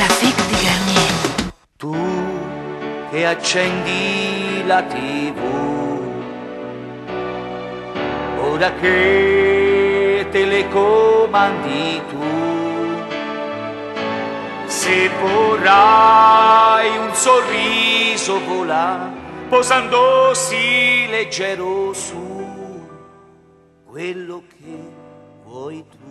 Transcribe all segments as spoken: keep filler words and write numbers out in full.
Classic di Garnier. Tu che accendi la tivù, ora che te le comandi tu, se vorrai un sorriso vola, posandosi leggero su quello che vuoi tu.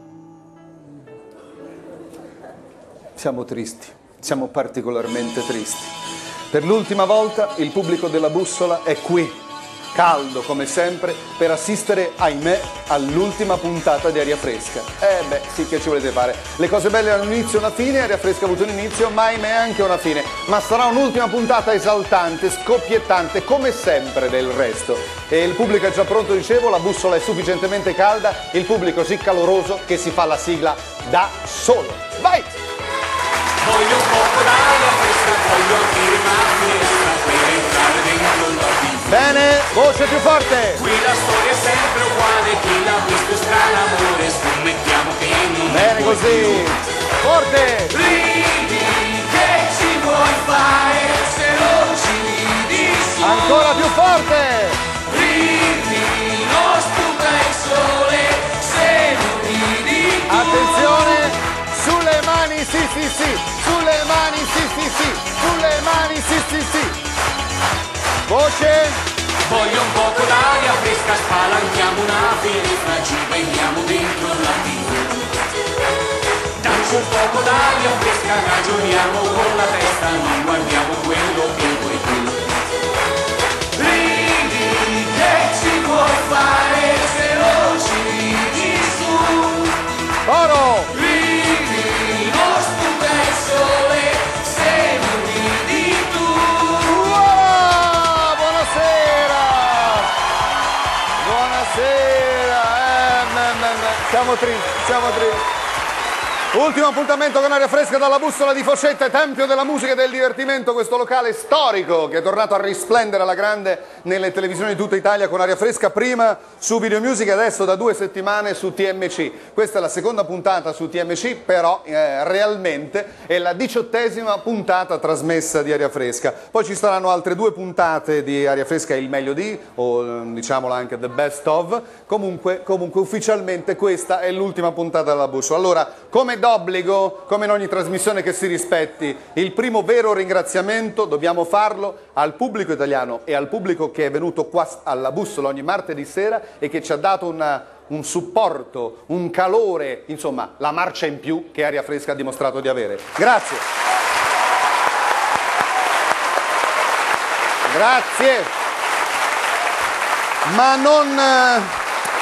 Siamo tristi, siamo particolarmente tristi. Per l'ultima volta il pubblico della Bussola è qui, caldo come sempre, per assistere, ahimè, all'ultima puntata di Aria Fresca. Eh beh, sì, che ci volete fare? Le cose belle hanno un inizio e una fine, Aria Fresca ha avuto un inizio, ma ahimè anche una fine. Ma sarà un'ultima puntata esaltante, scoppiettante, come sempre del resto. E il pubblico è già pronto, dicevo, la Bussola è sufficientemente calda, il pubblico è così caloroso che si fa la sigla da solo. Vai! Voglio un poco d'aria fresca, voglio aprire una finestra per entrare dentro la vita. Bene, voce più forte! Qui la storia è sempre uguale, chi l'ha visto è strano amore, scommettiamo che non Bene puoi così! più. Forte! Ridi, che ci vuoi fare se non ci ridi su? Ancora più forte! Ridi, non spunta il sole se non ridi tu. Attenzione! Sulle mani, sì, sì, sì! Sulle mani, sì, sì, sì! Sulle mani, sì, sì, sì! Voce! Voglio un poco d'aria fresca, spalanchiamo una finestra, ci veniamo dentro la tivù. Dacci un poco d'aria fresca, ragioniamo con la testa, non guardiamo quello che vuoi tu. Ridi, che ci vuoi fare se non ci ridi su? Oro! Ridi, non spunta il sole se non ridi tu. Wow! Buonasera! Buonasera! Eh, me, me, me. Siamo tristi, siamo tristi. Ultimo appuntamento con Aria Fresca dalla Bussola di Focette, tempio della musica e del divertimento, questo locale storico che è tornato a risplendere alla grande nelle televisioni di tutta Italia con Aria Fresca, prima su Video Music e adesso da due settimane su T M C. Questa è la seconda puntata su T M C, però eh, realmente è la diciottesima puntata trasmessa di Aria Fresca. Poi ci saranno altre due puntate di Aria Fresca, il meglio di, o diciamola anche the best of. Comunque, comunque ufficialmente questa è l'ultima puntata della Bussola. Allora, come d'obbligo, come in ogni trasmissione che si rispetti, il primo vero ringraziamento dobbiamo farlo al pubblico italiano e al pubblico che è venuto qua alla Bussola ogni martedì sera e che ci ha dato una, un supporto, un calore, insomma la marcia in più che Aria Fresca ha dimostrato di avere. Grazie. Grazie. Ma non...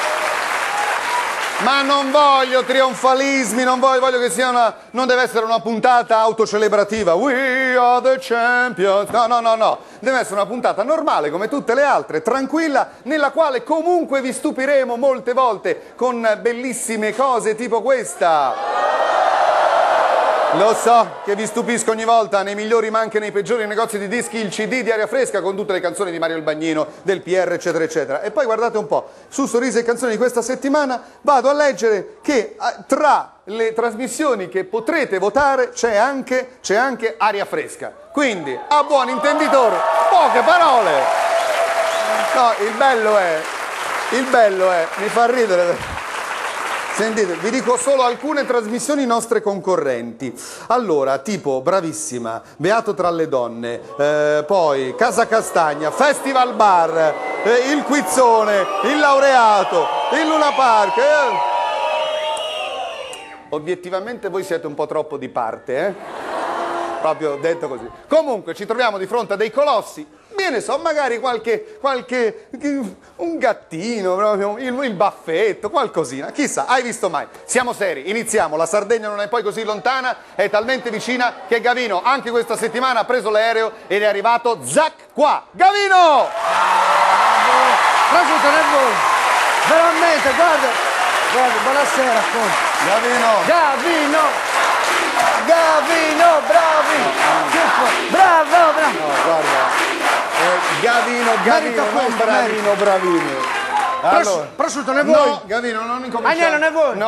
Ma non voglio trionfalismi, non voglio, voglio che sia una... non deve essere una puntata autocelebrativa. We are the champions. No, no, no, no. Deve essere una puntata normale come tutte le altre, tranquilla, nella quale comunque vi stupiremo molte volte con bellissime cose tipo questa. Lo so che vi stupisco ogni volta, nei migliori ma anche nei peggiori negozi di dischi, il C D di Aria Fresca con tutte le canzoni di Mario il Bagnino, del P R, eccetera, eccetera. E poi guardate un po', su Sorrisi e Canzoni di questa settimana vado a leggere che tra le trasmissioni che potrete votare c'è anche, c'è anche Aria Fresca. Quindi, a buon intenditore, poche parole! No, il bello è, il bello è, mi fa ridere... Sentite, vi dico solo alcune trasmissioni nostre concorrenti. Allora, tipo Bravissima, Beato tra le donne, eh, poi Casa Castagna, Festival Bar, eh, Il Quizzone, Il Laureato, il Luna Park. Eh. Obiettivamente voi siete un po' troppo di parte, eh? Proprio detto così. Comunque ci troviamo di fronte a dei colossi. Ne so, magari qualche, qualche, un gattino, proprio, il, il baffetto, qualcosina, chissà, hai visto mai? Siamo seri, iniziamo, la Sardegna non è poi così lontana, è talmente vicina che Gavino anche questa settimana ha preso l'aereo ed è arrivato, zac, qua, Gavino! Prosciutto non è voi, veramente, guarda, guarda, buonasera, Gavino! Gavino! Gavino, bravi! Bravo, bravo! No, guarda. Eh, Gavino, Gavino, non Bravino, Bravino. Allora, prosciutto ne vuoi? No, Gavino, non incominciare. Agnello ne vuoi? No,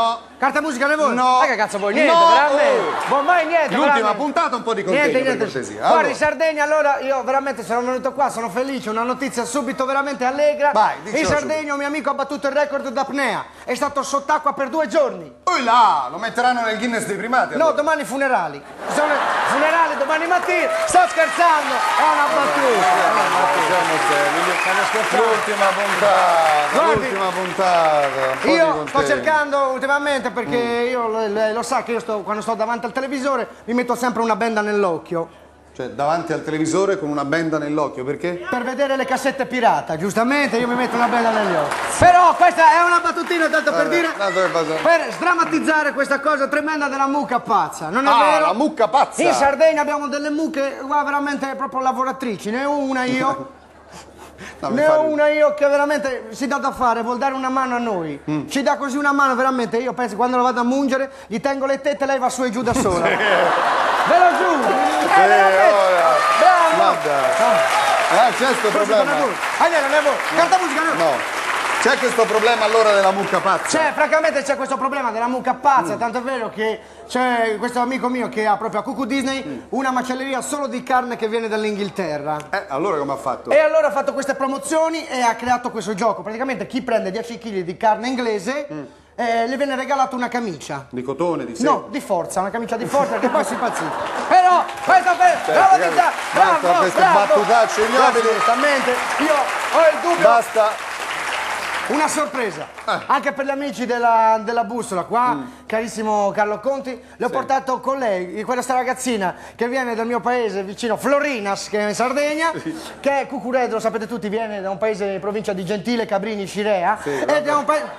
Carta musica ne vuoi? No. Ma che cazzo vuoi? Niente, No. veramente. Oh. Boh, mai niente. L'ultima veramente. puntata un po' di contegno, Niente, per niente. cortesia. Guardi, Allora. Sardegna, allora io veramente sono venuto qua, sono felice, una notizia subito veramente allegra. Vai, In dicelo Sardegna un mio amico ha battuto il record d'apnea. È stato sott'acqua per due giorni. Poi là, lo metteranno nel Guinness dei primati. No, allora. domani funerali. Sono funerali domani mattina. Sto scherzando, è una battuta. Siamo seri. L'ultima puntata, Guardi, l'ultima puntata. un po' di Io sto contegno. cercando ultimamente perché io lei lo sa che io sto, quando sto davanti al televisore mi metto sempre una benda nell'occhio Cioè, davanti al televisore con una benda nell'occhio, perché? per vedere le cassette pirata, giustamente io mi metto una benda negli occhi. Però questa è una battutina tanto per Vabbè, dire, tanto per passare. per sdrammatizzare questa cosa tremenda della mucca pazza, non è Ah, vero? la mucca pazza! In Sardegna abbiamo delle mucche, guarda, veramente proprio lavoratrici, ne ho una io. No, mi Ne fa ho ridere. una io che veramente si dà da fare, vuol dare una mano a noi. Mm. Ci dà così una mano, veramente. Io penso che quando lo vado a mungere, gli tengo le tette e lei va su e giù da sola. Ve lo giuro. Sì, Eh, veramente. ora. Bravo. Guarda. Ah, c'è questo problema. Ah, no, non è voi. Carta musica, no. No. C'è questo problema allora della mucca pazza. C'è, francamente c'è questo problema della mucca pazza, tanto è vero che c'è questo amico mio che ha proprio a Cucù Disney una macelleria solo di carne che viene dall'Inghilterra. Eh, allora come ha fatto? E allora ha fatto queste promozioni e ha creato questo gioco. Praticamente chi prende dieci chili di carne inglese eh, le viene regalata una camicia. Di cotone, di seta? No, di forza, una camicia di forza che poi si impazzisce. Però, questa per... bravo ragazzi, Tizia, basta bravo, queste bravo. battutacce ignobili. Esattamente, io ho il dubbio... Basta. Una sorpresa, Eh. anche per gli amici della, della bussola qua, carissimo Carlo Conti, le ho Sì. portato con lei, questa ragazzina che viene dal mio paese vicino Florinas, che è in Sardegna, che è Cucuredo, lo sapete tutti, viene da un paese in provincia di Gentile, Cabrini, Scirea, Sì, ed vabbè. è un paese...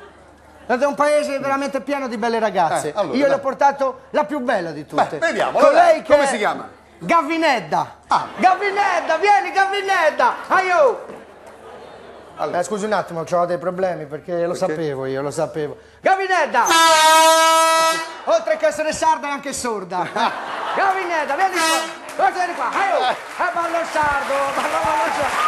Ed è un paese veramente pieno di belle ragazze. Eh, allora, Io le dai. ho portato la più bella di tutte. Beh, vediamo, Con dai. lei che Come è si chiama? Gavinedda. Ah. Gavinedda, vieni Gavinedda! Aiuto! Allora. Eh, scusi un attimo, ho dei problemi perché lo sapevo io, lo sapevo. Gavinedda! Oltre che essere sarda è anche sorda. Gavinedda, vieni qua! Vieni qua! Aiuto! Eh, ballo il sardo! Ballo, ballo il sardo!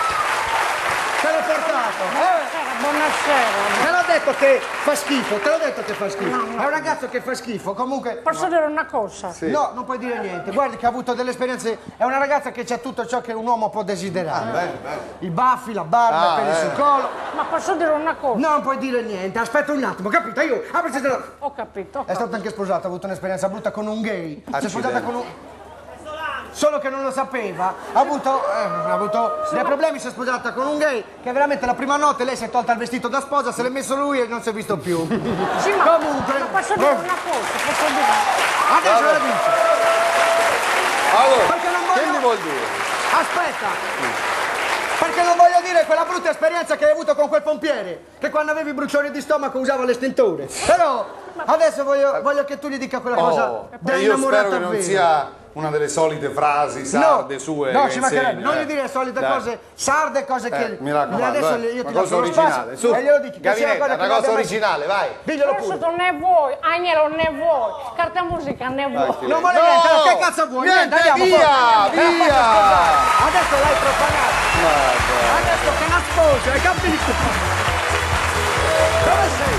Te l'ho portato! Eh? Buonasera. Te l'ho detto che fa schifo, te l'ho detto che fa schifo. È un ragazzo che fa schifo, comunque... Posso dire una cosa? Sì. No, non puoi dire niente. Guardi che ha avuto delle esperienze. È una ragazza che c'ha tutto ciò che un uomo può desiderare. Bene, bene. I baffi, la barba, Ah, i peli eh. sul collo. Ma posso dire una cosa? Non puoi dire niente. Aspetta un attimo, capito? Io. Apriti la... Ho capito. È stata anche sposata, ha avuto un'esperienza brutta con un gay. Si è Accidenti. sposata con un. Solo che non lo sapeva, ha avuto, eh, ha avuto dei problemi, si è sposata con un gay che veramente la prima notte lei si è tolta il vestito da sposa, se l'è messo lui e non si è visto più. Sì, ma, Comunque- ma posso dire una cosa? Posso dire... Adesso la dice. Allora, Perché non voglio- che mi vuol dire? Aspetta! Perché non voglio dire quella brutta esperienza che hai avuto con quel pompiere, che quando avevi bruciori di stomaco usava l'estintore. Però adesso voglio, voglio che tu gli dica quella cosa Oh, da beh, io innamorata spero che non vera. sia una delle solite frasi sarde sue. No, che ci mancherebbe, insegna, non eh. gli dire le solite Dai. cose sarde, cose che... Eh, mi raccomando, adesso eh, io ti una lascio cosa lo originale, spazio su. e glielo dici, che sia Gavinetta, cosa che una non cosa abbia mai- originale, vai. Diglielo Questo pure. non è voi, Agnelo non è voi, carta musica non è voi. Vai, Non vuole No! niente, che cazzo vuoi? Niente, andiamo, via, forza. Eh, via! forza, adesso l'hai profanato. Guarda. Adesso che la sposa, hai capito? Dove sei?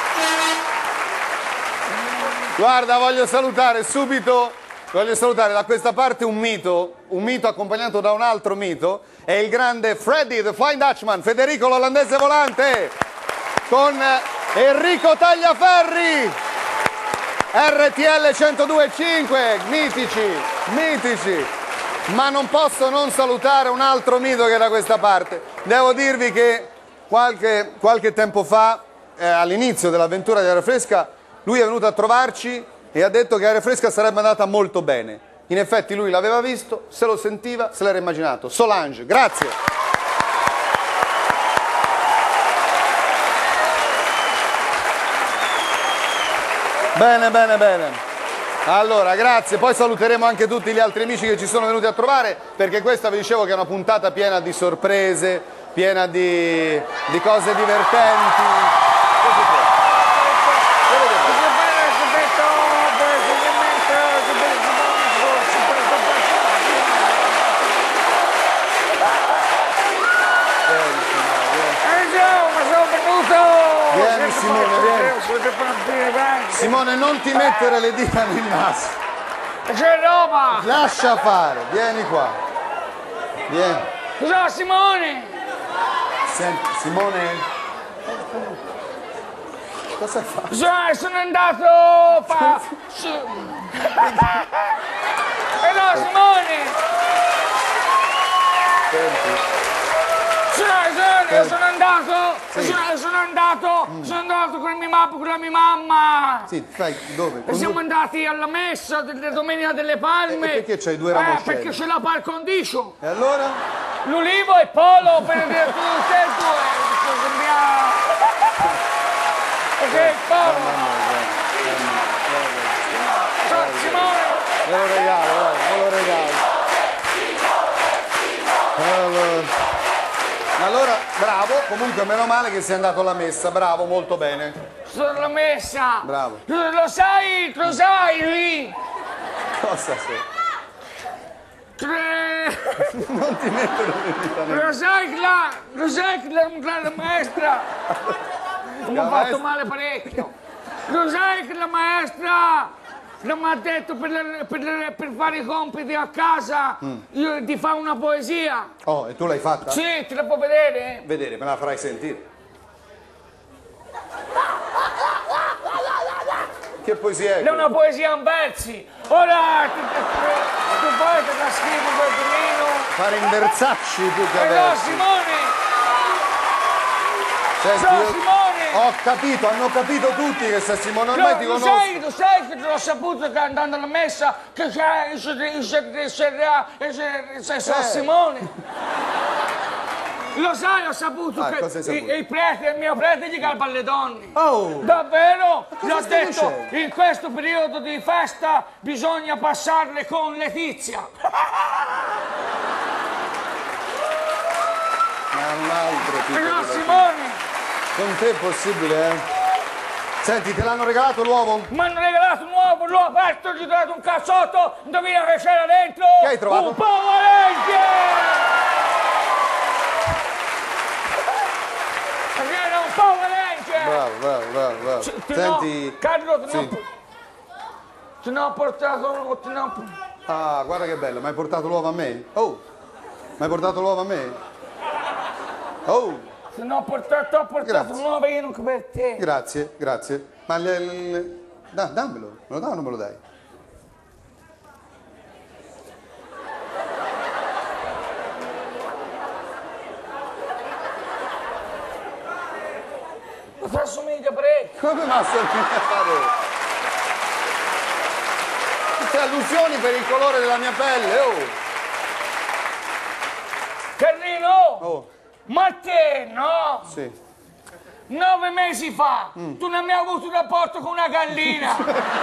Guarda, voglio salutare subito, voglio salutare da questa parte un mito, un mito accompagnato da un altro mito, è il grande Freddy, the Flying Dutchman, Federico l'olandese volante, con Enrico Tagliaferri, R T L centodue e cinque, mitici, mitici. Ma non posso non salutare un altro mito che è da questa parte. Devo dirvi che qualche, qualche tempo fa, eh, all'inizio dell'avventura di Aria Fresca, lui è venuto a trovarci e ha detto che Aria Fresca sarebbe andata molto bene. In effetti lui l'aveva visto, se lo sentiva, se l'era immaginato. Solange, grazie. Bene, bene, bene. Allora, grazie. Poi saluteremo anche tutti gli altri amici che ci sono venuti a trovare, perché questa vi dicevo che è una puntata piena di sorprese, piena di, di cose divertenti. Eh, Gio, ma sono venuto! Vieni, Simone, vieni. Siete bambini, Simone, non ti mettere le dita nel naso. C'è roba! Lascia fare, vieni qua. Vieni. Cos'è Simone? Senti, Simone. Cosa fa? Sono, sono andato fa... su... Però Simone! Senti. Sono, sono, sono andato, sono, sono andato, sono andato con mia mamma, con la mia mamma. Sì, fai, dove? E siamo andati alla messa della Domenica delle Palme. E perché c'hai due Eh, ramoscelli? perché c'è la par condition. E allora? L'ulivo e polo per tutte e due. Perché il polo. Ciao Simone. Me lo regalo, dai, me lo regalo. Allora. Allora, bravo, comunque meno male che sei andato alla messa, bravo, molto bene. Sono alla messa. Bravo. Lo, lo sai, lo sai lì. Cosa sei? Tre... Non ti mettere le dita nel Lo sai che la, lo sai che la, la, la maestra mi ha La fatto maestra- male parecchio. Lo sai che la maestra non mi ha detto per, le- per, le- per fare i compiti a casa io, di fare una poesia. Oh, e tu l'hai fatta? Sì, te la può vedere? Vedere, me la farai sentire. Che poesia è? È una poesia in versi. Ora tu, tu, tu poi te la scrivi quel domino. Fare in versacci più che a Eh no, versi. Simone! Senti, Ciao, io- Simone! Ho capito, hanno capito tutti che sei Simone, ormai No, ti lo conosco. sai, lo sai che l'ho saputo che andando alla messa che c'è il San Simone. Lo sai, ho saputo Ah, che cosa hai saputo? il, il prete, il mio prete gli calpa le donne. Oh! Davvero? Gli cosa ho stai detto, dicendo? in questo periodo di festa bisogna passarle con Letizia. Ma un altro tipo Però di- Simone, Con te è possibile, eh? Senti, te l'hanno regalato l'uovo? mi hanno regalato un uovo, l'ho aperto, gli ho dato un cazzotto, indovina che c'era dentro? Che hai trovato? Un po' valente! Era un po' valente! Bravo, bravo, bravo, bravo. Te Senti, no, Carlo, te, sì. ne ho, te ne ho portato, te ne ho, ah, guarda che bello, mi hai portato l'uovo a me? Oh, mi hai portato l'uovo a me? Oh, te ne ho portato, ho portato Grazie. un uovo io anche per te. grazie, grazie. Ma le, le- da, dammelo, me lo dai o non me lo dai? Mi fa assomiglia parecchio. Come ma stai a fare? Tutte allusioni per il colore della mia pelle, oh! Carlino, Oh, ma te no? sì. Nove mesi fa Mm. tu non mi hai avuto un rapporto con una gallina.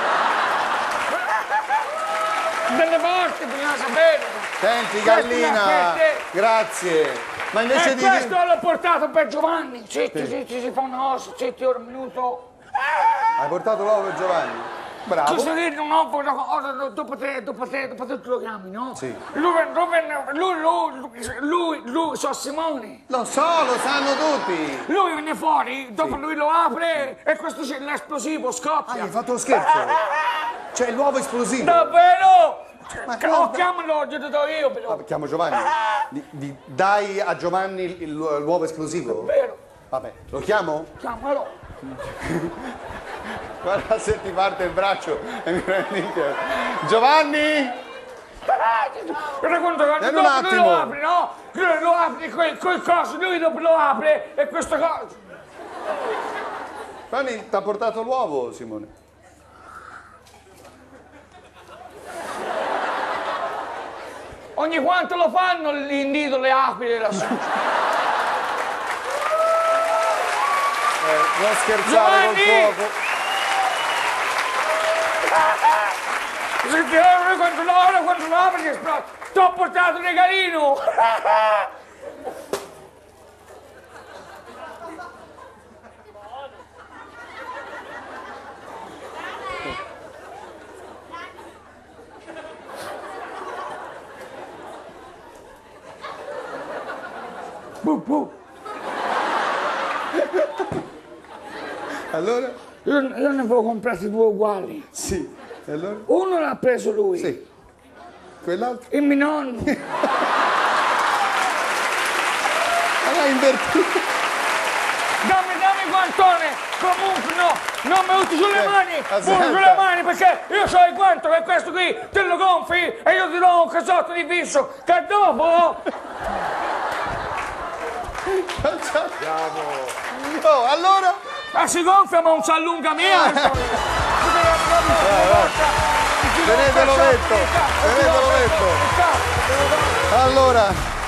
Delle volte bisogna sapere. Senti, Questo gallina, per te. grazie. Ma invece E di... questo l'ho portato per Giovanni. Zitti, zitti, si fa una ossa, zitti, ora un minuto. Hai portato l'uovo per Giovanni? Bravo. Cosa dire un uovo ora, dopo te, dopo te, dopo te tu lo chiami, no? Sì. Lui, lui, lui, lui, lui, lui, so Simone. Lo so, lo sanno tutti. Lui viene fuori, dopo lui lo apre e questo c'è l'esplosivo, Ah, scoppia. hai fatto lo scherzo? C'è l'uovo esplosivo. Davvero? Ma Che- no, oh, no. chiamalo, glielo do io però. Ah, chiamo Giovanni. Di- di- dai a Giovanni il- il- l'uovo esplosivo? Vero? Vabbè, lo chiamo? Chiamalo. Guarda se ti parte il braccio e mi prendi in piedi. Giovanni! Guarda quanto Vieni un dopo lui attimo. lo apre, no? Lui lo apre quel, quel coso, lui dopo lo apre e questo coso. Giovanni, ti ha portato l'uovo, Simone? Ogni quanto lo fanno l'indido le aquile lassù. Eh, non scherzare Giovanni! col fuoco. Senti, ora quando lo ora quando lo apre che esplode. Ti ho portato un regalino. Bu, bu. Allora? io, io ne avevo comprati due uguali. Sì. E allora? Uno l'ha preso lui. Sì. Quell'altro? Il mio nonno. L'ha invertito. Dammi, dammi guantone. Comunque no, non mi metti sulle Eh, mani. aspetta. Pure sulle mani perché io so il guanto che questo qui te lo gonfi e io ti do un casotto di fisso che dopo... Oh, allora? Ma si gonfia ma non si allunga mia. Tenete l'ovetto, tenete l'ovetto. Allora,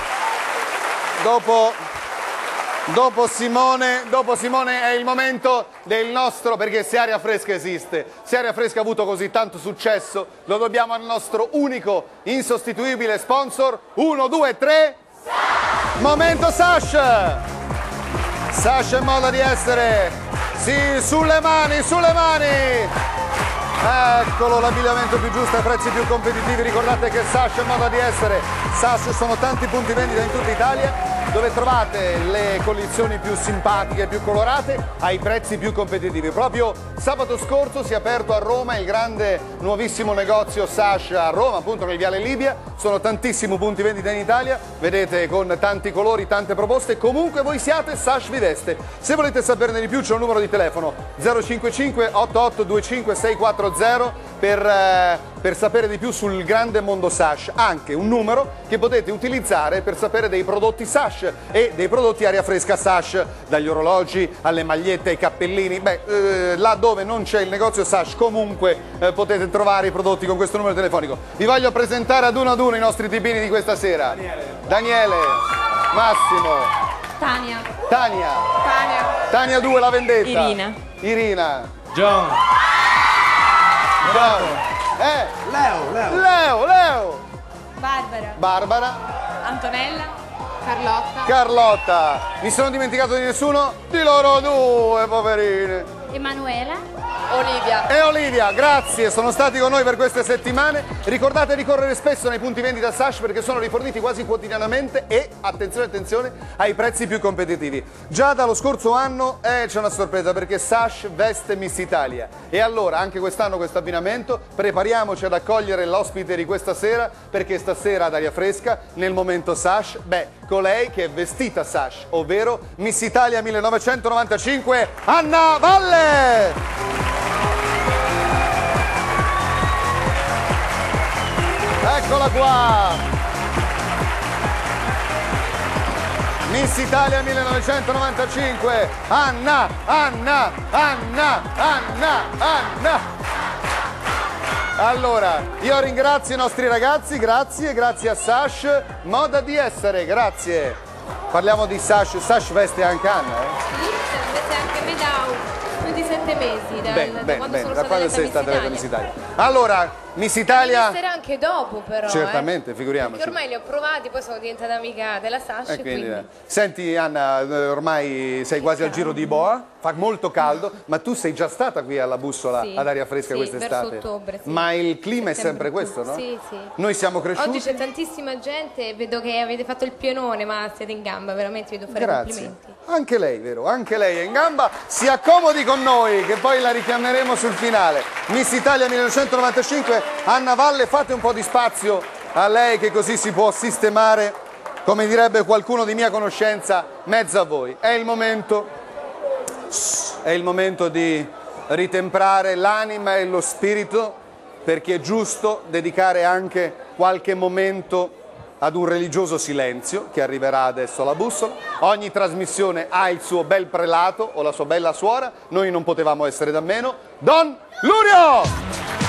dopo, dopo Simone, dopo Simone è il momento del nostro, perché se Aria Fresca esiste, se Aria Fresca ha avuto così tanto successo, lo dobbiamo al nostro unico, insostituibile sponsor. Uno, due, tre. Momento Sash! Sash è modo di essere. Sì, sulle mani, sulle mani! Eccolo l'abbigliamento più giusto ai prezzi più competitivi. Ricordate che Sash è modo di essere. Sash sono tanti punti vendita in tutta Italia dove trovate le collezioni più simpatiche, più colorate ai prezzi più competitivi. Proprio sabato scorso si è aperto a Roma il grande nuovissimo negozio Sash a Roma, appunto nel Viale Libia. Sono tantissimi punti vendita in Italia, vedete, con tanti colori, tante proposte. Comunque voi siate, Sash vi veste. Se volete saperne di più c'è un numero di telefono zero cinquantacinque ottantotto venticinque seicentoquaranta per, eh, per sapere di più sul grande mondo Sash. Anche un numero che potete utilizzare per sapere dei prodotti Sash e dei prodotti Aria Fresca Sash, dagli orologi alle magliette ai cappellini. Beh, eh, là dove non c'è il negozio Sash comunque eh, potete trovare i prodotti con questo numero telefonico. Vi voglio presentare ad uno ad uno i nostri tipini di questa sera. Daniele, Daniele. Massimo, Tania, Tania, Tania, Tania due, la vendetta, Irina, Irina, John, John. Eh, Leo, Leo. Leo, Leo, Barbara, Barbara, Antonella, Carlotta, Carlotta. Mi sono dimenticato di nessuno? Di loro due, poverine. Emanuela, Olivia. E Olivia, grazie, sono stati con noi per queste settimane. Ricordate di correre spesso nei punti vendita Sash perché sono riforniti quasi quotidianamente e, attenzione, attenzione, ai prezzi più competitivi. Già dallo scorso anno eh, c'è una sorpresa perché Sash veste Miss Italia. E allora, anche quest'anno questo abbinamento, prepariamoci ad accogliere l'ospite di questa sera perché stasera ad Aria Fresca, nel momento Sash, beh, colei che è vestita Sash, ovvero Miss Italia millenovecentonovantacinque, Anna Valle! Eccola qua! Miss Italia millenovecentonovantacinque, Anna, Anna, Anna, Anna, Anna! Allora, io ringrazio i nostri ragazzi, grazie, grazie a Sash, moda di essere, grazie. Parliamo di Sash, Sash veste anche Anna, eh? Sì, veste anche me da più di sette mesi, da, Bene, da bene, quando bene, sono da stata quando eletta sei Miss stata eletta Italia. Miss Italia. Allora, Miss Italia... Essere anche dopo però, Certamente, eh. figuriamoci. Perché ormai li ho provati, poi sono diventata amica della Sash, E quindi, quindi... eh. Senti Anna, eh, ormai sei quasi al giro di boa, fa molto caldo, ma tu sei già stata qui alla Bussola Sì, ad Aria Fresca sì, quest'estate. verso ottobre, sì. Ma il clima è Settembre, sempre questo, no? Sì, sì. Noi siamo cresciuti. Oggi c'è tantissima gente e vedo che avete fatto il pienone, ma siete in gamba, veramente vi devo fare Grazie. complimenti. Anche lei, vero? Anche lei è in gamba. Si accomodi con noi, che poi la richiameremo sul finale. Miss Italia millenovecentonovantacinque, Anna Valle, fate un po' di spazio a lei che così si può sistemare, come direbbe qualcuno di mia conoscenza, mezzo a voi. È il momento, è il momento di ritemprare l'anima e lo spirito, perché è giusto dedicare anche qualche momento ad un religioso silenzio che arriverà adesso alla Bussola. Ogni trasmissione ha il suo bel prelato o la sua bella suora, noi non potevamo essere da meno. Don Lurio!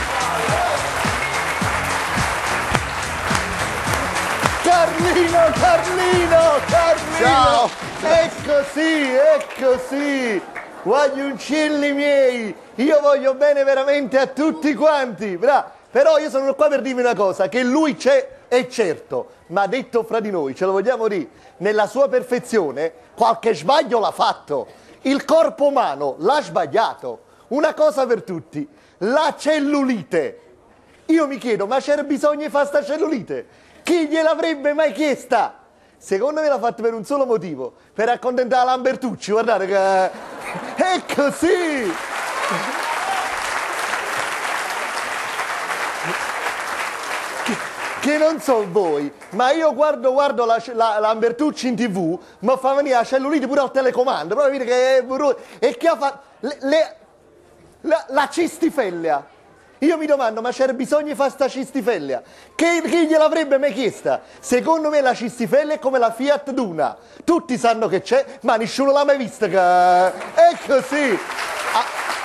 Carlino, Carlino, Carlino! Ciao! È così, è così! Guagliuncilli miei, io voglio bene veramente a tutti quanti, bra. Però io sono qua per dirvi una cosa, che lui c'è, è certo, ma detto fra di noi, ce lo vogliamo dire, nella sua perfezione qualche sbaglio l'ha fatto. Il corpo umano l'ha sbagliato. Una cosa per tutti, la cellulite. Io mi chiedo, ma c'era bisogno di fare sta cellulite? Chi gliel'avrebbe mai chiesta? Secondo me l'ha fatto per un solo motivo, per accontentare Lambertucci, guardate che... È così! Che non so voi, ma io guardo, guardo la, la, la Lambertucci in tv, ma fa venire la cellulite pure al telecomando, proprio vedere che è brutto. E che ha fatto? Le, le, la, la cistifellea. Io mi domando, ma c'era bisogno di fare sta cistifellea? Che, chi gliel'avrebbe mai chiesta? Secondo me la cistifellea è come la Fiat Duna. Tutti sanno che c'è, ma nessuno l'ha mai vista. Che... È così. A,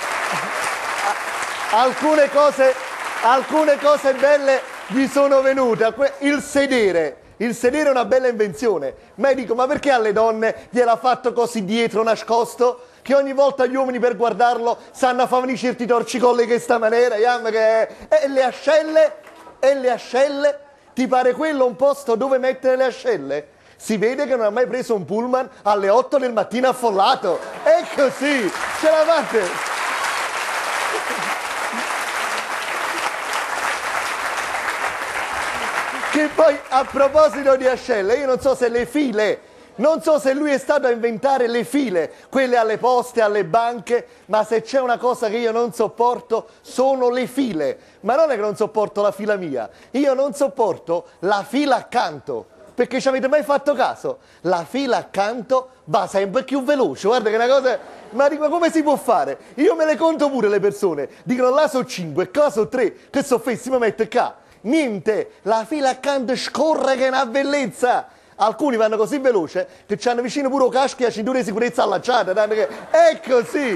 a, alcune cose, alcune cose belle gli sono venute. Il sedere. Il sedere è una bella invenzione. Ma dico, ma perché alle donne gliel'ha fatto così dietro, nascosto? Che ogni volta gli uomini per guardarlo sanno a fare venire certi torcicolli che sta maniera, che... e le ascelle, e le ascelle, ti pare quello un posto dove mettere le ascelle? Si vede che non ha mai preso un pullman alle otto del mattino affollato, è così, ce la fate? Che poi, a proposito di ascelle, io non so se le file... Non so se lui è stato a inventare le file, quelle alle poste, alle banche, ma se c'è una cosa che io non sopporto sono le file. Ma non è che non sopporto la fila mia, io non sopporto la fila accanto. Perché ci avete mai fatto caso? La fila accanto va sempre più veloce, guarda che è una cosa... Ma dico, ma come si può fare? Io me le conto pure le persone, dicono là sono cinque, qua sono tre, che so fessi mi mette qua. Niente, la fila accanto scorre che è una bellezza. Alcuni vanno così veloce che ci hanno vicino pure caschi e la cintura di sicurezza allacciata. Che... È così.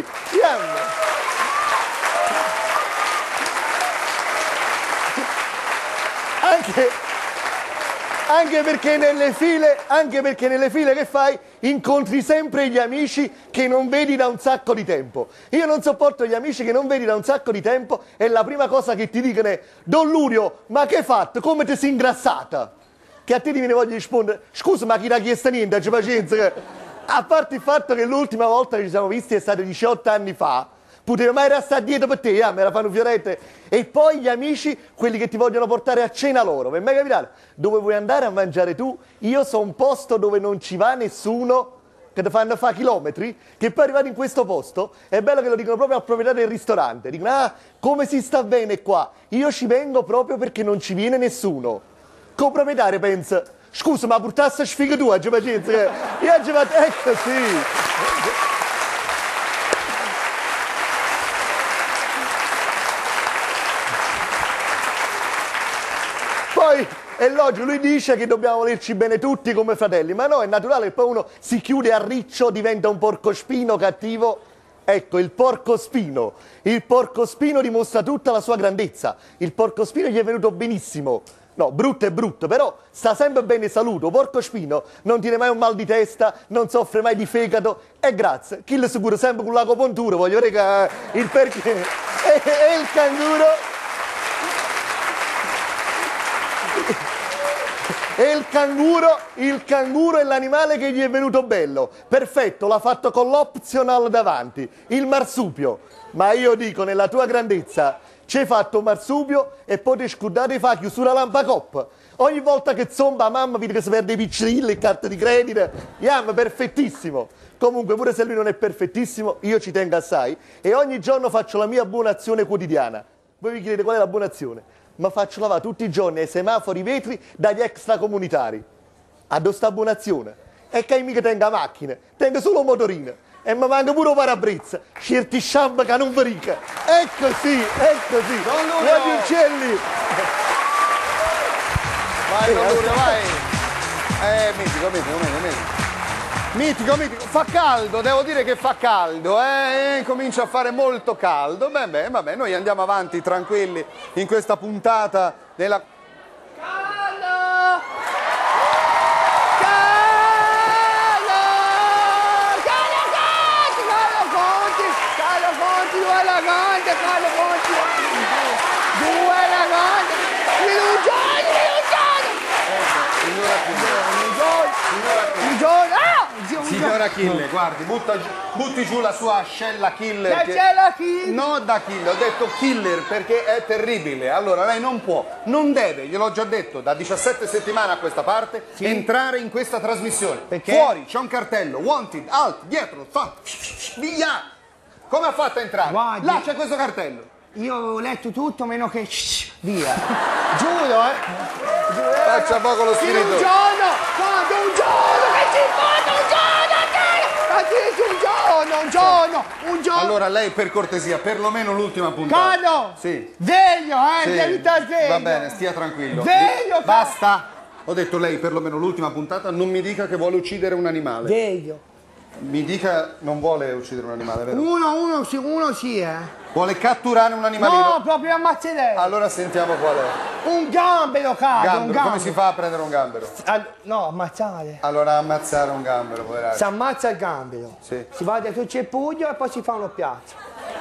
Anche, anche, perché nelle file, anche perché nelle file che fai incontri sempre gli amici che non vedi da un sacco di tempo. Io non sopporto gli amici che non vedi da un sacco di tempo e la prima cosa che ti dicono è: Don Lurio, ma che hai fatto? Come ti sei ingrassata? Che a te ti viene voglia di rispondere: scusa, ma chi l'ha chiesto niente, c'è pazienza. Che... A parte il fatto che l'ultima volta che ci siamo visti è stato diciotto anni fa, potevo mai restare dietro per te, ah, me la fanno fiorette. E poi gli amici, quelli che ti vogliono portare a cena loro, mi è mai capitato? Dove vuoi andare a mangiare tu? Io so un posto dove non ci va nessuno, che ti fanno fare chilometri, che poi arrivati in questo posto, è bello che lo dicono proprio al proprietario del ristorante, dicono: ah, come si sta bene qua, io ci vengo proprio perché non ci viene nessuno. Con il proprietario pensa: scusa, ma portassi sfiga tua, c'è pazienza, che io oggi vado, è così. Poi è logico, lui dice che dobbiamo volerci bene tutti come fratelli, ma no, è naturale che poi uno si chiude a riccio, diventa un porcospino cattivo. Ecco, il porcospino. Il porcospino dimostra tutta la sua grandezza. Il porcospino gli è venuto benissimo. No, brutto è brutto, però sta sempre bene saluto. Porcospino non tiene mai un mal di testa, non soffre mai di fegato. E grazie, chi lo sicuro sempre con l'agopuntura, voglio dire che il perché... E, e il canguro... E il canguro, il canguro è l'animale che gli è venuto bello. Perfetto, l'ha fatto con l'optional davanti, il marsupio. Ma io dico, nella tua grandezza... ci hai fatto un marsupio e poi ti scordate di fare chiusura lampacoppa. Ogni volta che zomba mamma vede che si perde i piccirilli e carte di credito. Yam, perfettissimo. Comunque, pure se lui non è perfettissimo, io ci tengo assai e ogni giorno faccio la mia buona azione quotidiana. Voi vi chiedete qual è la buona azione? Ma faccio lavare tutti i giorni ai semafori vetri dagli extracomunitari. Addo sta buona azione? E che mica tenga macchine, tengo solo motorine. E mi manca pure un parabrezza, certi sciamba che non verica. È così, è così. Guardi uccelli. Vai, Don Lurio, vai. Eh, mitico, mitico, mitico, mitico. Mitico, mitico. Fa caldo, devo dire che fa caldo, eh? Comincia a fare molto caldo. Beh, beh, vabbè, noi andiamo avanti tranquilli in questa puntata della... Caldo! Due lagonde, Carlo Conti, due lagonde, Lugioni, Lugioni, Lugioni, ah! Signora Achille, guardi, butta giù, butti giù la sua ascella killer. L'ascella killer? No, da killer, ho detto killer perché è terribile. Allora, lei non può, non deve, gliel'ho già detto, da diciassette settimane a questa parte, sì, entrare in questa trasmissione. Perché? Fuori c'è un cartello, wanted, alt, dietro, fa, via. Come ha fatto a entrare? Guardi. Là c'è questo cartello. Io ho letto tutto meno che... Shh, via. Giuro, eh. Giuro, eh. Faccia poco lo In spirito. un giorno, quando un giorno, che ci foto un giorno, te! Un giorno, un giorno, un giorno. Allora lei per cortesia, perlomeno l'ultima puntata. Carlo! Sì. Sveglio, eh, Sì. devi stare sveglio. Va bene, stia tranquillo. Sveglio, Carlo. Basta. Ho detto lei perlomeno l'ultima puntata non mi dica che vuole uccidere un animale. Sveglio. Mi dica non vuole uccidere un animale, vero? Uno, uno, sì, uno sì, eh. Vuole catturare un animalino? No, proprio ammazzerei. Allora sentiamo qual è. Un gambero, Carlo, un Gambero, gambero. come si fa a prendere un gambero? All- no, ammazzare. Allora ammazzare un gambero, Si poveraccio. ammazza il gambero. Sì. Si va dietro il ceppuglio e poi si fa uno piazzo.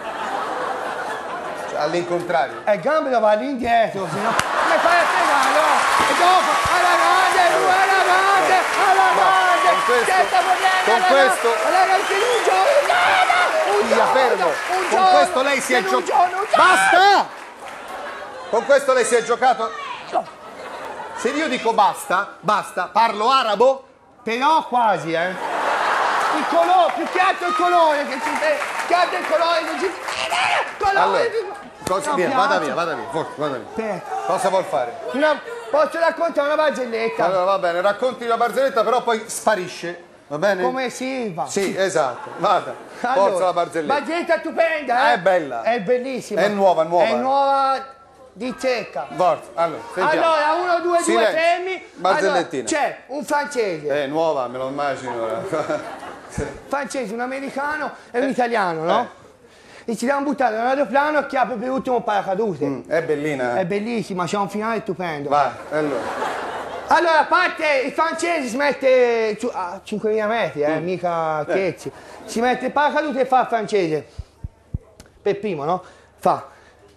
Cioè, all'incontrario. E il gambero va all'indietro, se no... Come fai a fregare, no? E dopo, alla grande, alla grande, alla grande! con questo- senza problemi, con alla questo- grande, alla grande, che un giorno, un giorno, un Via, giorno, fermo. un Con giorno, questo lei si è che un giocato. giorno, un giorno. Basta! Con questo lei si è giocato. Se io dico basta, basta, parlo arabo? Però quasi, eh. Il colore, più che altro il colore, che ci più che altro il colore che ci... Colore Allora, di- cosa, No, via, piazza. vada via, vada via, forza, vada via. Aspetta. Cosa vuol fare? Una- posso raccontare una barzelletta? Allora va bene, racconti la barzelletta, però poi sparisce, va bene? Come si fa? Sì, esatto, vada. Forza Allora, la barzelletta. barzelletta stupenda, eh? È bella. È bellissima. È nuova, nuova. È nuova di zecca. Forza, allora, sentiamo. Allora, uno, due, due, Silenzio. fermi. Barzellettina. Allora, c'è un francese, Eh, nuova, me lo immagino. ora. francese, un americano e un italiano, no? eh. E ci siamo buttati nell'aeroplano che apre per ultimo paracadute. Mm, È bellina, È eh. bellissima, c'è un finale stupendo. Vai, allora. Allora, a parte il francese si mette su- a cinquemila metri, eh, Mm. mica scherzi. Si mette il paracadute e fa il francese. Per primo, no? Fa.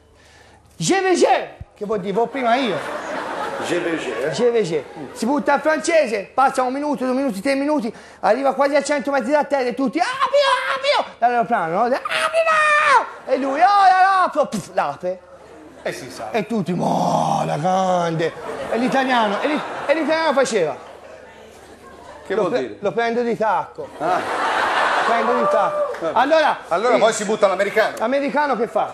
Je vais je, che vuol dire, vado prima io. Je vais, je. Je vais je. Si butta al francese, passa un minuto, due minuti, tre minuti, arriva quasi a cento metri da terra e tutti, apilo, apilo, dall'aeroplano, no? Apilo! E lui, oh, l'apro, pff, l'apre. Eh si sa. E tutti, oh, la grande. E l'italiano, e l'i- e l'italiano faceva. Che Lo, vuol pre- dire? lo prendo di tacco. Ah. Prendo di tacco. Allora, Allora il- poi si butta l'americano. l'americano che fa?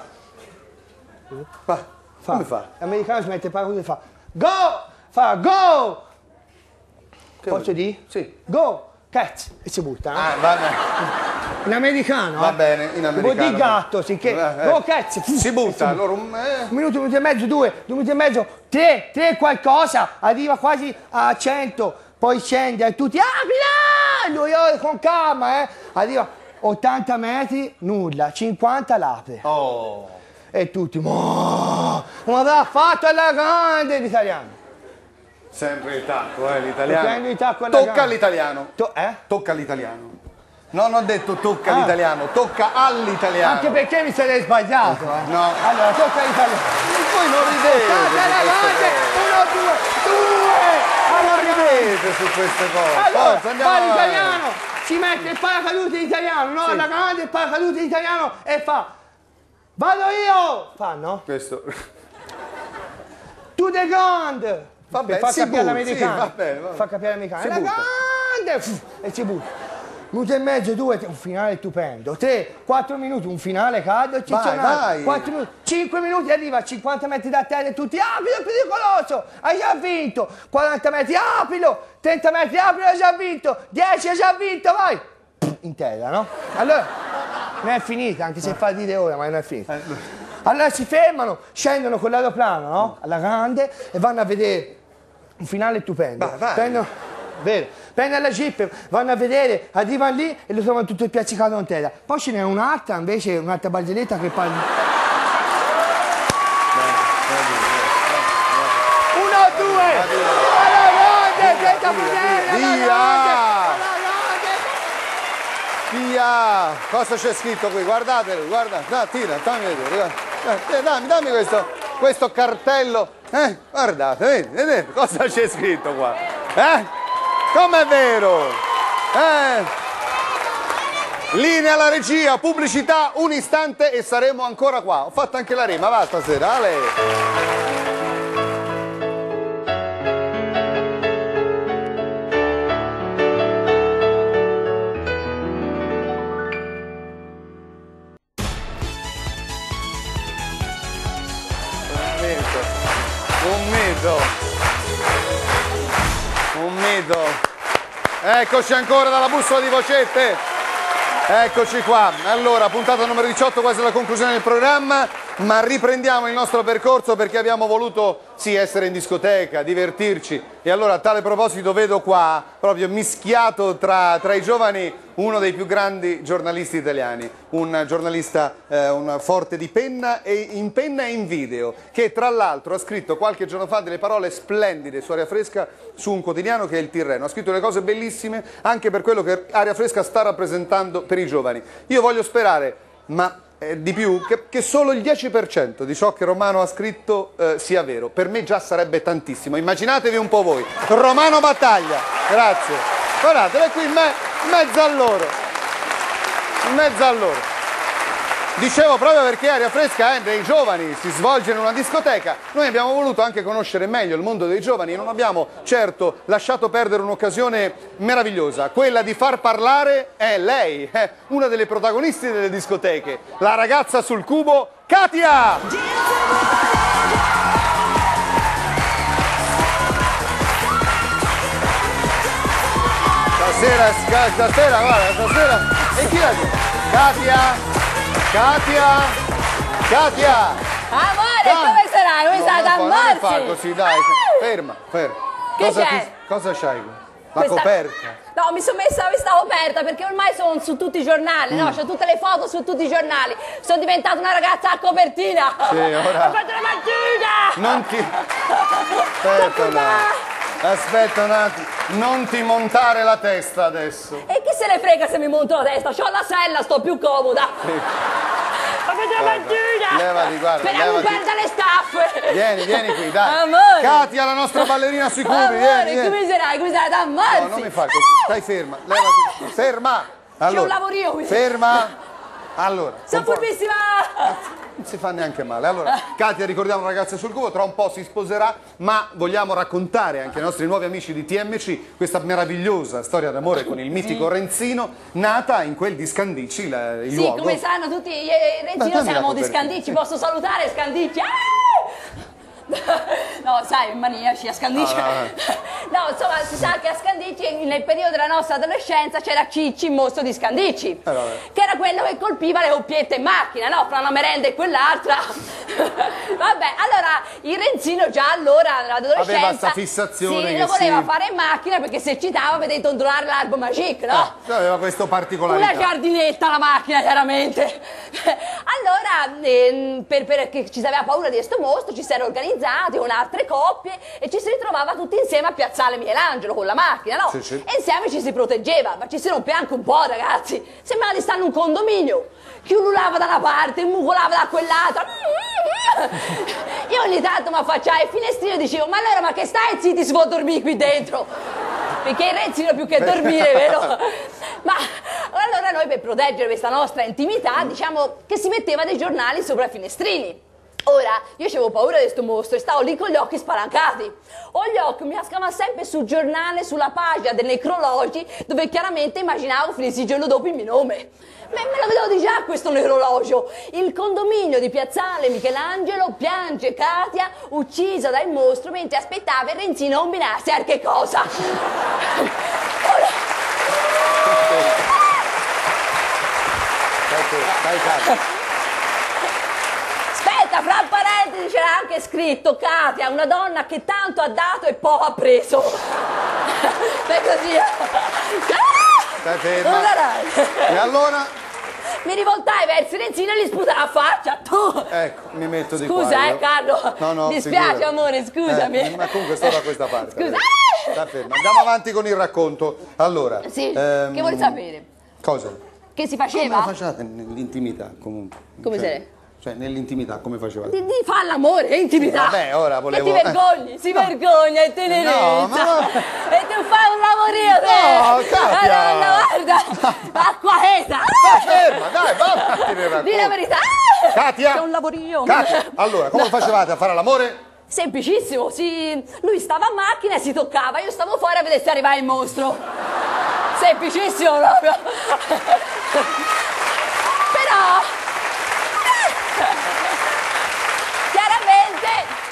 Va. Come fa? L'americano si mette il paracadute e fa, go! Fa, go! Che Posso vuol dire? Sì. Go! Cazzo! E si butta. eh? Ah, va bene. In americano, Va eh? bene, in Vuol americano. dire gatto, sì, che... Eh, eh. Go, cazzo! Si butta, allora un... eh. Un minuto, un minuto e mezzo, due, due minuti e mezzo, tre, tre qualcosa, arriva quasi a cento, poi scende e tutti, ah, Milano! Lui con calma, eh! Arriva ottanta metri, nulla, cinquanta l'apre. Oh. E tutti, ma come avrà fatto alla grande l'italiano? Sempre il tacco, eh, Lo l'italiano. prendo il tacco alla Tocca grande. all'italiano. To- eh? Tocca all'italiano. No, non ho detto tocca Ah. all'italiano, tocca all'italiano. Anche perché mi sarei sbagliato, eh? No. Allora, tocca all'italiano. Voi non ridete Tocca su alla queste grande, cose. uno, due, due! Alla Non grande. ridete su queste cose. Allora, Forza, andiamo fa avanti. l'italiano, si mette il paracadute italiano, no? Alla grande il paracadute italiano e fa, vado io! Fa, no? Questo. To the ground! Vabbè, Per far si capire butta, all'americano. sì, va bene, va bene. Fa capire all'americano. Si La butta. grande! Fu, e si butta. Minuto e mezzo, due, un finale stupendo. Tre, quattro minuti, un finale caldo e Vai, vai. Quattro minuti, cinque minuti arriva a cinquanta metri da terra e tutti, apilo, è pericoloso! Hai già vinto! quaranta metri, apilo! trenta metri, apilo, hai già vinto! dieci, hai già vinto, vai! In terra, no? Allora, non è finita, anche se fa dire ora, ma non è finita. Allora si fermano, scendono con l'aeroplano, no? Alla grande e vanno a vedere un finale stupendo. Vai, vai. Prendono, vero, prendono la jeep, vanno a vedere, arrivano lì e lo trovano tutto piazzicato in terra. Poi ce n'è un'altra, invece, un'altra barzelletta che parla. Uno, due! Alla grande, senza problemi! alla Via! grande, alla grande. Via! Cosa c'è scritto qui? Guardatelo, guarda. No, tira, fammi vedere. guarda. Eh, Dammi, dammi questo, questo cartello. Eh, guardate, vedi, vedete cosa c'è scritto qua? Eh? Com'è vero? Eh? Linea alla regia, pubblicità, un istante e saremo ancora qua. Ho fatto anche la rima, va stasera, Ale. mito. Un mito. Un mito. Eccoci ancora dalla bussola di Vocette. Eccoci qua. Allora, puntata numero diciotto, quasi alla conclusione del programma, ma riprendiamo il nostro percorso perché abbiamo voluto, sì, essere in discoteca, divertirci. E allora, a tale proposito, vedo qua, proprio mischiato tra, tra i giovani, uno dei più grandi giornalisti italiani, un giornalista eh, un forte di penna, e in penna e in video, che tra l'altro ha scritto qualche giorno fa delle parole splendide su Aria Fresca, su un quotidiano che è il Tirreno. Ha scritto delle cose bellissime anche per quello che Aria Fresca sta rappresentando per i giovani. Io voglio sperare, ma eh, di più, che, che solo il dieci per cento di ciò che Romano ha scritto eh, sia vero. Per me già sarebbe tantissimo. Immaginatevi un po' voi. Romano Battaglia, grazie. Guardatelo, è qui in, me, in mezzo a loro. In mezzo a loro. Dicevo, proprio perché Aria Fresca è dei giovani, si svolge in una discoteca, noi abbiamo voluto anche conoscere meglio il mondo dei giovani e non abbiamo certo lasciato perdere un'occasione meravigliosa, quella di far parlare è lei, è una delle protagoniste delle discoteche, la ragazza sul cubo, Katia! Stasera, stasera, guarda, stasera, e chi la dice? Katia! Katia! Katia! Amore, Dai. come sarai? Come stai da Non fa- non fa morsi? così, dai, ferma, ferma. Che Cosa, c'è? ti- cosa c'hai qui? La Questa- coperta. No, mi sono messa questa coperta perché ormai sono su tutti i giornali, Mm. no? C'ho tutte le foto su tutti i giornali. Sono diventata una ragazza a copertina. Sì, ora- Ho fatto la mattina! Non ti... Aspetta un attimo. Aspetta un attimo. Non ti montare la testa adesso. E chi se ne frega se mi monto la testa? C'ho la sella, sto più comoda. Ho fatto la Guarda, mattina! levati, guarda, Speriamo levati. perda le staffe! Vieni, vieni qui, dai. Amore! Katia, la nostra ballerina sui cubi, Amore, vieni, vieni. come sarai? Come sarai da morsi? No, non mi fai così. Stai ferma. Levati. Ferma. Allora, un lavorino qui. Ferma. Allora. Sono un po'- furbissima! Non si fa neanche male. Allora, Katia, ricordiamo, ragazze sul cubo, tra un po' si sposerà, ma vogliamo raccontare anche ai nostri nuovi amici di T M C questa meravigliosa storia d'amore con il mitico Renzino, nata in quel di Scandicci, la- il Sì, luogo. come sanno tutti, eh, Ma Renzino dammi la siamo di copertina. Scandicci, posso salutare Scandicci? Ah! No, sai, maniaci a Scandicci. Ah, No, insomma, si sa che a Scandicci, nel periodo della nostra adolescenza, c'era Cicci, il mostro di Scandicci, vabbè. che era quello che colpiva le coppiette in macchina, no? Fra una merenda e quell'altra. Vabbè, allora, il Renzino già allora, nell'adolescenza... Aveva sta fissazione Sì, che lo voleva sì. fare in macchina perché se citava vedete dondolare l'arbo magique, no? Eh, aveva questo particolarità. Una giardinetta la macchina, chiaramente. Allora, ehm, per, perché ci si aveva paura di questo mostro, ci si era organizzati con altre coppie e ci si ritrovava tutti insieme a Piazzale Michelangelo con la macchina, no? Sì, sì. E insieme ci si proteggeva, ma ci si rompeva anche un po', ragazzi. Sembrava di stare in un condominio. Chi ululava da una parte, mugolava da quell'altra. Io ogni tanto mi affacciai ai finestrino e dicevo, ma allora, ma che stai zitti, si può dormire qui dentro? Perché il Renzino più che dormire, vero? Ma allora noi, per proteggere questa nostra intimità, diciamo che si metteva dei giornali sopra i finestrini. Ora, io avevo paura di questo mostro e stavo lì con gli occhi spalancati. Ho gli occhi, mi cascava sempre sul giornale, sulla pagina dei necrologi, dove chiaramente immaginavo finissi il giorno dopo il mio nome. Me, me lo vedevo di già questo necrologio. Il condominio di Piazzale Michelangelo piange Katia, uccisa dal mostro, mentre aspettava il Renzino combinarsi a che cosa. Ora... Dai, Katia. Aspetta, fra parentesi c'era anche scritto Katia, una donna che tanto ha dato e poco ha preso. Per così. Stai ferma. Non darai. E allora? Mi rivoltai verso Renzino e gli sputai la faccia. Tu. Ecco, mi metto di qua. Scusa, io. eh, Carlo. No, no, Mi dispiace, figurati. amore, scusami. Eh, ma comunque sto da questa parte. Scusa. Sta ferma. Andiamo avanti con il racconto. Allora. Sì, ehm, che vuoi sapere? Cosa? Che si Come faceva? la facevate nell'intimità comunque? Come Cioè- se? Cioè, nell'intimità come facevate? Di, di fare l'amore, è intimità. Sì, vabbè, ora volevo- Che ti vergogni, si vergogna e tenerezza. No, ma no. E tu fai un lavorino te. No, Katia. Allora, guarda, acqua cheta. Sta ferma, dai, basta nel racconto. Dì la verità. Katia! È un lavorino. Katia, allora, come facevate a fare l'amore? Semplicissimo, si... lui stava a macchina e si toccava, io stavo fuori a vedere se arrivava il mostro. Semplicissimo proprio. Però... chiaramente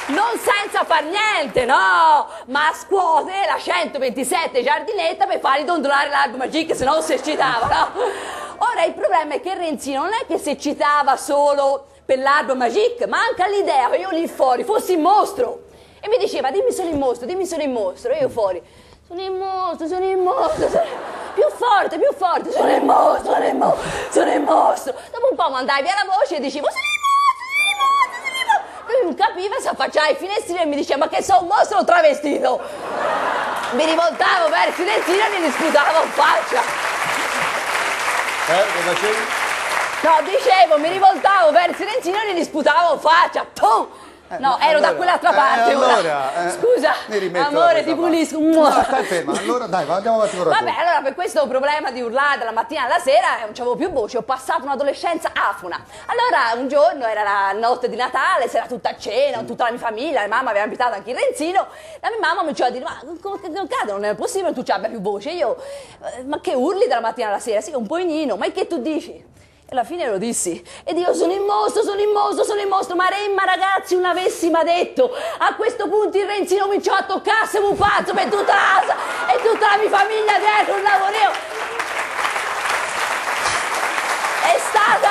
Non senza far niente, no! Ma scuote la centoventisette giardinetta per fargli dondolare l'Arbo Magic, se no si eccitava, no? Ora il problema è che Renzino non è che si eccitava solo per l'Arbo Magic, ma anche all'idea che io lì fuori fossi il mostro. E mi diceva, dimmi sono il mostro, dimmi sono il mostro. E io fuori, sono il mostro, sono il mostro, sono... più forte, più forte, sono il mostro, sono il mostro, sono il mostro. Dopo un po' mandai via la voce e dicevo, sono il mostro, sono il mostro, sono il mostro. Lui non capiva, si affacciava ai finestrino e mi diceva, ma che sono un mostro travestito. Mi rivoltavo verso il finestrino e gli sputavo in faccia. Eh, che facevi? No, dicevo, mi rivoltavo verso il Renzino e gli sputavo in faccia. Pum! Eh, no, no, ero allora, da quell'altra eh, parte allora, ora. eh, Scusa, mi rimetto da amore, questa ti parte. pulisco. No, stai ferma, allora dai, andiamo avanti con il Vabbè, racconto. allora per questo problema di urlare dalla mattina alla sera non c'avevo più voce, ho passato un'adolescenza afona. Allora un giorno era la notte di Natale, si era tutta a cena, con tutta la mia famiglia, la mamma aveva invitato anche il Renzino, la mia mamma mi diceva di dire, ma come che cade, non è possibile che tu ci abbia più voce. Io, eh, ma che urli dalla mattina alla sera? Sì, un poinino, ma che tu dici? E alla fine lo dissi, ed io sono il mostro, sono il mostro, sono il mostro, ma Remma ragazzi non avessi mai detto, a questo punto il Renzino cominciò a toccarsi un pazzo per tutta la casa e tutta la mia famiglia dietro, un lavoreo. È stata...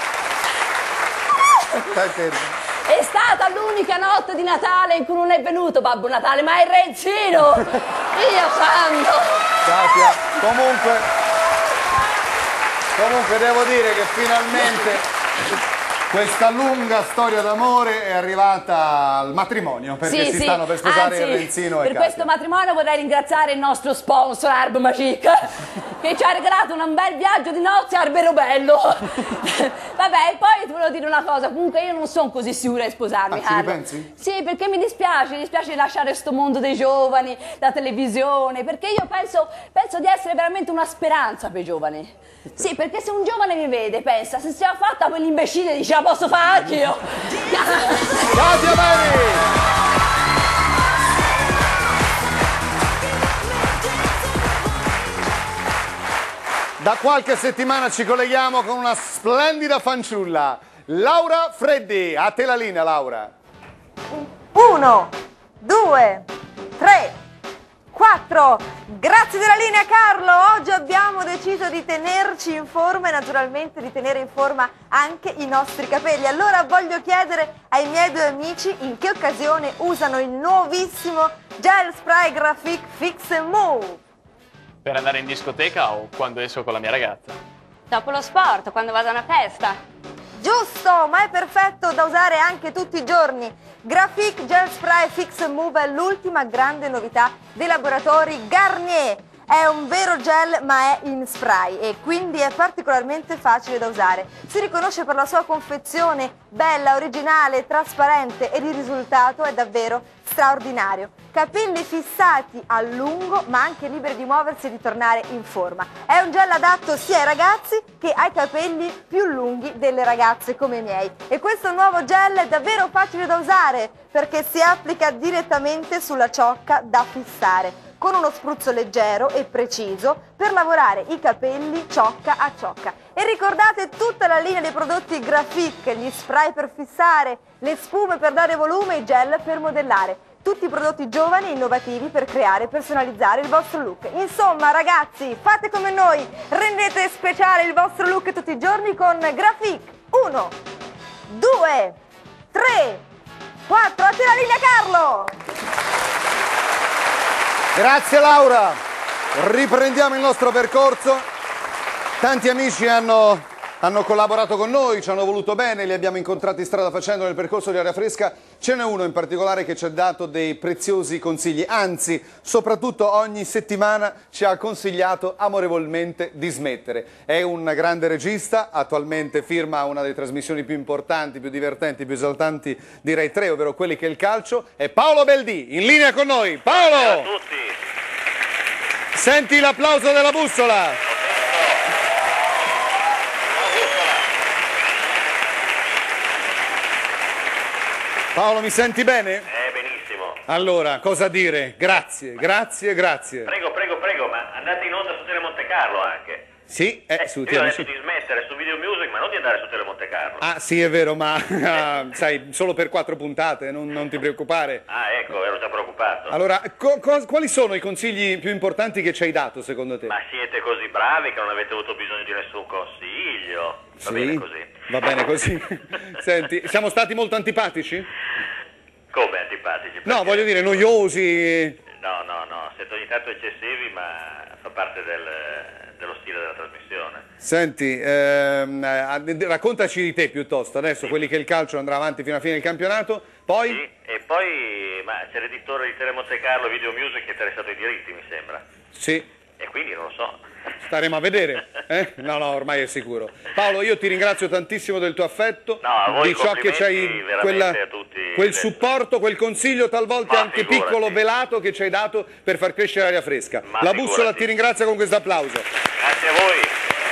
Stai ferma. È stata l'unica notte di Natale in cui non è venuto Babbo Natale, ma è il Renzino! Dio santo! Katia, comunque... Comunque devo dire che finalmente questa lunga storia d'amore è arrivata al matrimonio, perché Sì, si sì. stanno per sposare Anzi, il Renzino e per Katia. questo matrimonio vorrei ringraziare il nostro sponsor Arbo Magic che ci ha regalato un bel viaggio di nozze a Alberobello. Vabbè, poi ti volevo dire una cosa, comunque io non sono così sicura di sposarmi, Ah, ci Carlo. ripensi? Sì, perché mi dispiace, mi dispiace di lasciare sto mondo dei giovani, la televisione, perché io penso, penso di essere veramente una speranza per i giovani. Sì, perché se un giovane mi vede, pensa, se ce l'ha fatta quell'imbecille dice la posso fare anche io. Katia Meri! Da qualche settimana ci colleghiamo con una splendida fanciulla, Laura Freddi. A te la linea, Laura. Uno, due, tre, quattro. Grazie della linea, Carlo. Oggi abbiamo deciso di tenerci in forma e naturalmente di tenere in forma anche i nostri capelli. Allora voglio chiedere ai miei due amici in che occasione usano il nuovissimo Gel Spray Graphic Fix and Move. Per andare in discoteca o quando esco con la mia ragazza? Dopo lo sport, quando vado a una festa. Giusto, ma è perfetto da usare anche tutti i giorni. Graphic Gel Spray Fix and Move è l'ultima grande novità dei laboratori Garnier. È un vero gel ma è in spray e quindi è particolarmente facile da usare. Si riconosce per la sua confezione bella, originale, trasparente ed il risultato è davvero straordinario. Capelli fissati a lungo ma anche liberi di muoversi e di tornare in forma. È un gel adatto sia ai ragazzi che ai capelli più lunghi delle ragazze come i miei. E questo nuovo gel è davvero facile da usare perché si applica direttamente sulla ciocca da fissare, con uno spruzzo leggero e preciso per lavorare i capelli ciocca a ciocca. E ricordate tutta la linea dei prodotti Graphic, gli spray per fissare, le spume per dare volume e i gel per modellare. Tutti prodotti giovani e innovativi per creare e personalizzare il vostro look. Insomma ragazzi, fate come noi, rendete speciale il vostro look tutti i giorni con Graphic. Uno, due, tre, quattro, a te la linea Carlo! Grazie Laura, riprendiamo il nostro percorso. Tanti amici hanno, hanno collaborato con noi, ci hanno voluto bene, li abbiamo incontrati strada facendo nel percorso di Aria Fresca. Ce n'è uno in particolare che ci ha dato dei preziosi consigli, anzi soprattutto ogni settimana ci ha consigliato amorevolmente di smettere. È un grande regista, attualmente firma una delle trasmissioni più importanti, più divertenti, più esaltanti di Rai tre, ovvero Quelli che è il calcio, è Paolo Beldì, in linea con noi. Paolo! Ciao a tutti! Senti l'applauso della bussola! Paolo, mi senti bene? Eh, benissimo. Allora, cosa dire? Grazie, grazie, grazie. Prego, prego, prego, ma andate in onda su Tele Monte Carlo anche. Sì, eh, Eh, su io ho Tele detto di smettere, mettere su Video Music, ma non di andare su Tele Monte Carlo. Ah, sì, è vero, ma sai, solo per quattro puntate, non, non ti preoccupare. Ah, ecco, ero già preoccupato. Allora, co- co- quali sono i consigli più importanti che ci hai dato, secondo te? Ma siete così bravi che non avete avuto bisogno di nessun consiglio. Va Sì? bene così. Va bene così. Senti, siamo stati molto antipatici? Come antipatici? No, voglio dire, noiosi. No, no, no, siete ogni tanto eccessivi, ma fa parte del, dello stile della trasmissione. Senti, ehm, eh, raccontaci di te piuttosto, adesso, quelli che il calcio andrà avanti fino alla fine del campionato, poi... Sì, e poi, ma c'è l'editore di Tele Monte Carlo Video Music che è interessato ai diritti, mi sembra. Sì. E quindi non lo so. Staremo a vedere, eh? No, no, ormai è sicuro. Paolo, io ti ringrazio tantissimo del tuo affetto, No, a voi di ciò che ci hai, veramente quella, a tutti. quel supporto, quel consiglio talvolta Ma anche figurati. piccolo, velato, che ci hai dato per far crescere aria fresca. Ma La figurati. bussola ti ringrazia con questo applauso. Grazie a voi.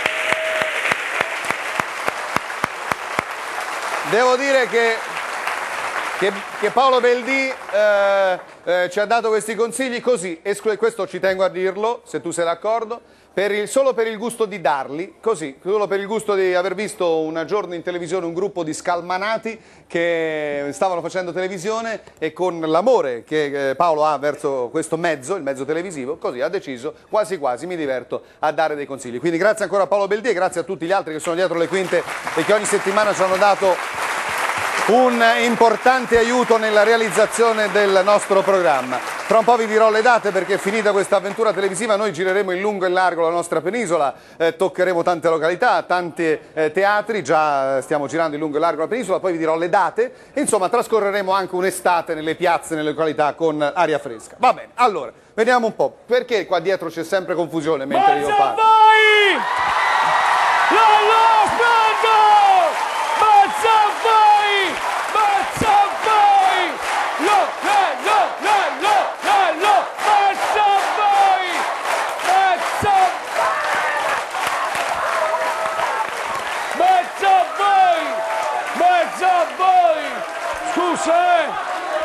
Devo dire che, che, che Paolo Beldì eh, eh, ci ha dato questi consigli così, esclu- questo ci tengo a dirlo, se tu sei d'accordo, per il- solo per il gusto di darli, così, solo per il gusto di aver visto un giorno in televisione un gruppo di scalmanati che stavano facendo televisione e con l'amore che eh, Paolo ha verso questo mezzo, il mezzo televisivo, così ha deciso, quasi quasi mi diverto a dare dei consigli. Quindi grazie ancora a Paolo Beldì e grazie a tutti gli altri che sono dietro le quinte e che ogni settimana ci hanno dato un importante aiuto nella realizzazione del nostro programma. Tra un po' vi dirò le date perché finita questa avventura televisiva noi gireremo in lungo e in largo la nostra penisola, eh, toccheremo tante località, tanti eh, teatri, già stiamo girando in lungo e largo la penisola, poi vi dirò le date e insomma trascorreremo anche un'estate nelle piazze, nelle località con aria fresca. Va bene, allora, vediamo un po', perché qua dietro c'è sempre confusione mentre io parlo? Vai! Lallo Spando! Mazza vai! Mazza vai! Lo, le, lo, le, lo, le, lo! Mazza vai! Mazza Mazza vai! Mazza vai! Scusa, eh!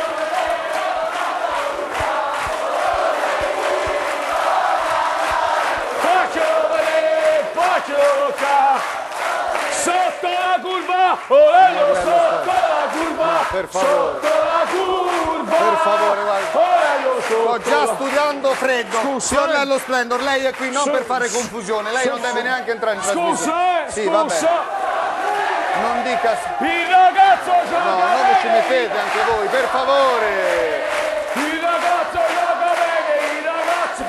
Faccelo vedere, faccelo qua! Sotto la curva! Orello sotto la curva! Per favore. Sotto la curva! Per favore, guarda. Orello sotto Sto già la- studiando freddo. Scusa, Ornello Splendor, lei è qui non Su- per fare confusione, lei non su- deve neanche entrare in trasmissione. Scusa, eh, Sì, va bene. scusa! Non dica... Il ragazzo gioca No, non vi ci mettete anche voi, per favore! Il ragazzo gioca bene, il ragazzo!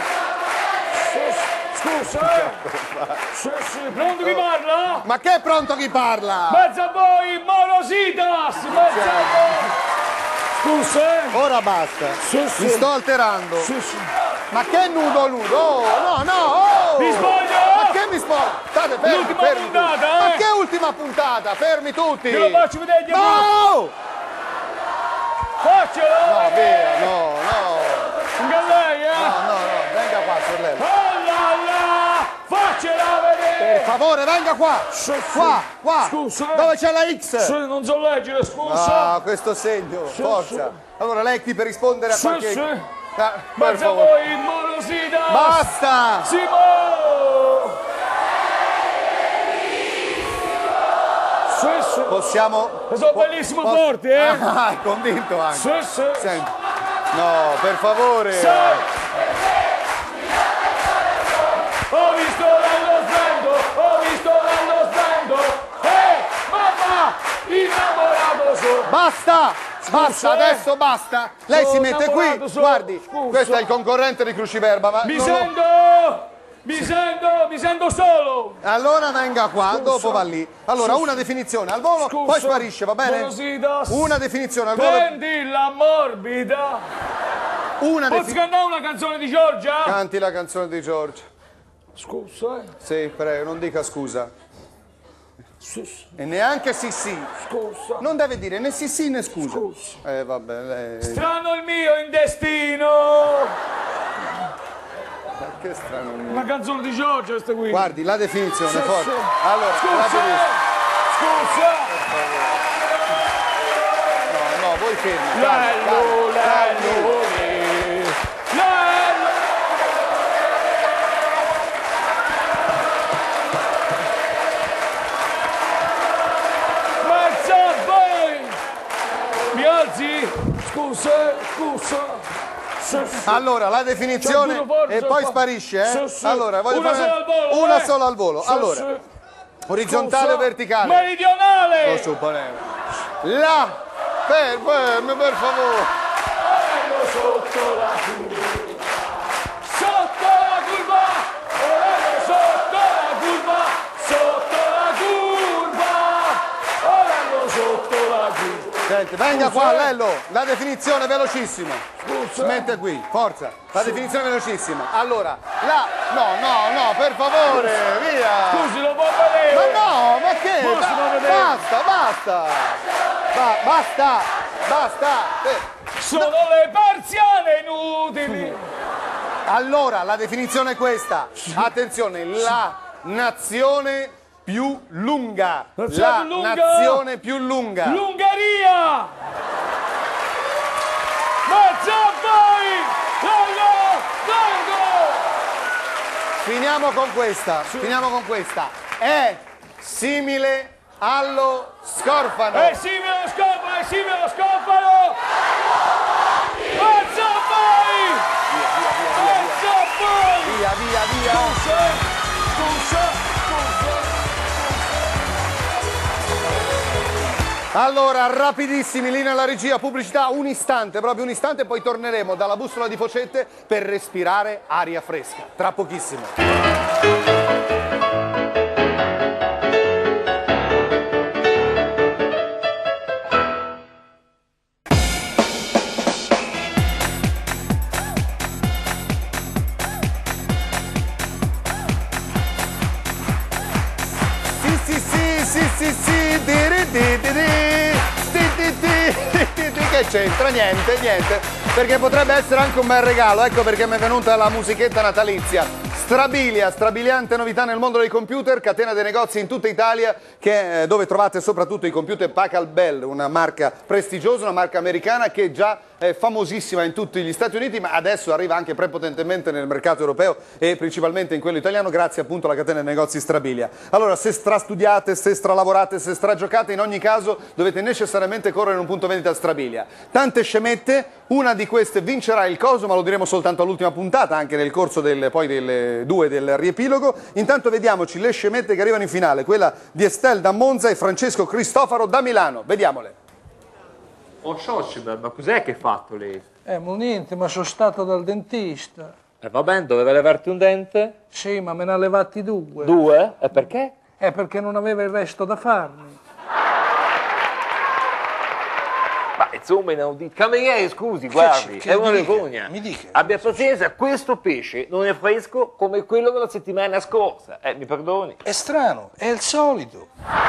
Su- Scusa, eh! Sì, sì, pronto chi parla? Ma che è pronto chi parla? Mezzo a voi, Morositas! Mezzo a voi! Scusa, eh! Ora basta, Sì, sì. mi sto alterando. Sì, sì. Ma che nudo nudo? Oh, no, no, oh! Mi sbaglio? Ma che mi spoglio? State fermi, L'ultima fermi puntata, tutti. eh? Ma che ultima puntata? Fermi tutti! Te lo faccio vedere agli No! Faccelo! No, via, no, no. Anche lei, eh! No, no, no, venga qua, sorella. Oh là là! Faccela vedere! Per favore, venga qua! Sì, sì. Qua, qua! Scusa, eh. Dove c'è la X? Sì, non so leggere, scusa! Ah, questo segno, Sì, forza. sì. Allora lei è qui per rispondere a Sì, qualche... sì. Ah, per Mezzo a favore. voi, Morositas! Basta! Simo! Sì, sì. Possiamo... Sono bellissimo po- forti, eh? Ah, è convinto anche. Sì, sì. Senti. No, per favore. Sì. Ho visto dallo splendo, ho visto dallo splendo. Eh, mamma, innamorato sono. Basta! Basta, eh. adesso basta. Lei Sono si mette qui. innamorato, sono- Guardi, scusa. questo è il concorrente di Cruciverba. Ma Mi non lo- sento, mi sento, mi sento solo. Allora venga qua, Scusa. dopo va lì. Allora, Scusa. una definizione al volo, Scusa. poi sparisce, va bene? Morositas. Una definizione al volo. Prendi la morbida. Una Posso definizione. cantare una canzone di Giorgia? Canti la canzone di Giorgia. Scusa, eh. Sì, prego, non dica scusa. Scusa. E neanche sì sì. Scusa. Non deve dire né sì sì né scusa. Scusa. Eh vabbè, lei... Strano il mio intestino. Che strano. Una canzone di Giorgia questa qui. Guardi, la definizione, Sì, forte. sì. Allora, la Scusa. definizione. Scusa. No, no, voi fermi. calmi, Lello, calmi, calmi. lello, le. Lello. Ti alzi? Scusa, scusa. Allora, la definizione e poi sparisce, eh? Allora, voglio una fare sola al volo, una eh? sola al volo. Allora, orizzontale o verticale? Meridionale! Lo supponeva. La fermo, per favore. Sotto la curva. Sotto la curva. Orello sotto la curva. Sotto la curva. Orello sotto la curva. Senti, venga qua, Lello, la definizione velocissima. Si mette qui, forza, la definizione velocissima. Allora, la... No, no, no, per favore, via! Scusi, lo può vedere! Ma no, ma che? Ba- basta, basta! Ba- basta, basta! Eh. Sono le persiane inutili! Allora, la definizione è questa. Attenzione, la nazione più lunga. Nazione la più lunga. nazione più lunga. L'Ungheria! Mezzo a voi! Lello! Largo! Finiamo con questa, finiamo con questa. È simile allo scorfano. È simile allo scorfano, è simile allo scorfano! Mezzo a voi! Mezzo a voi! Via, via, via! Scusa, scusa, scusa! Allora, rapidissimi, lì nella regia, pubblicità, un istante, proprio un istante, poi torneremo dalla bussola di Focette per respirare aria fresca. Tra pochissimo. Sì, sì, sì, sì, sì, sì, diri, di, di, di, di, di, di, di, di, che c'entra? Niente, niente, perché potrebbe essere anche un bel regalo, ecco perché mi è venuta la musichetta natalizia. Strabilia, strabiliante novità nel mondo dei computer, catena dei negozi in tutta Italia che, eh, dove trovate soprattutto i computer Pachelbel, una marca prestigiosa, una marca americana che già è famosissima in tutti gli Stati Uniti, ma adesso arriva anche prepotentemente nel mercato europeo e principalmente in quello italiano grazie appunto alla catena dei negozi Strabilia. Allora, se strastudiate, se stralavorate, se stragiocate, in ogni caso dovete necessariamente correre in un punto vendita Strabilia. Tante scemette, una di queste vincerà il coso, ma lo diremo soltanto all'ultima puntata, anche nel corso del, poi delle due del riepilogo. Intanto vediamoci le scemette che arrivano in finale, quella di Estelle da Monza e Francesco Cristofaro da Milano. Vediamole. Oh Socibel, ma cos'è che hai fatto lì? Eh, ma niente, ma sono stato dal dentista. E eh, va bene, doveva levarti un dente? Sì, ma me ne ha levati due. Due? E perché? Eh, perché non aveva il resto da farmi. Ma insomma, inaudito. Cameriere, scusi, guardi, che è una dica? vergogna. Mi dica. Abbia pazienza, questo pesce non è fresco come quello della settimana scorsa. Eh, mi perdoni? È strano, è il solito.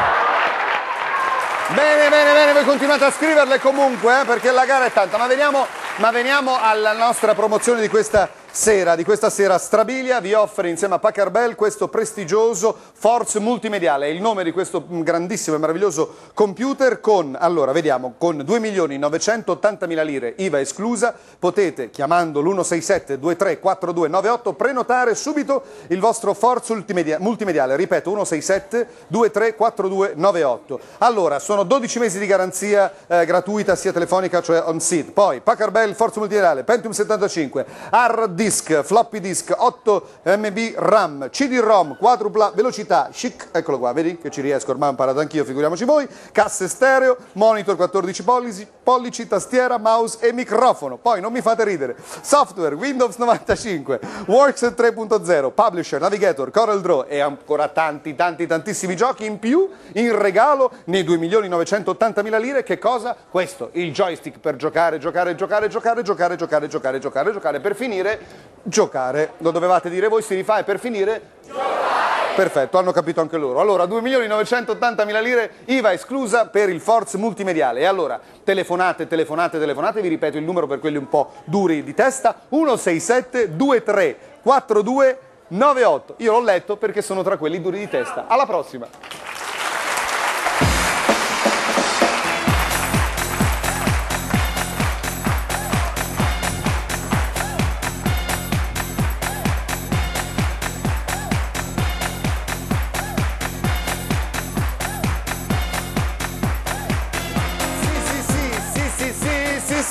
Bene, bene, bene, voi continuate a scriverle comunque, eh, perché la gara è tanta, ma veniamo, ma veniamo alla nostra promozione di questa sera, di questa sera. Strabilia vi offre insieme a Pachelbel questo prestigioso Force multimediale, è il nome di questo grandissimo e meraviglioso computer con, allora vediamo, con due milioni novecentottantamila lire, I V A esclusa, potete chiamando l'uno sei sette due tre quattro due nove otto prenotare subito il vostro Force multimedia, multimediale, ripeto uno sei sette due tre quattro due nove otto. Allora, sono dodici mesi di garanzia eh, gratuita sia telefonica, cioè on seat, poi Pachelbel Force multimediale, Pentium settantacinque, hard disk, floppy disk, otto megabit RAM, C D-ROM, quadrupla velocità, chic, eccolo qua, vedi che ci riesco, ormai ho imparato anch'io, figuriamoci voi, casse stereo, monitor quattordici pollici, pollici, tastiera, mouse e microfono, poi non mi fate ridere, software, Windows novantacinque, Works tre punto zero, Publisher, Navigator, CorelDRAW e ancora tanti, tanti, tantissimi giochi in più, in regalo, nei due milioni novecentottantamila lire, che cosa? Questo, il joystick per giocare, giocare, giocare, giocare, giocare, giocare, giocare, giocare, giocare, per finire, giocare, lo dovevate dire voi, si rifà e per finire? Giocare! Perfetto, hanno capito anche loro. Allora, due milioni novecentottantamila lire, I V A esclusa per il Force multimediale. E allora, telefonate, telefonate, telefonate, vi ripeto il numero per quelli un po' duri di testa, uno sei sette due tre quattro due nove otto. Io l'ho letto perché sono tra quelli duri di testa. Alla prossima!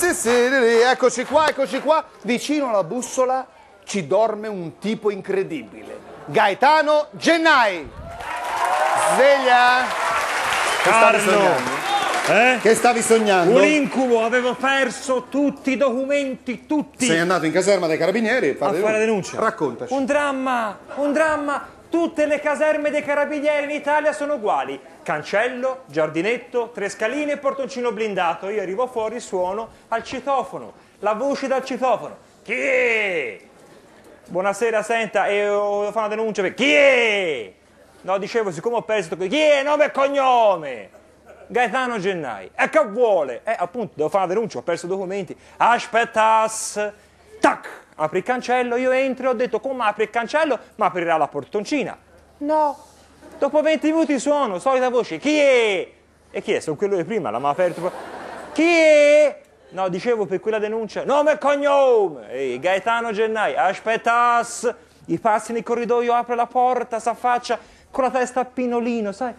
sì, sì, eccoci qua, eccoci qua. Vicino alla bussola ci dorme un tipo incredibile. Gaetano Gennai. Sveglia. Che stavi sognando? Eh? Che stavi sognando? Un incubo, avevo perso tutti i documenti, tutti. Sei andato in caserma dai carabinieri a fare denuncia. Raccontaci. Un dramma, un dramma. Tutte le caserme dei carabinieri in Italia sono uguali. Cancello, giardinetto, tre scaline e portoncino blindato. Io arrivo fuori, suono al citofono. La voce dal citofono. Chi è? Buonasera, senta, e devo fare una denuncia per... Chi è? No, dicevo, siccome ho perso... Chi è? Nome e cognome? Gaetano Gennai. E che vuole? Eh, appunto, devo fare una denuncia, ho perso i documenti. Aspettas. Tac! Apri il cancello, io entro e ho detto, come apri il cancello? Ma aprirà la portoncina. No. Dopo venti minuti suono, solita voce. Chi è? E chi è? Sono quello di prima, l'ha aperto. Chi è? No, dicevo per quella denuncia. Nome e cognome. Ehi, Gaetano Gennai. Aspettas. I passi nel corridoio, apre la porta, s'affaccia con la testa a pinolino, sai?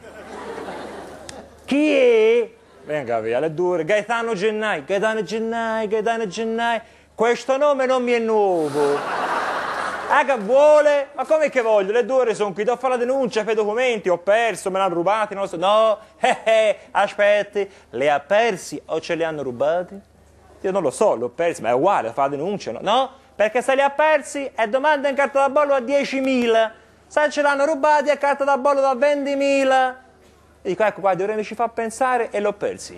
Chi è? Venga via, le due. Gaetano Gennai. Gaetano Gennai, Gaetano Gennai. Questo nome non mi è nuovo. Ah, che vuole? Ma come che voglio? Le due ore sono qui, devo fare la denuncia per i documenti, ho perso, me l'hanno rubati, non lo so. No, eh, eh, aspetti, li ha persi o ce li hanno rubati? Io non lo so, li ho persi, ma è uguale, fa la denuncia, no? No, perché se li ha persi è domanda in carta da bollo a diecimila. Se ce l'hanno rubati è carta da bollo da ventimila. E dico, ecco, guarda, ora mi ci fa pensare e l'ho persi.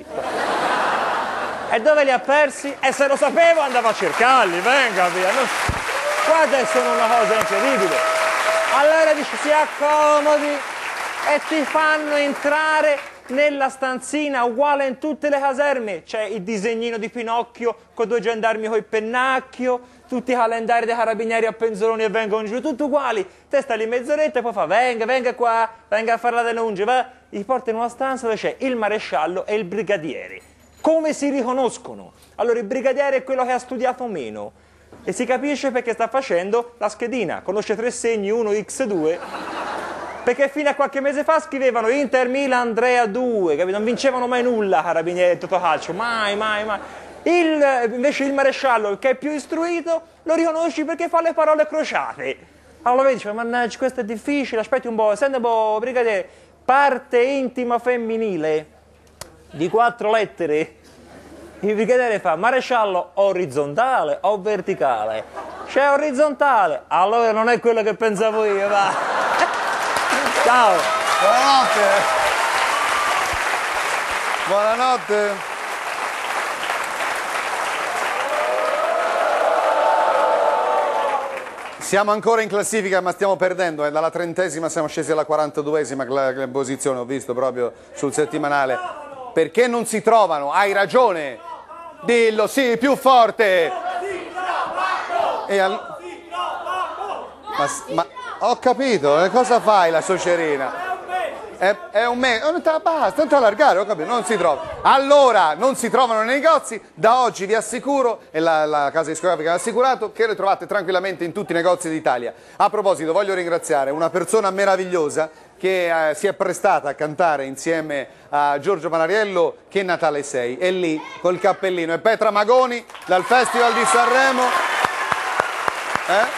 E dove li ha persi? E se lo sapevo andavo a cercarli, venga via. Non... Guarda, sono una cosa incredibile. Allora dici, si accomodi e ti fanno entrare nella stanzina uguale in tutte le caserme. C'è il disegnino di Pinocchio con due gendarmi con il pennacchio, tutti i calendari dei carabinieri a penzoloni e vengono giù, tutti uguali. Te stai lì mezz'oretta e poi fa, venga, venga qua, venga a fare la denuncia, va. Li porta in una stanza dove c'è il maresciallo e il brigadiere. Come si riconoscono? Allora il brigadiere è quello che ha studiato meno e si capisce perché sta facendo la schedina, conosce tre segni, uno, X due, perché fino a qualche mese fa scrivevano Inter Milan Andrea due, capito? Non vincevano mai nulla carabinieri e Totocalcio, mai, mai, mai. Il, invece il maresciallo, che è più istruito, lo riconosci perché fa le parole crociate. Allora vedi, dice, mannaggia, questo è difficile, aspetti un po', senti un po', brigadiere, parte intima femminile di quattro lettere. Il brigadiere fa, maresciallo orizzontale o verticale? C'è orizzontale, allora non è quello che pensavo io, va. Ciao. Buonanotte. Buonanotte. Siamo ancora in classifica ma stiamo perdendo, eh. Dalla trentesima siamo scesi alla quarantaduesima posizione, ho visto proprio sul settimanale. Perché non si trovano? Hai ragione. Dillo, sì, più forte. E al... ma, ma ho capito, eh, cosa fai la socerina? È, è un mese, non te, basta, non ti allargare, ho capito, non si trova. Allora, non si trovano nei negozi, da oggi vi assicuro, e la, la casa discografica ha assicurato, che le trovate tranquillamente in tutti i negozi d'Italia. A proposito, voglio ringraziare una persona meravigliosa che eh, si è prestata a cantare insieme a Giorgio Panariello Che Natale sei, è lì col cappellino, è Petra Magoni dal Festival di Sanremo. Eh?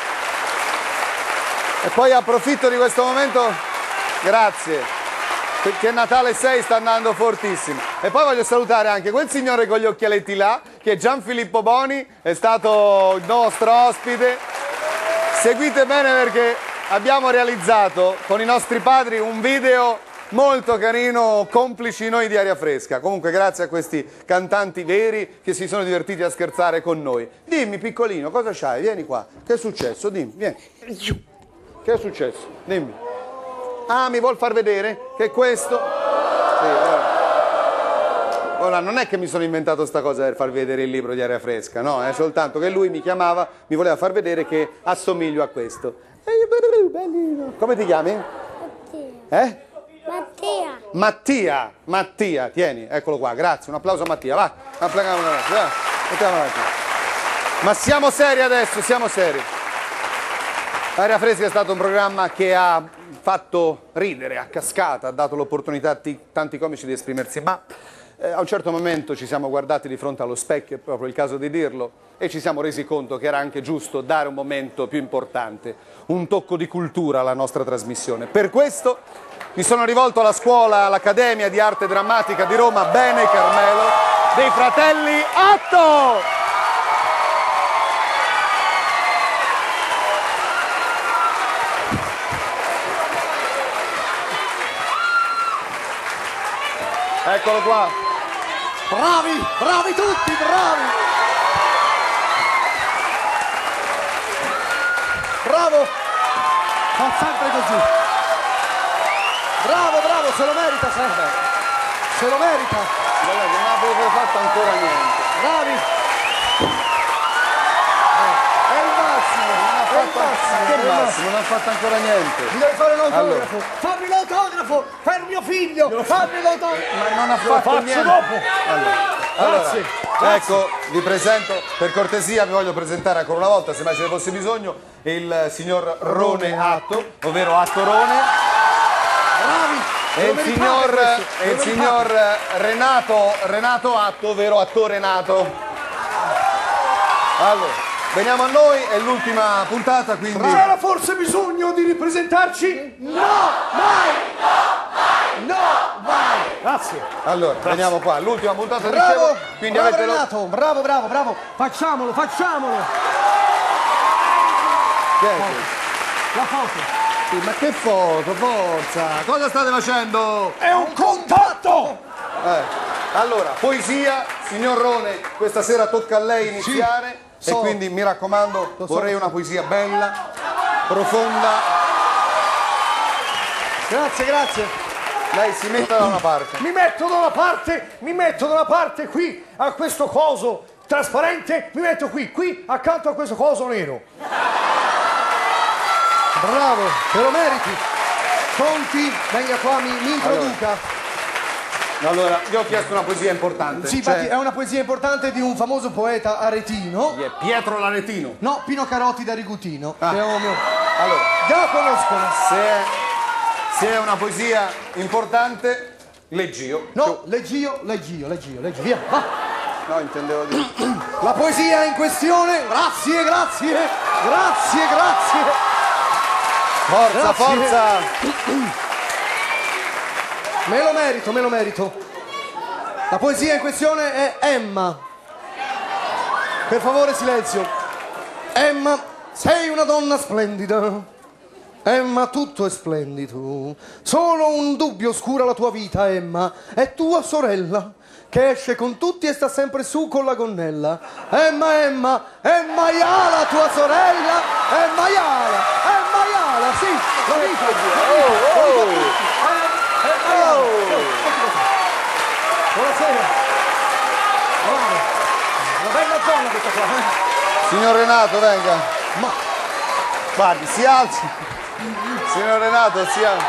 E poi approfitto di questo momento, grazie. Che Natale sei sta andando fortissimo. E poi voglio salutare anche quel signore con gli occhialetti là, che è Gianfilippo Boni, è stato il nostro ospite. Seguite bene perché abbiamo realizzato con i nostri padri un video molto carino, complici noi di Aria Fresca. Comunque grazie a questi cantanti veri che si sono divertiti a scherzare con noi. Dimmi piccolino, cosa c'hai? Vieni qua. Che è successo? Dimmi, vieni. Che è successo? Dimmi. Ah, mi vuol far vedere che questo... Sì, ora. Ora, non è che mi sono inventato sta cosa per far vedere il libro di Aria Fresca, no, è soltanto che lui mi chiamava, mi voleva far vedere che assomiglio a questo. Bellino. Come ti chiami? Mattia. Eh? Mattia. Mattia, Mattia, tieni, eccolo qua, grazie, un applauso a Mattia, va, applaudiamo un attimo, va, mettiamo un attimo. Ma siamo seri adesso, siamo seri. Aria Fresca è stato un programma che ha fatto ridere a cascata, ha dato l'opportunità a tanti comici di esprimersi, ma Eh, a un certo momento ci siamo guardati di fronte allo specchio, è proprio il caso di dirlo, e ci siamo resi conto che era anche giusto dare un momento più importante, un tocco di cultura alla nostra trasmissione. Per questo mi sono rivolto alla scuola, all'Accademia di Arte Drammatica di Roma, Bene Carmelo, dei fratelli Atto! Eccolo qua. Bravi, bravi tutti, bravi. Bravo. Fa sempre così. Bravo, bravo, se lo merita sempre. Se lo merita. Non avevo fatto ancora niente. Bravi. È il massimo, è il massimo. Che massimo, non ha fatto ancora niente. Mi devi fare l'autografo. Allora. Fammi l'autografo per mio figlio. Fammi l'autografo. Ma non ha fatto niente. dopo. Allora, Grazie. allora, ecco, vi presento, per cortesia vi voglio presentare ancora una volta, se mai ce ne fosse bisogno, il signor Rone Atto, ovvero Atto Rone. Bravi. E il signor, e il signor Renato, Renato Atto, ovvero Attore Nato. Allora, veniamo a noi, è l'ultima puntata, quindi... C'era forse bisogno di ripresentarci? No, mai! No, mai! Grazie. Allora, veniamo qua, l'ultima puntata, Bravo, dicevo, quindi bravo avete lo- Renato, bravo, bravo, bravo. Facciamolo, facciamolo. Che è questo? La foto. Sì, ma che foto, forza! Cosa state facendo? È un contatto! Eh, allora, poesia, signor Rone, questa sera tocca a lei iniziare Sì, e so. quindi mi raccomando, Lo so. vorrei una poesia bella, profonda. Grazie, grazie. Lei si metta da una parte. Mi metto da una parte, mi metto da una parte qui a questo coso trasparente, mi metto qui, qui accanto a questo coso nero. Bravo, te lo meriti. Conti, venga qua, mi, mi introduca. Allora, io ho chiesto una poesia importante. Sì, cioè- infatti è una poesia importante di un famoso poeta aretino. Chi è? Pietro l'Aretino. No, Pino Carotti da Rigutino. Ah. Che è un mio- Allora, già conoscono. se è, se è una poesia importante, leggio. No, leggio, leggio, leggio, leggio, via. Va. No, intendevo dire. La poesia in questione, grazie, grazie, grazie, grazie. Forza, Grazie. forza! Me lo merito, me lo merito. La poesia in questione è Emma. Per favore, silenzio. Emma, sei una donna splendida. Emma, tutto è splendido. Solo un dubbio oscura la tua vita, Emma. È tua sorella, che esce con tutti e sta sempre su con la gonnella. Emma, Emma, Emma Iala, tua sorella. Emma Iala, Emma Iala, sì, lo dico. Lo dico a tutti. Emma Iala. Buonasera. Bravo. Una bella zona questa qua. eh. Signor Renato, venga. Ma Guardi, si alzi. Signor Renato, si alzi.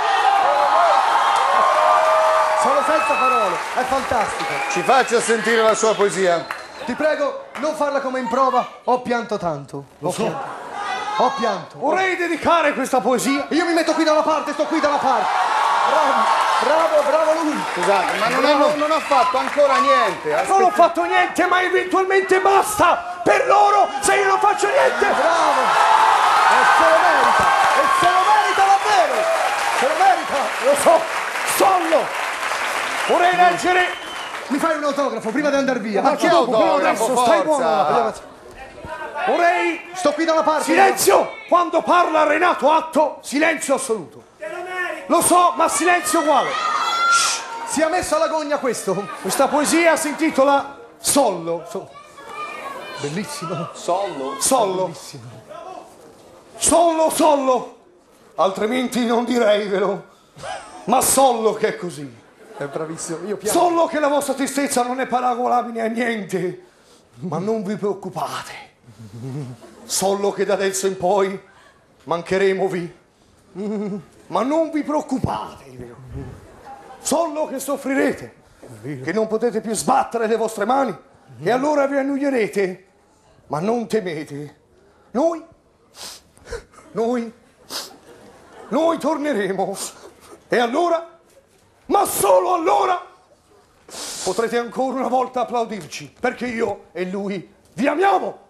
sono senza parole, è fantastico. Ci faccia sentire la sua poesia. Ti prego, non farla come in prova. Ho pianto tanto. Lo so. Ho pianto. Vorrei dedicare questa poesia. Io mi metto qui da una parte, sto qui da una parte. Bravo, bravo, bravo lui. Scusate, ma non, Bravo. ha, non ha fatto ancora niente. Non ho Aspetti- fatto niente, ma eventualmente basta per loro se io non faccio niente. Bravo. E se lo merita. E se lo merita davvero. Se lo merita. Lo so. Sollo. Vorrei leggere. Mi fai un autografo prima di andare via. Ma che dopo, però autografo, adesso stai forza. buono. Vorrei. Sto qui da una parte. Silenzio! Quando parla Renato Atto, silenzio assoluto. Lo so, ma silenzio uguale. Shh. Sia messo alla gogna questo. Questa poesia si intitola Sollo. So- Bellissimo. Sollo? Sollo. Bellissimo. Sollo, sollo. Altrimenti non direivelo. Ma sollo che è così. È bravissimo. Io piango. Sollo che la vostra tristezza non è paragonabile a niente. Ma non vi preoccupate. Sollo che da adesso in poi mancheremo vi. Ma non vi preoccupate. Sollo che soffrirete. Che non potete più sbattere le vostre mani. E allora vi annoierete. Ma non temete. Noi, noi, noi torneremo. E allora, ma solo allora, potrete ancora una volta applaudirci, perché io e lui vi amiamo!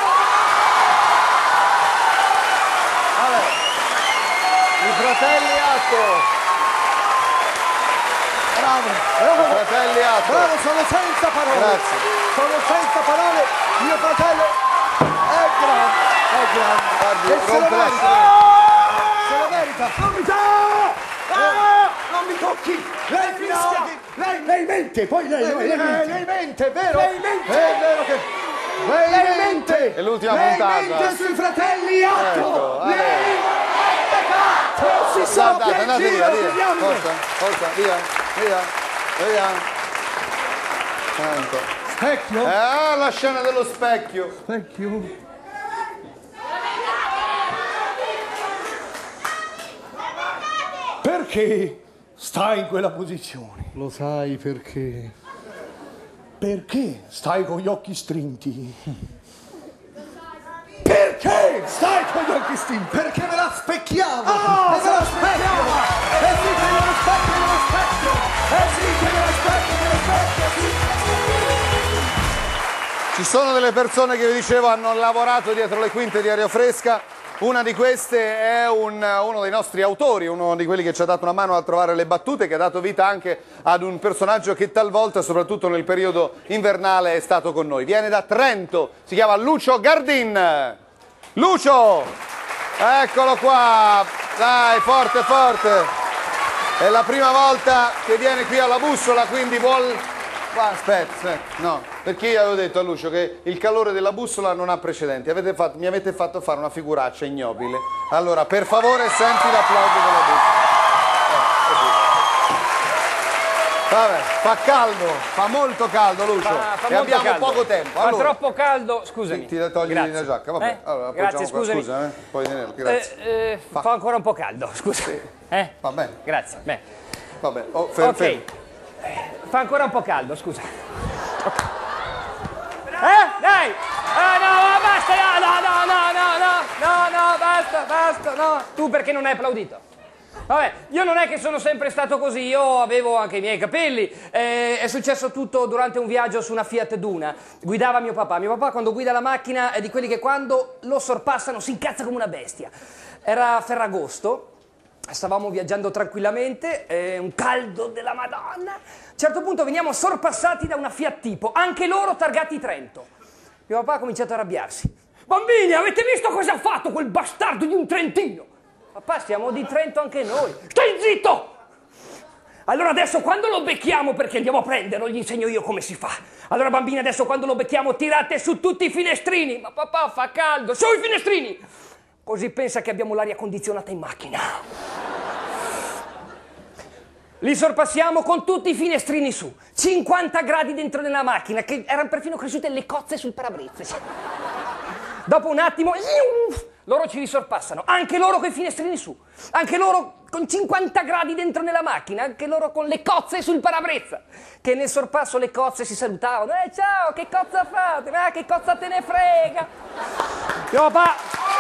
Vabbè, i fratelli Atto! Bravo, bravo! Fratelli Atto! Bravo, sono senza parole! Grazie! Sono senza parole, mio fratello è grande, è grande! Guardi, e se lo rompe la merita! scena. Se lo merita! Non mi tocchi! Ah, non mi tocchi! Lei fischia! Lei, lei mente, poi lei, lei, lei, mente. lei mente, vero? Lei mente! È vero che... Lei, lei mente! È l'ultima lei puntata. Lei mente sui fratelli Atto! Ecco, lei mente cazzo! Non si sa Guardate, che andate giro via, di via! fiamme! Forza, forza, via, via, via! Tanto. Specchio? Ah, la scena dello specchio! Specchio? Perché stai in quella posizione? Lo sai perché? Perché stai con gli occhi strinti? Perché stai con gli occhi strinti? Perché me la specchiavo! Ah, e me la specchiava! Eh sì che me lo specchio, me lo specchio! Eh sì che me lo specchio, me lo specchio! Sì. Ci sono delle persone che vi dicevo hanno lavorato dietro le quinte di Aria Fresca. Una di queste è un, uno dei nostri autori, uno di quelli che ci ha dato una mano a trovare le battute, che ha dato vita anche ad un personaggio che talvolta, soprattutto nel periodo invernale, è stato con noi. Viene da Trento, si chiama Lucio Gardin. Lucio! Eccolo qua! Dai, forte, forte! È la prima volta che viene qui alla bussola, quindi vuol... Qua, aspetta, aspetta, no, perché io avevo detto a Lucio che il calore della bussola non ha precedenti. Avete fatto, mi avete fatto fare una figuraccia ignobile. Allora, per favore, senti l'applauso della bussola. Vabbè, fa caldo, fa molto caldo, Lucio. Fa, fa e molto abbiamo caldo. poco tempo. Fa Allora, troppo caldo, scusami. ti, ti togli Grazie. la giacca, vabbè. Eh? Allora, Grazie, appoggiamo qua. scusami. Scusa, eh? Puoi tenerlo, grazie. Eh, eh, fa... fa ancora un po' caldo, scusa. Sì. Eh? Va bene. Grazie. Beh. Vabbè, oh, fermo. Ok. Fa ancora un po' caldo, scusa. Okay. Eh? Dai! Eh, no, basta! No, no, no, no, no, no, no, basta, basta, no. Tu perché non hai applaudito? Vabbè, io non è che sono sempre stato così, io avevo anche i miei capelli. Eh, è successo tutto durante un viaggio su una Fiat Duna. Guidava mio papà. Mio papà quando guida la macchina è di quelli che quando lo sorpassano si incazza come una bestia. Era Ferragosto. Stavamo viaggiando tranquillamente, eh, un caldo della Madonna. A un certo punto veniamo sorpassati da una Fiat Tipo, anche loro targati Trento. Mio papà ha cominciato a arrabbiarsi. Bambini, avete visto cosa ha fatto quel bastardo di un trentino? Papà, siamo di Trento anche noi. Stai zitto! Allora adesso quando lo becchiamo, perché andiamo a prenderlo, gli insegno io come si fa. Allora bambini, adesso quando lo becchiamo tirate su tutti i finestrini. Ma papà, fa caldo, su i finestrini! Così pensa che abbiamo l'aria condizionata in macchina. Li sorpassiamo con tutti i finestrini su. cinquanta gradi dentro nella macchina, che erano perfino cresciute le cozze sul parabrezze. Dopo un attimo, loro ci risorpassano. Anche loro con i finestrini su. Anche loro con cinquanta gradi dentro nella macchina. Anche loro con le cozze sul parabrezza. Che nel sorpasso le cozze si salutavano. Eh, ciao, che cozza fate? Ah, che cozza te ne frega? Mio papà...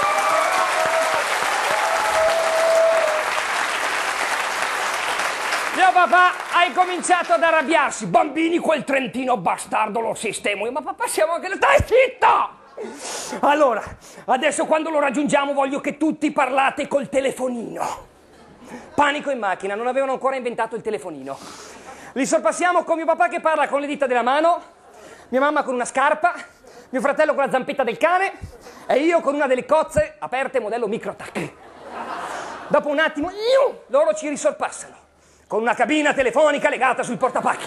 Mio papà ha incominciato ad arrabbiarsi. Bambini, quel trentino bastardo lo sistemo. Io, ma papà, siamo anche... Stai zitto! Allora, adesso quando lo raggiungiamo voglio che tutti parlate col telefonino. Panico in macchina, non avevano ancora inventato il telefonino. Li sorpassiamo con mio papà che parla con le dita della mano, mia mamma con una scarpa, mio fratello con la zampetta del cane e io con una delle cozze aperte modello Microtac. Dopo un attimo, loro ci risorpassano con una cabina telefonica legata sul portapacchi.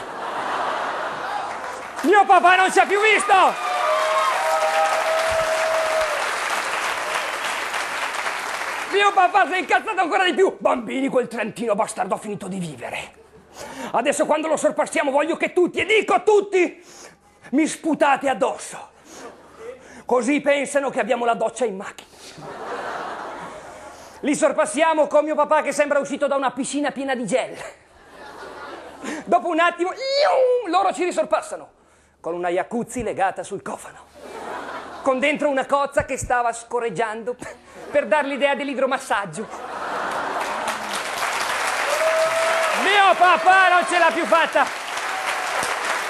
Mio papà non ci ha più visto! Mio papà si è incazzato ancora di più! Bambini, quel trentino bastardo ha finito di vivere. Adesso quando lo sorpassiamo voglio che tutti, e dico tutti, mi sputate addosso. Così pensano che abbiamo la doccia in macchina. Li sorpassiamo con mio papà che sembra uscito da una piscina piena di gel. Dopo un attimo, loro ci risorpassano con una jacuzzi legata sul cofano, con dentro una cozza che stava scorreggiando per dar l'idea dell'idromassaggio. Mio papà non ce l'ha più fatta.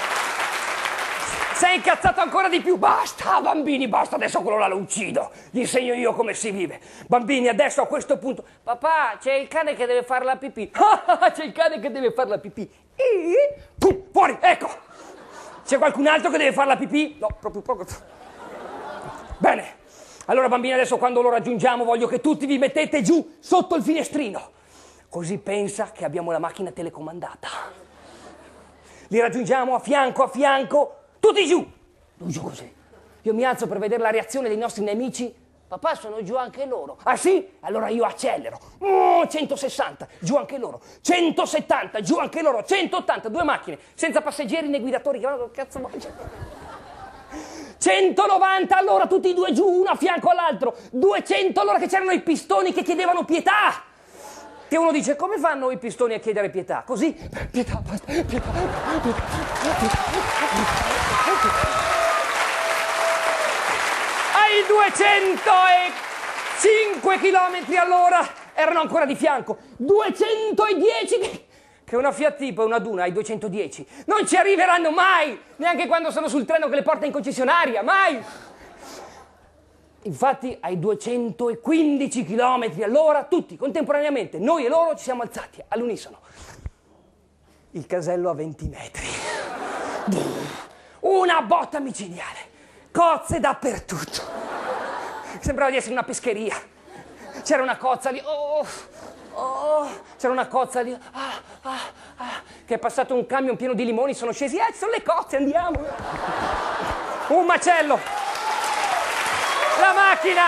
Sei incazzato ancora di più. Basta, bambini, basta. Adesso quello là lo uccido. Gli insegno io come si vive. Bambini, adesso a questo punto... Papà, c'è il cane che deve fare la pipì. C'è il cane che deve fare la pipì. E... Pum, fuori, ecco. C'è qualcun altro che deve fare la pipì? No, proprio poco. Bene. Allora, bambini, adesso quando lo raggiungiamo voglio che tutti vi mettete giù sotto il finestrino. Così pensa che abbiamo la macchina telecomandata. Li raggiungiamo a fianco a fianco, tutti giù. Giù così. Io mi alzo per vedere la reazione dei nostri nemici. Papà, sono giù anche loro. Ah sì? Allora io accelero. Mm, centosessanta, giù anche loro. centosettanta, giù anche loro. centottanta, due macchine, senza passeggeri né guidatori. Che cazzo vuoi? centonovanta, allora tutti e due giù, uno a fianco all'altro. duecento, allora che c'erano i pistoni che chiedevano pietà. Che uno dice, come fanno i pistoni a chiedere pietà? Così, pietà, basta, pietà, pietà, pietà. Ai duecentocinque chilometri all'ora erano ancora di fianco. duecentodieci, che una Fiat Tipo e una Duna ai duecentodieci non ci arriveranno mai, neanche quando sono sul treno che le porta in concessionaria, mai. Infatti ai duecentoquindici chilometri all'ora, tutti contemporaneamente, noi e loro ci siamo alzati all'unisono. Il casello a venti metri. Una botta micidiale. Cozze dappertutto. Sembrava di essere una pescheria. C'era una cozza lì. Oh, oh, c'era una cozza lì. Ah, ah, ah, che è passato un camion pieno di limoni, sono scesi. Eh, ci sono le cozze, andiamo. Un macello. La macchina!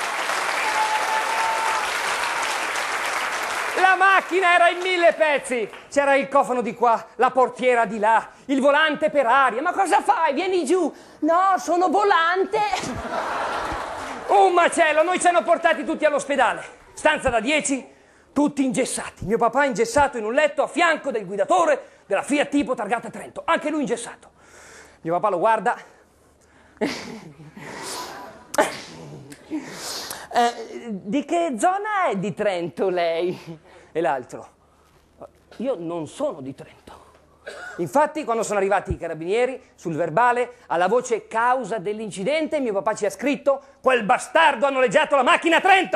La macchina era in mille pezzi! C'era il cofano di qua, la portiera di là, il volante per aria. Ma cosa fai? Vieni giù! No, sono volante! Un macello! Noi ci hanno portati tutti all'ospedale. Stanza da dieci, tutti ingessati. Mio papà ingessato in un letto a fianco del guidatore della Fiat Tipo targata Trento. Anche lui ingessato. Mio papà lo guarda... Eh, di che zona è di Trento lei? E l'altro, io non sono di Trento. Infatti quando sono arrivati i carabinieri, sul verbale, alla voce causa dell'incidente, mio papà ci ha scritto: quel bastardo ha noleggiato la macchina a Trento.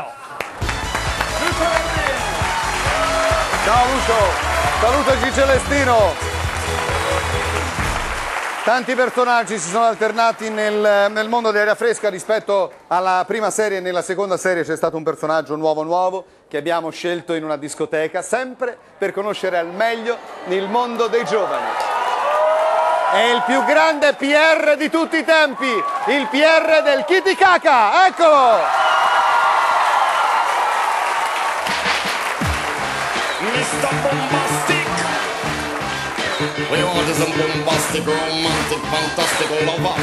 Ciao Lucio, saluto G. Celestino. Tanti personaggi si sono alternati nel, nel mondo di Aria Fresca rispetto alla prima serie. Nella seconda serie c'è stato un personaggio nuovo nuovo che abbiamo scelto in una discoteca, sempre per conoscere al meglio il mondo dei giovani. È il più grande P R di tutti i tempi, il P R del Kitty Caca, eccolo! mister Bombastic. We want some bombastic, romantic, fantastic lover.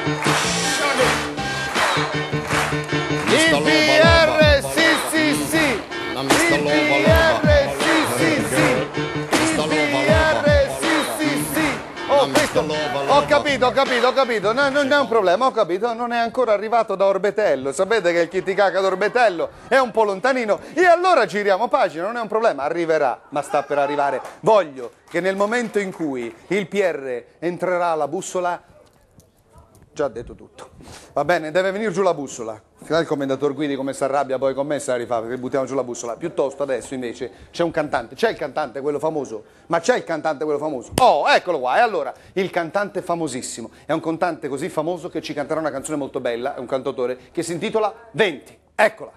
Il P R, sì, sì, sì. Il P R, sì, sì, sì. Il P R, sì, sì, sì. Oh, questo, ho capito, ho capito, ho capito. No, non è un problema, ho capito. Non è ancora arrivato da Orbetello. Sapete che il Kitty Caca d'Orbetello è un po' lontanino. E allora giriamo pagina, non è un problema. Arriverà, ma sta per arrivare. Voglio che nel momento in cui il P R entrerà alla bussola, già detto tutto, va bene, deve venire giù la bussola. Il commendator Guidi come si arrabbia poi con me se la rifà perché buttiamo giù la bussola. Piuttosto adesso invece c'è un cantante, c'è il cantante quello famoso, ma c'è il cantante quello famoso. Oh, eccolo qua. E allora il cantante famosissimo è un cantante così famoso che ci canterà una canzone molto bella, è un cantautore che si intitola venti. Eccola.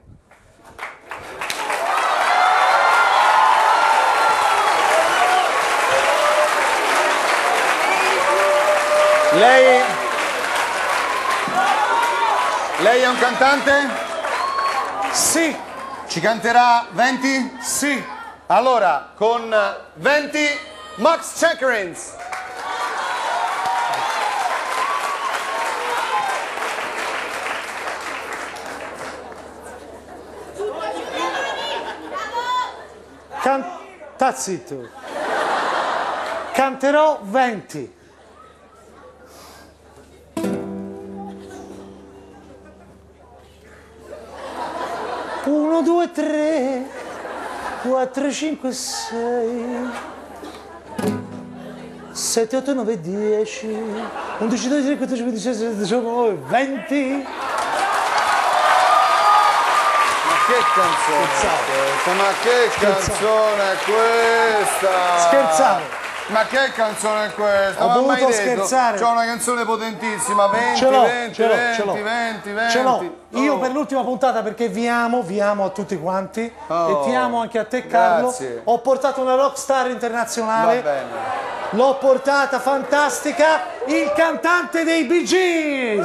Lei, lei è un cantante? Sì. Ci canterà venti? Sì. Allora, con venti, Max Checkerins. Canta zitto. Canterò venti. uno, due, tre, quattro, cinque, sei, sette, otto, nove, dieci, undici, dodici, quattordici, quindici, sedici, diciannove, venti. Ma che canzone è questa? Ma che canzone è questa? Scherzavo. Ma che canzone è questa? Ho Ma dovuto mai detto? scherzare. C'ho una canzone potentissima, venti, Ce l'ho, venti, ce l'ho, venti, ce l'ho. venti, venti. Ce l'ho. Io Oh. per l'ultima puntata, perché vi amo, vi amo a tutti quanti Oh. e ti amo anche a te, Carlo. Grazie. Ho portato una rockstar internazionale. Va bene. L'ho portata fantastica, il cantante dei Bee Gees.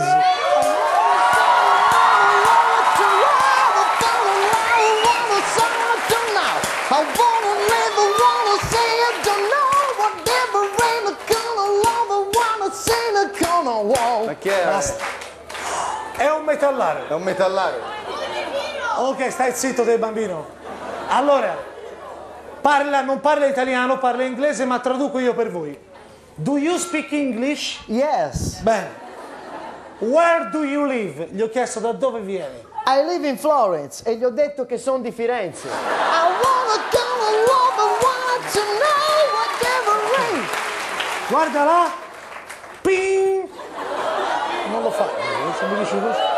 Ma che è? Basta. È un metallare. È un metallare. Ok, stai zitto del bambino. Allora, parla, non parla italiano, parla inglese, ma traduco io per voi. Do you speak English? Yes. Bene. Where do you live? Gli ho chiesto da dove vieni. I live in Florence e gli ho detto che sono di Firenze. I wanna go love and want to know whatever rain. Guarda là. Ping. Non lo fa. Se mi dici così.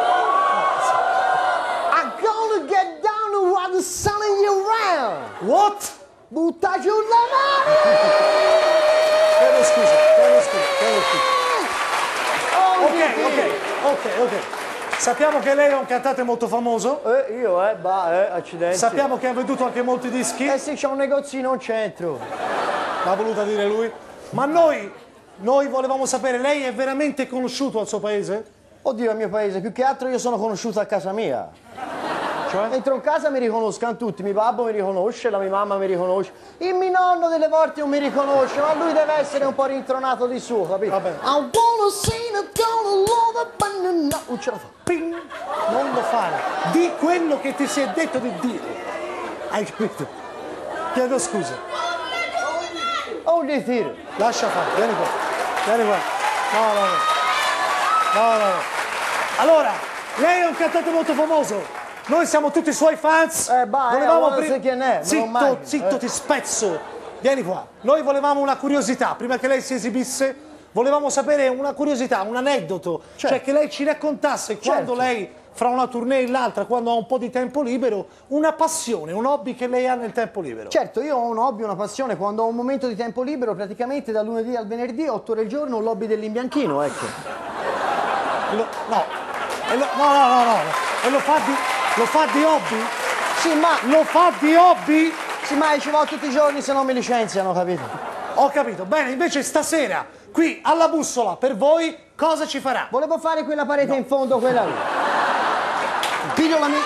I'm gonna get down to what the sun in you round. What? Butta giù la mano. Chiedo scusa, chiedo scusa, chiedo scusa. Oh, Ok, ok, ok, ok. Sappiamo che lei è un cantante molto famoso. Eh, io, eh, bah, eh, accidenti. Sappiamo che ha venduto anche molti dischi. Eh sì, c'è un negozino in centro. L'ha voluta dire lui. Ma noi, noi volevamo sapere, lei è veramente conosciuto al suo paese? Oddio, al mio paese, più che altro io sono conosciuto a casa mia. Cioè? Entro in casa mi riconoscono tutti, mio babbo mi riconosce, la mia mamma mi riconosce, il mio nonno delle volte non mi riconosce, ma lui deve essere un po' rintronato di suo, capito? Vabbè. I wanna see the gonna love it, but no, non ce la fa. Ping! Non lo fare. Di quello che ti si è detto di dire. Hai capito? Chiedo scusa. Oh, di tiro. Lascia fare, vieni qua. Vieni qua. No, no, no. No, no, no. Allora, lei è un cantante molto famoso. Noi siamo tutti suoi fans. Eh, bah, volevamo eh, non sai chi è, me lo Zitto, immagino, zitto, eh. ti spezzo. Vieni qua. Noi volevamo una curiosità, prima che lei si esibisse, volevamo sapere una curiosità, un aneddoto, Certo. cioè che lei ci raccontasse quando Certo. lei, fra una tournée e l'altra, quando ha un po' di tempo libero, una passione, un hobby che lei ha nel tempo libero. Certo, io ho un hobby, una passione, quando ho un momento di tempo libero, praticamente dal lunedì al venerdì, otto ore al giorno, un hobby dell'imbianchino, ecco. Lo- no. E lo- no, no, no, no. E lo fa di, lo fa di hobby? Sì, ma... Lo fa di hobby? Sì, ma ci vado tutti i giorni, se no mi licenziano, capito? Ho capito. Bene, invece stasera, qui alla bussola, per voi, cosa ci farà? Volevo fare quella parete in fondo, quella lì. Piglio la mia...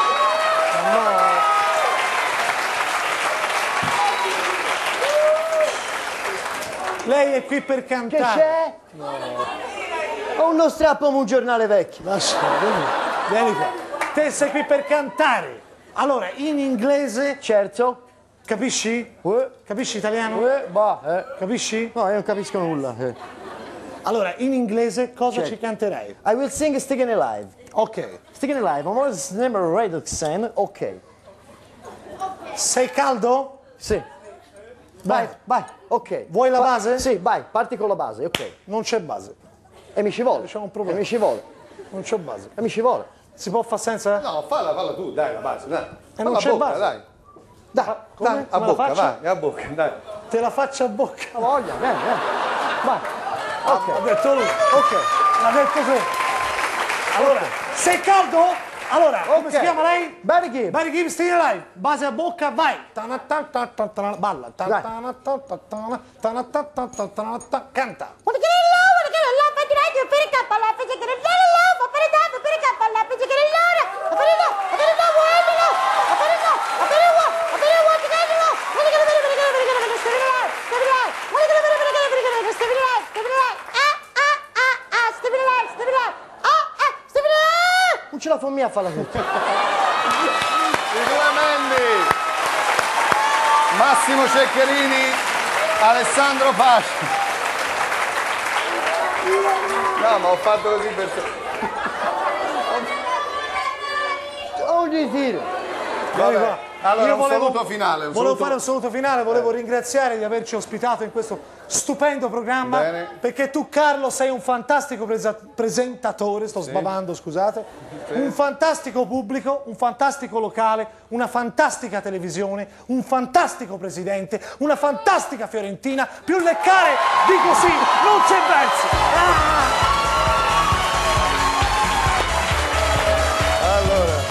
Lei è qui per Che cantare. c'è? Ho uno strappo un giornale vecchio. Lascia, vieni, vieni qua. Te sei qui per cantare. Allora, in inglese, Certo. capisci? Eh, Capisci italiano? eh, bah, eh. Capisci? No, io non capisco nulla. eh. Allora, in inglese cosa Certo. ci canterai? I will sing Sticking Alive. Ok. Sticking Alive, I'm always never ready to sing. Ok. Sei caldo? Sì. Vai, vai, ok. Vuoi la Va- base? Sì, vai, parti con la base, ok. Non c'è base. E mi ci vuole. C'è un E problema. mi ci vuole. Non c'è base. E mi ci vuole. Si può fare senza? No, falla, falla tu, dai, la base, dai. E non Falla a c'è bocca, base. dai. Dai, come? Dai, a Come la bocca, faccio? vai, a bocca, dai. Te la faccio a bocca. La voglia, vieni, vieni. Vai. Ok. Ha detto lui. Ok. L'ha detto tu. Allora, sei caldo? Allora, come Ok. si chiama lei? Barry Gibb. Barry Gibb, Stay Alive. Base a bocca, vai. Tana ta ta ta ta, balla. Ta Dai. ta ta ta ta, tana ta ta ta ta ta, canta. Wanna get in love, wanna get in love, wanna get in love, per il capo, la fece che in love, per il capo, per il capo, la fece che in love, per il love, per il love, per il love, per il love, per il love, per il love, per il love, wanna get in love, wanna get in love, wanna get in love, stay alive, stay alive, wanna get in love, wanna get in love, wanna get in love, stay alive, stay alive, ah, ah, ah, ah, stay alive, stay alive, ah, ah, stay alive. Non ce la fa mia a farla tutta. I due Mendy. Massimo Ceccherini, Alessandro Pasci. No, ma ho fatto così per te. Ogni tiro. Vabbè. Allora, Io un volevo, saluto finale. Un volevo saluto... fare un saluto finale, volevo ringraziare di averci ospitato in questo stupendo programma. Bene. Perché tu, Carlo, sei un fantastico presa- presentatore, sto Sì. sbavando, scusate. Sì. Un fantastico pubblico, un fantastico locale, una fantastica televisione, un fantastico presidente, una fantastica Fiorentina. Più leccare di così non c'è verso. Ah! Allora,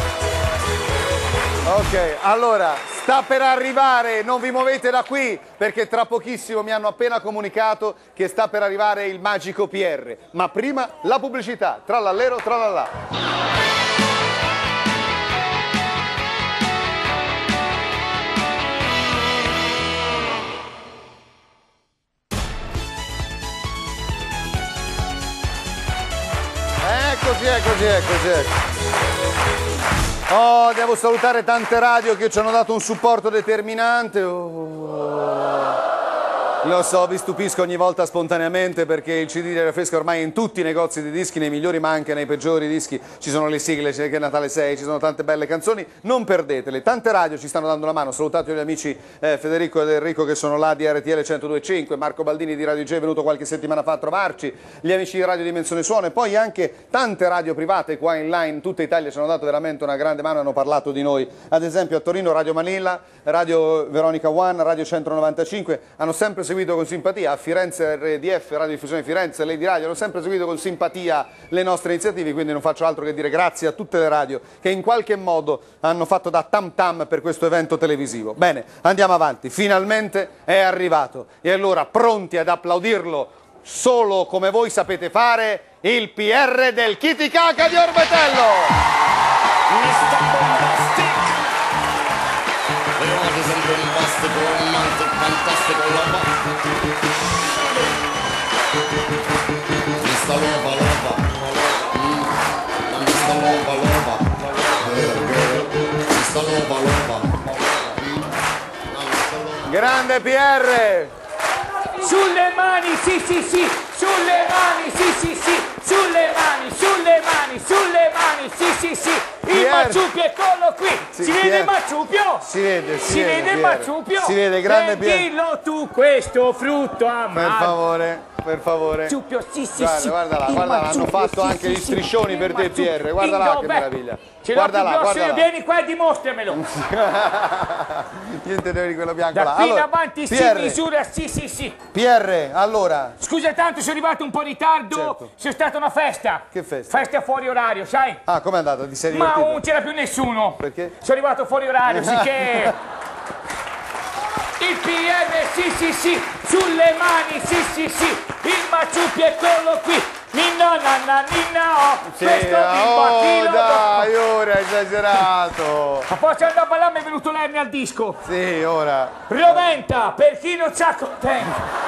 ok, allora, sta per arrivare, non vi muovete da qui, perché tra pochissimo mi hanno appena comunicato che sta per arrivare il magico P R. Ma prima la pubblicità, trallallero, trallallà. Eccoci, eccoci, eccoci, eccoci. Oh, devo salutare tante radio che ci hanno dato un supporto determinante. Oh. Lo so, vi stupisco ogni volta spontaneamente perché il C D di Radio Fresca ormai è in tutti i negozi di dischi, nei migliori ma anche nei peggiori dischi. Ci sono le sigle, c'è che Natale sei, ci sono tante belle canzoni, non perdetele. Tante radio ci stanno dando una mano, salutate gli amici eh, Federico ed Enrico che sono là di R T L centodue e cinque, Marco Baldini di Radio J è venuto qualche settimana fa a trovarci, gli amici di Radio Dimensione Suono e poi anche tante radio private qua in line, tutta Italia ci hanno dato veramente una grande mano e hanno parlato di noi. Ad esempio a Torino Radio Manilla, Radio Veronica One, Radio centonovantacinque hanno sempre seguito con simpatia, a Firenze R D F, Radio Diffusione Firenze, Lady Radio, hanno sempre seguito con simpatia le nostre iniziative, quindi non faccio altro che dire grazie a tutte le radio che in qualche modo hanno fatto da tam tam per questo evento televisivo. Bene, andiamo avanti, finalmente è arrivato e allora pronti ad applaudirlo solo come voi sapete fare, il P R del Kitty Caca di Orbetello! Fantastico, romantic, fantastico lover. mister Lover, lover. Mm. mister Lover, lover. mister Lover, lover. Mm. Grande P R! Sulle mani, sì, sì, sì, sulle mani, sì, sì, sì, sulle mani, sulle mani, sulle mani, sì, sì, sì. Il Pier. marciupio, eccolo qui. Sì, si vede Pier. il marciupio? Si vede, si, Si vede, vede il Pier. marciupio? Si vede, grande Pier. Prendilo tu questo frutto a Per mano. favore, per favore. Marciupio, sì, sì, Guarda, sì. guarda là, Il guarda là, hanno marciupio, fatto sì, anche sì, gli sì. striscioni per te Il P R, marciupio. guarda là che Dov'è? meraviglia. Ce l'ho Guarda più là, grosso guarda io, là. vieni qua e dimostramelo. Niente di quello bianco Da là. qui in Allora, avanti si P R, misura, sì, sì, sì. P R, allora, Scusa tanto, sono arrivato un po' in ritardo, Certo. c'è stata una festa. Che festa? Festa fuori orario, sai? ah, com'è andata? Ti sei Ma divertito? non c'era più nessuno. Perché? Sono arrivato fuori orario, sì che... Il P R, sì, sì, sì, sulle mani, sì, sì, sì. Il marciupio, eccolo qui. Ninna, nanna, ninna, oh. Sì, Questo bimbo a oh, chilo. dai, ora è esagerato. Ma poi c'è andare a ballare, mi è venuto l'ernia al disco. Sì, ora. Roventa, per chi non c'ha contento.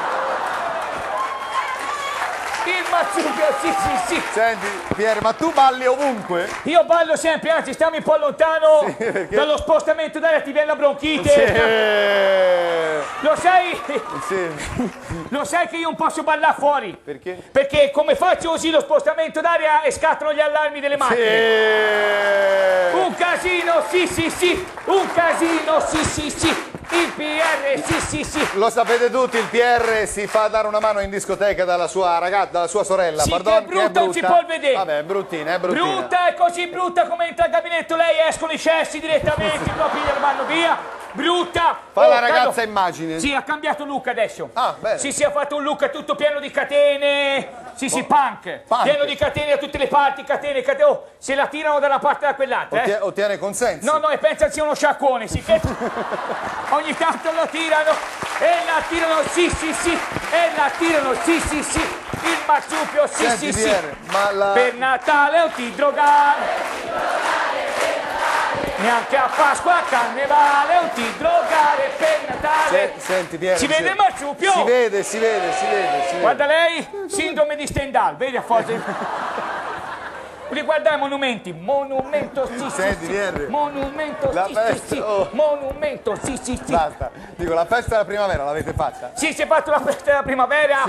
Il marciupio, sì, sì, sì. Senti, Pier, ma tu balli ovunque? Io ballo sempre, anzi stiamo un po' lontano Sì, perché? dallo spostamento d'aria, ti viene la bronchite. Sì. Lo sai? Sì. Lo sai che io non posso ballare fuori? Perché? Perché come faccio così lo spostamento d'aria e scattano gli allarmi delle macchine. Sì. Un casino, sì, sì, sì. Un casino, sì, sì, sì. Il P R, sì, sì, sì. Lo sapete tutti, il P R si fa dare una mano in discoteca dalla sua ragazza, dalla sua sorella. Sì, Pardon, che è brutta, non si può vedere. Vabbè, è bruttina, è bruttina. Brutta, è così brutta come entra al gabinetto lei, escono i cessi direttamente, proprio glielo vanno via. Brutta. Fa Oh, la ragazza Carlo. immagine. Sì, ha cambiato look adesso. Ah, bene. Sì, sì, ha fatto un look tutto pieno di catene. Sì, sì, punk. Punk. Pieno di catene da tutte le parti, catene, catene. Oh, se la tirano da una parte e da quell'altra, Ottie- eh. ottiene consensi. No, no, e pensa sia uno sciacquone, sì, che ogni tanto lo tirano e la tirano, sì, sì, sì, e la tirano, sì, sì, sì, il marciupio, sì, Senti, sì, Pierre, sì. ma la- Per Natale non ti drogare, neanche a Pasqua, a Carnevale non ti drogare per Natale. Se- senti, Pierre, Si sì. vede il marciupio? Si vede, si vede, si vede, si vede. Guarda lei, sindrome di Stendhal, vedi a forza. Riguarda i monumenti, monumento sì sì Senti, sì, Pierre. monumento La sì festa, sì sì, oh. monumento sì sì sì. Basta. Dico, la festa della primavera l'avete fatta? Sì, si è fatto la festa della primavera, Sì.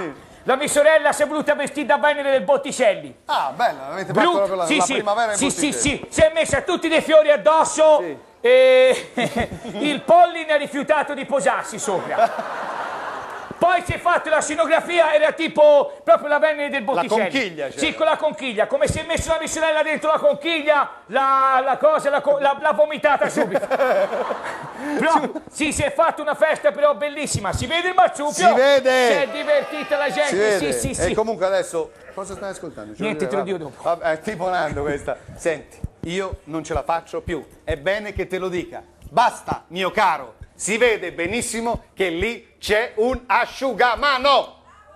La mia sorella si è voluta vestire da Venere del Botticelli. Ah, bella, avete Blu, fatto proprio la, sì, la sì, primavera in sì, sì, Botticelli. sì, si è messa tutti dei fiori addosso e il polline ha rifiutato di posarsi sopra. Poi si è fatto la scenografia, era tipo proprio la Venere del Botticelli. La conchiglia, cioè. Sì, con la conchiglia, come si è messo la mia sorella dentro la conchiglia, la, la cosa, la, la, l'ha vomitata subito. Però, sì, si è fatta una festa però bellissima, si vede il marsupio? Si vede! Si è divertita la gente, Si vede. sì, sì, sì. E comunque adesso, cosa stai ascoltando? Ce lo Niente, dire, te lo vabbè. dico dopo. Vabbè, è tipo Nando questa. Senti, io non ce la faccio più, è bene che te lo dica. Basta, mio caro, si vede benissimo che lì c'è un asciugamano.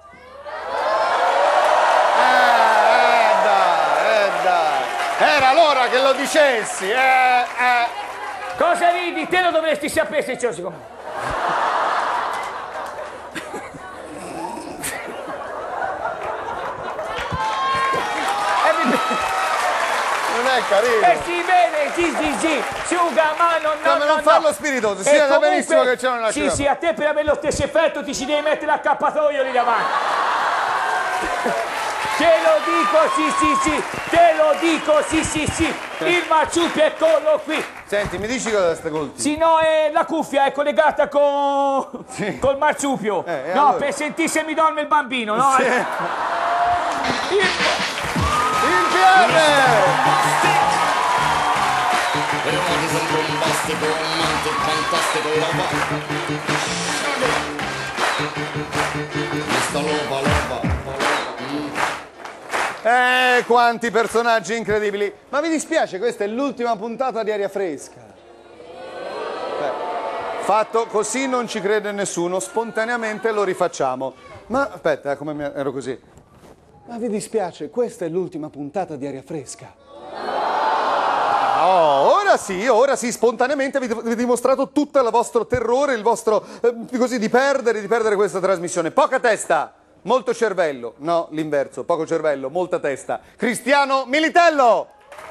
Eh, eh, dai, eh, dai. Era l'ora che lo dicessi, eh, eh. Cosa ridi? Te lo dovresti sapere se c'è un secondo. Non è carino. E si vede, sì, sì, sì, asciugamano, no, Come no, non farlo no. spiritoso, si E vede comunque- benissimo che c'è un Sì, asciugamano. sì, a te per avere lo stesso effetto ti ci devi mettere l'accappatoio lì davanti. Te lo dico, sì, sì, sì, te lo dico, sì, sì, sì, il marsupio è quello qui. Senti, mi dici cosa stai col Sì, no, è, la cuffia è collegata con col marsupio. Eh, e no, allora? per sentire se mi dorme il bambino, no? Sì. Eh. Il P R! Eh, quanti personaggi incredibili! Ma vi dispiace, questa è l'ultima puntata di Aria Fresca. Beh, fatto così non ci crede nessuno, spontaneamente lo rifacciamo. Ma aspetta, eh, come mi- ero così. Ma vi dispiace, questa è l'ultima puntata di Aria Fresca. Oh, ora sì, ora sì, spontaneamente avete, avete dimostrato tutto il vostro terrore, il vostro, eh, così, di perdere, di perdere questa trasmissione. Poca testa, molto cervello. No, l'inverso, poco cervello, molta testa. Cristiano Militello!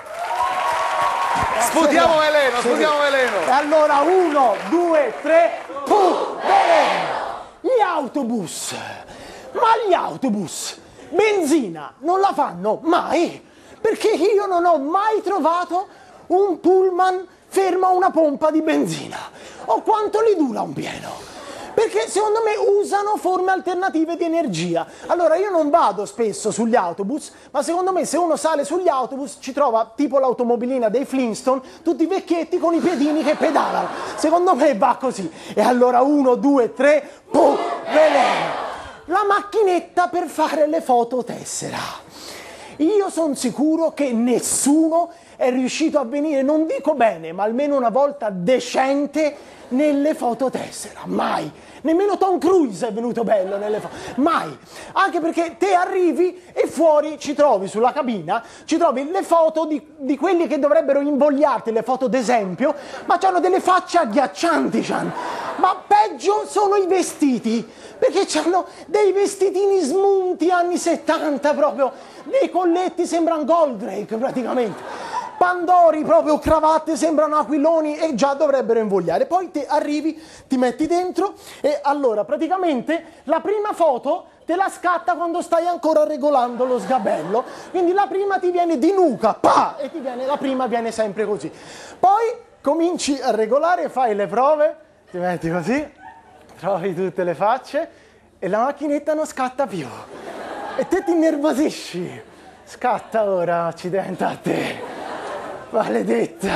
Sputiamo veleno, sputiamo veleno! E allora, uno, due, tre, pum, veleno! Gli autobus! Ma gli autobus, benzina, non la fanno mai! Perché io non ho mai trovato un pullman fermo a una pompa di benzina. O quanto li dura un pieno? Perché secondo me usano forme alternative di energia. Allora io non vado spesso sugli autobus, ma secondo me se uno sale sugli autobus ci trova tipo l'automobilina dei Flintstone, tutti vecchietti con i piedini che pedalano. Secondo me va così. E allora uno, due, tre, pum, veleno! La macchinetta per fare le fototessera. Io sono sicuro che nessuno è riuscito a venire, non dico bene, ma almeno una volta decente nelle fototessera. Mai. Nemmeno Tom Cruise è venuto bello nelle foto. Mai. Anche perché te arrivi e fuori ci trovi sulla cabina, ci trovi le foto di, di quelli che dovrebbero invogliarti, le foto d'esempio, ma hanno delle facce agghiaccianti. C'hanno. Ma peggio sono i vestiti, perché hanno dei vestitini smunti anni settanta proprio, dei colletti sembrano Goldrake praticamente. Pandori proprio, cravatte, sembrano aquiloni e già dovrebbero invogliare. Poi te arrivi, ti metti dentro e allora praticamente la prima foto te la scatta quando stai ancora regolando lo sgabello. Quindi la prima ti viene di nuca, pa! E ti viene, la prima viene sempre così. Poi cominci a regolare, fai le prove, ti metti così, trovi tutte le facce e la macchinetta non scatta più. E te ti innervosisci. Scatta ora, accidente a te. Maledetta!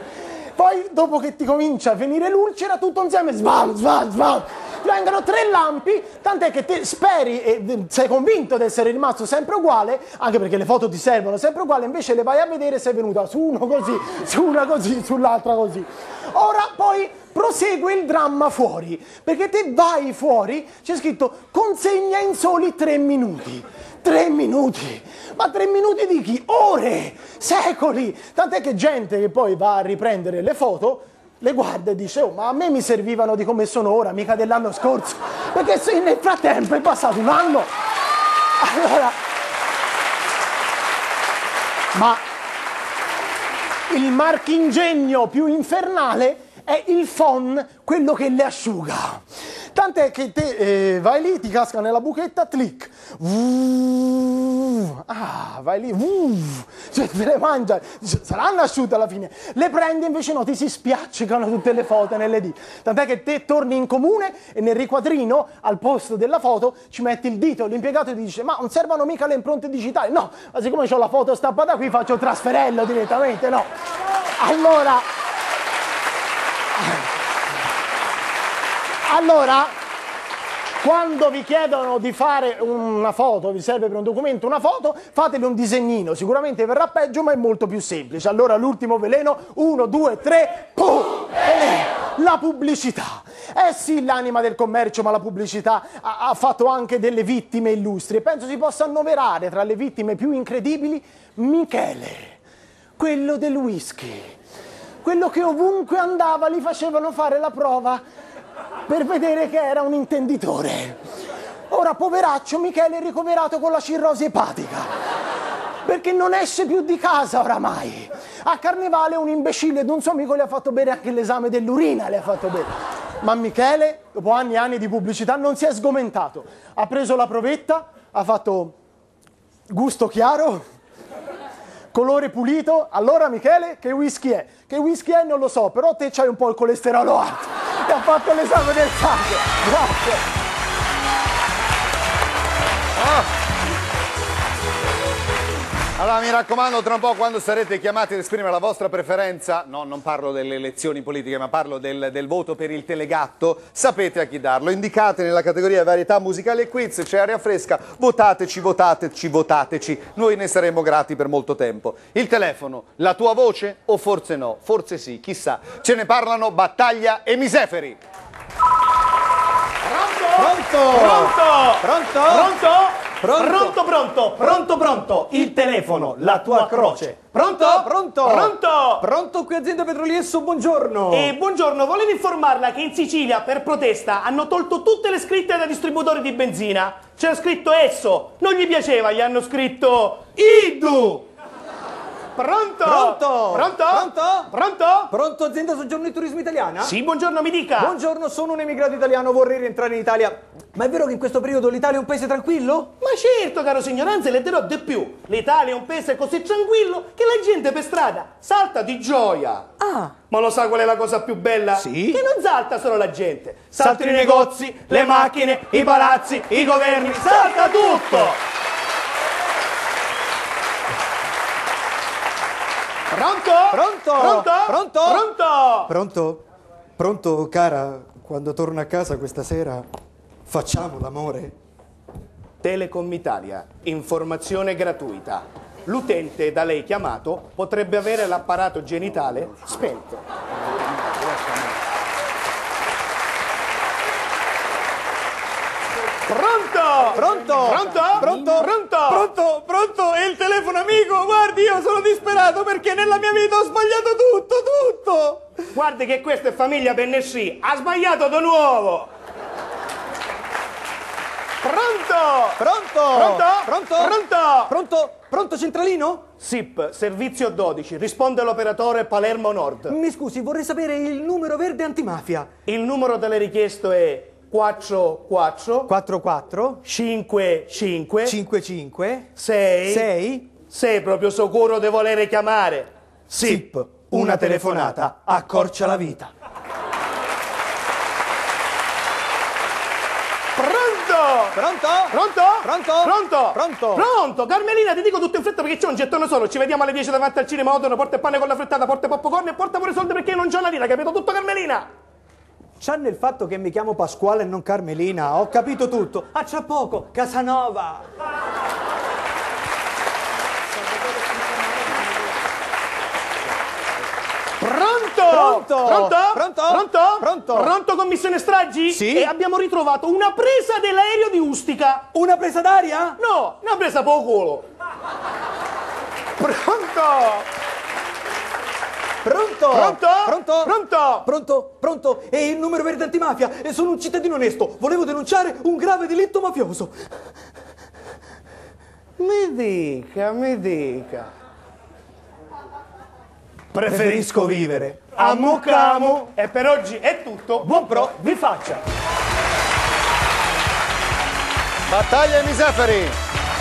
Poi dopo che ti comincia a venire l'ulcera tutto insieme, sbam, sbam, sbam, ti vengono tre lampi, tant'è che te speri e sei convinto di essere rimasto sempre uguale, anche perché le foto ti servono sempre uguale, invece le vai a vedere sei venuta su uno così, su una così, sull'altra così. Ora poi prosegue il dramma fuori, perché te vai fuori, c'è scritto consegna in soli tre minuti. Tre minuti! Ma tre minuti di chi? Ore! Secoli! Tant'è che gente che poi va a riprendere le foto le guarda e dice oh, ma a me mi servivano di come sono ora, mica dell'anno scorso, perché se nel frattempo è passato un anno. Allora, ma il marchingegno più infernale è il phon, quello che le asciuga. Tant'è che te eh, vai lì, ti casca nella buchetta, clic. Uh, ah, vai lì, uh, cioè te le mangia, saranno asciutte alla fine. Le prendi invece no, ti si spiaccicano tutte le foto nelle dita. Tant'è che te torni in comune e nel riquadrino, al posto della foto, ci metti il dito. L'impiegato ti dice, ma non servono mica le impronte digitali? No, ma siccome ho la foto stampata qui faccio il trasferello direttamente, no. Allora... Allora, quando vi chiedono di fare una foto, vi serve per un documento una foto, fatele un disegnino, sicuramente verrà peggio ma è molto più semplice. Allora l'ultimo veleno, uno, due, tre, pum! La pubblicità. Eh sì, l'anima del commercio, ma la pubblicità ha, ha fatto anche delle vittime illustri e penso si possa annoverare tra le vittime più incredibili Michele, quello del whisky, quello che ovunque andava gli facevano fare la prova per vedere che era un intenditore. Ora, poveraccio, Michele è ricoverato con la cirrosi epatica, perché non esce più di casa oramai. A Carnevale un imbecille ed un suo amico le ha fatto bere anche l'esame dell'urina, le ha fatto bere. Ma Michele, dopo anni e anni di pubblicità, non si è sgomentato. Ha preso la provetta, ha fatto gusto chiaro, colore pulito. Allora Michele, che whisky è? Che whisky è non lo so, però te c'hai un po' il colesterolo alto. E ha fatto l'esame del sangue. Grazie. Ah. Allora mi raccomando, tra un po' quando sarete chiamati ad esprimere la vostra preferenza, no, non parlo delle elezioni politiche, ma parlo del, del voto per il telegatto, sapete a chi darlo. Indicate nella categoria varietà musicali e quiz, c'è aria fresca, votateci, votateci, votateci, noi ne saremo grati per molto tempo. Il telefono, la tua voce o forse no? Forse sì, chissà. Ce ne parlano Battaglia e Miseferi. Pronto? Pronto? Pronto? Pronto? Pronto? Pronto, pronto, pronto, pronto. Il telefono, la tua croce. Pronto? Pronto? Pronto? Pronto, qui azienda Petroliesso, buongiorno. E buongiorno, volevo informarla che in Sicilia per protesta hanno tolto tutte le scritte da distributori di benzina. C'era scritto Esso, non gli piaceva, gli hanno scritto Idu. Pronto? Pronto? Pronto? Pronto? Pronto? Pronto, azienda Soggiorno di Turismo Italiana? Sì, buongiorno, mi dica. Buongiorno, sono un emigrato italiano, vorrei rientrare in Italia. Ma è vero che in questo periodo l'Italia è un paese tranquillo? Ma certo, caro signor, anzi le dirò di più. L'Italia è un paese così tranquillo che la gente per strada salta di gioia. Ah. Ma lo sa qual è la cosa più bella? Sì? Che non salta solo la gente. Saltano i negozi, le macchine, i palazzi, i governi, salta tutto! Pronto? Pronto? Pronto? Pronto? Pronto? Pronto? Pronto, cara? Quando torno a casa questa sera facciamo l'amore? Telecom Italia, informazione gratuita. L'utente da lei chiamato potrebbe avere l'apparato genitale spento. Pronto? Pronto? Pronto? Pronto? Pronto? Pronto? Pronto? È il telefono amico? Guardi, io sono disperato perché nella mia vita ho sbagliato tutto, tutto! Guardi che questa è famiglia Pennesci, ha sbagliato di nuovo! Pronto? Pronto? Pronto? Pronto? Pronto? Pronto? Pronto centralino? S I P, servizio dodici, risponde l'operatore Palermo Nord. Mi scusi, vorrei sapere il numero verde antimafia. Il numero delle richieste è quattro quattro quattro quattro cinque cinque cinque cinque sei sei. Sei proprio sicuro di volere chiamare? S I P, una telefonata accorcia la vita. Pronto? Pronto? Pronto? Pronto? Pronto? Pronto? Pronto? Carmelina, ti dico tutto in fretta perché c'è un gettone solo. Ci vediamo alle dieci davanti al cinema. Odono, porta il pane con la frittata, porta i popcorn e porta pure i soldi perché io non c'ho una lira, capito tutto, Carmelina? C'ha nel fatto che mi chiamo Pasquale e non Carmelina, ho capito tutto. Ah, c'ha poco, Casanova. Pronto? Pronto? Pronto? Pronto? Pronto? Pronto? Pronto, commissione stragi? Sì? E abbiamo ritrovato una presa dell'aereo di Ustica. Una presa d'aria? No, una presa poco culo. Pronto? Pronto? Pronto? Pronto? Pronto? Pronto? Pronto? È il numero verde antimafia e sono un cittadino onesto. Volevo denunciare un grave delitto mafioso. Mi dica, mi dica. Preferisco vivere. Amo camo. E per oggi è tutto. Buon pro, vi faccia. Battaglia ai misaferi.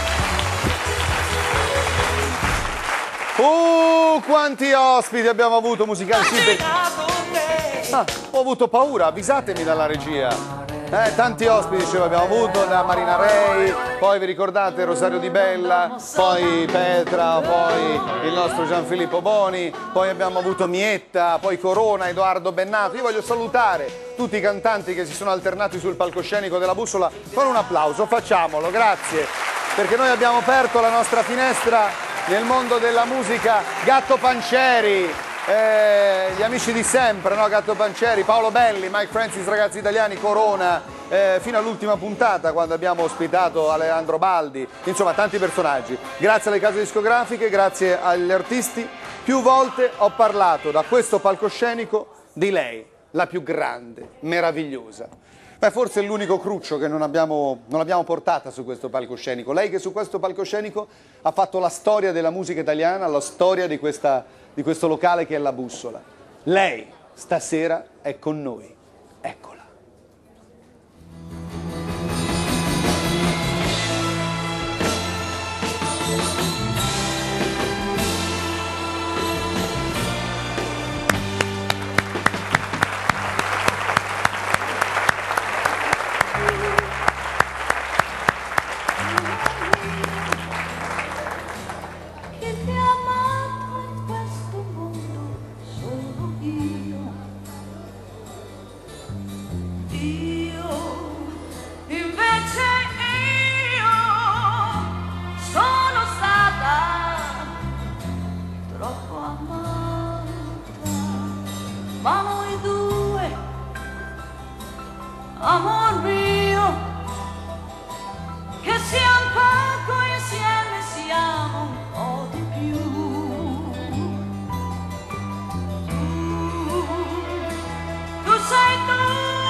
Uh, quanti ospiti abbiamo avuto musicali. Ah, ho avuto paura, avvisatemi dalla regia. Eh, tanti ospiti dicevo, abbiamo avuto da Marina Rei, poi vi ricordate Rosario Di Bella, poi Petra, poi il nostro Gianfilippo Boni, poi abbiamo avuto Mietta, poi Corona, Edoardo Bennato. Io voglio salutare tutti i cantanti che si sono alternati sul palcoscenico della Bussola con un applauso, facciamolo, grazie, perché noi abbiamo aperto la nostra finestra nel mondo della musica. Gatto Pancieri, Eh, gli amici di sempre, no? Gatto Pancieri, Paolo Belli, Mike Francis, Ragazzi Italiani, Corona, eh, fino all'ultima puntata quando abbiamo ospitato Alejandro Baldi, insomma tanti personaggi. Grazie alle case discografiche, grazie agli artisti. Più volte ho parlato da questo palcoscenico di lei, la più grande, meravigliosa. Beh, forse è l'unico cruccio che non abbiamo, non l'abbiamo portata su questo palcoscenico. Lei che su questo palcoscenico ha fatto la storia della musica italiana, la storia di questa di questo locale che è la Bussola. Lei stasera è con noi. Eccola. Amor mio, che siamo poco insieme, siamo un po' di più. Tu, tu sei tu,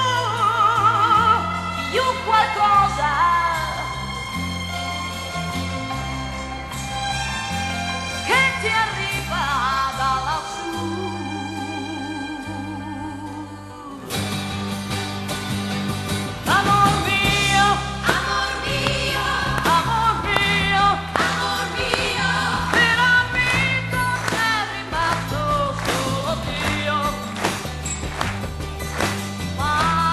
più qualcosa che ti arriva da lassù. Amor mio, amor mio, amor mio, amor mio, veramente sei rimasto solo Dio. Ma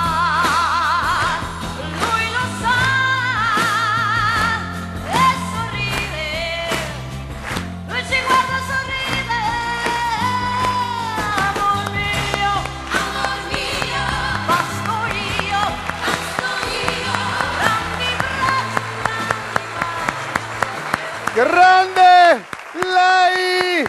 lui lo sa e sorride, lui ci guarda e sorride. Amor mio, amor mio, basto io. Grande lei!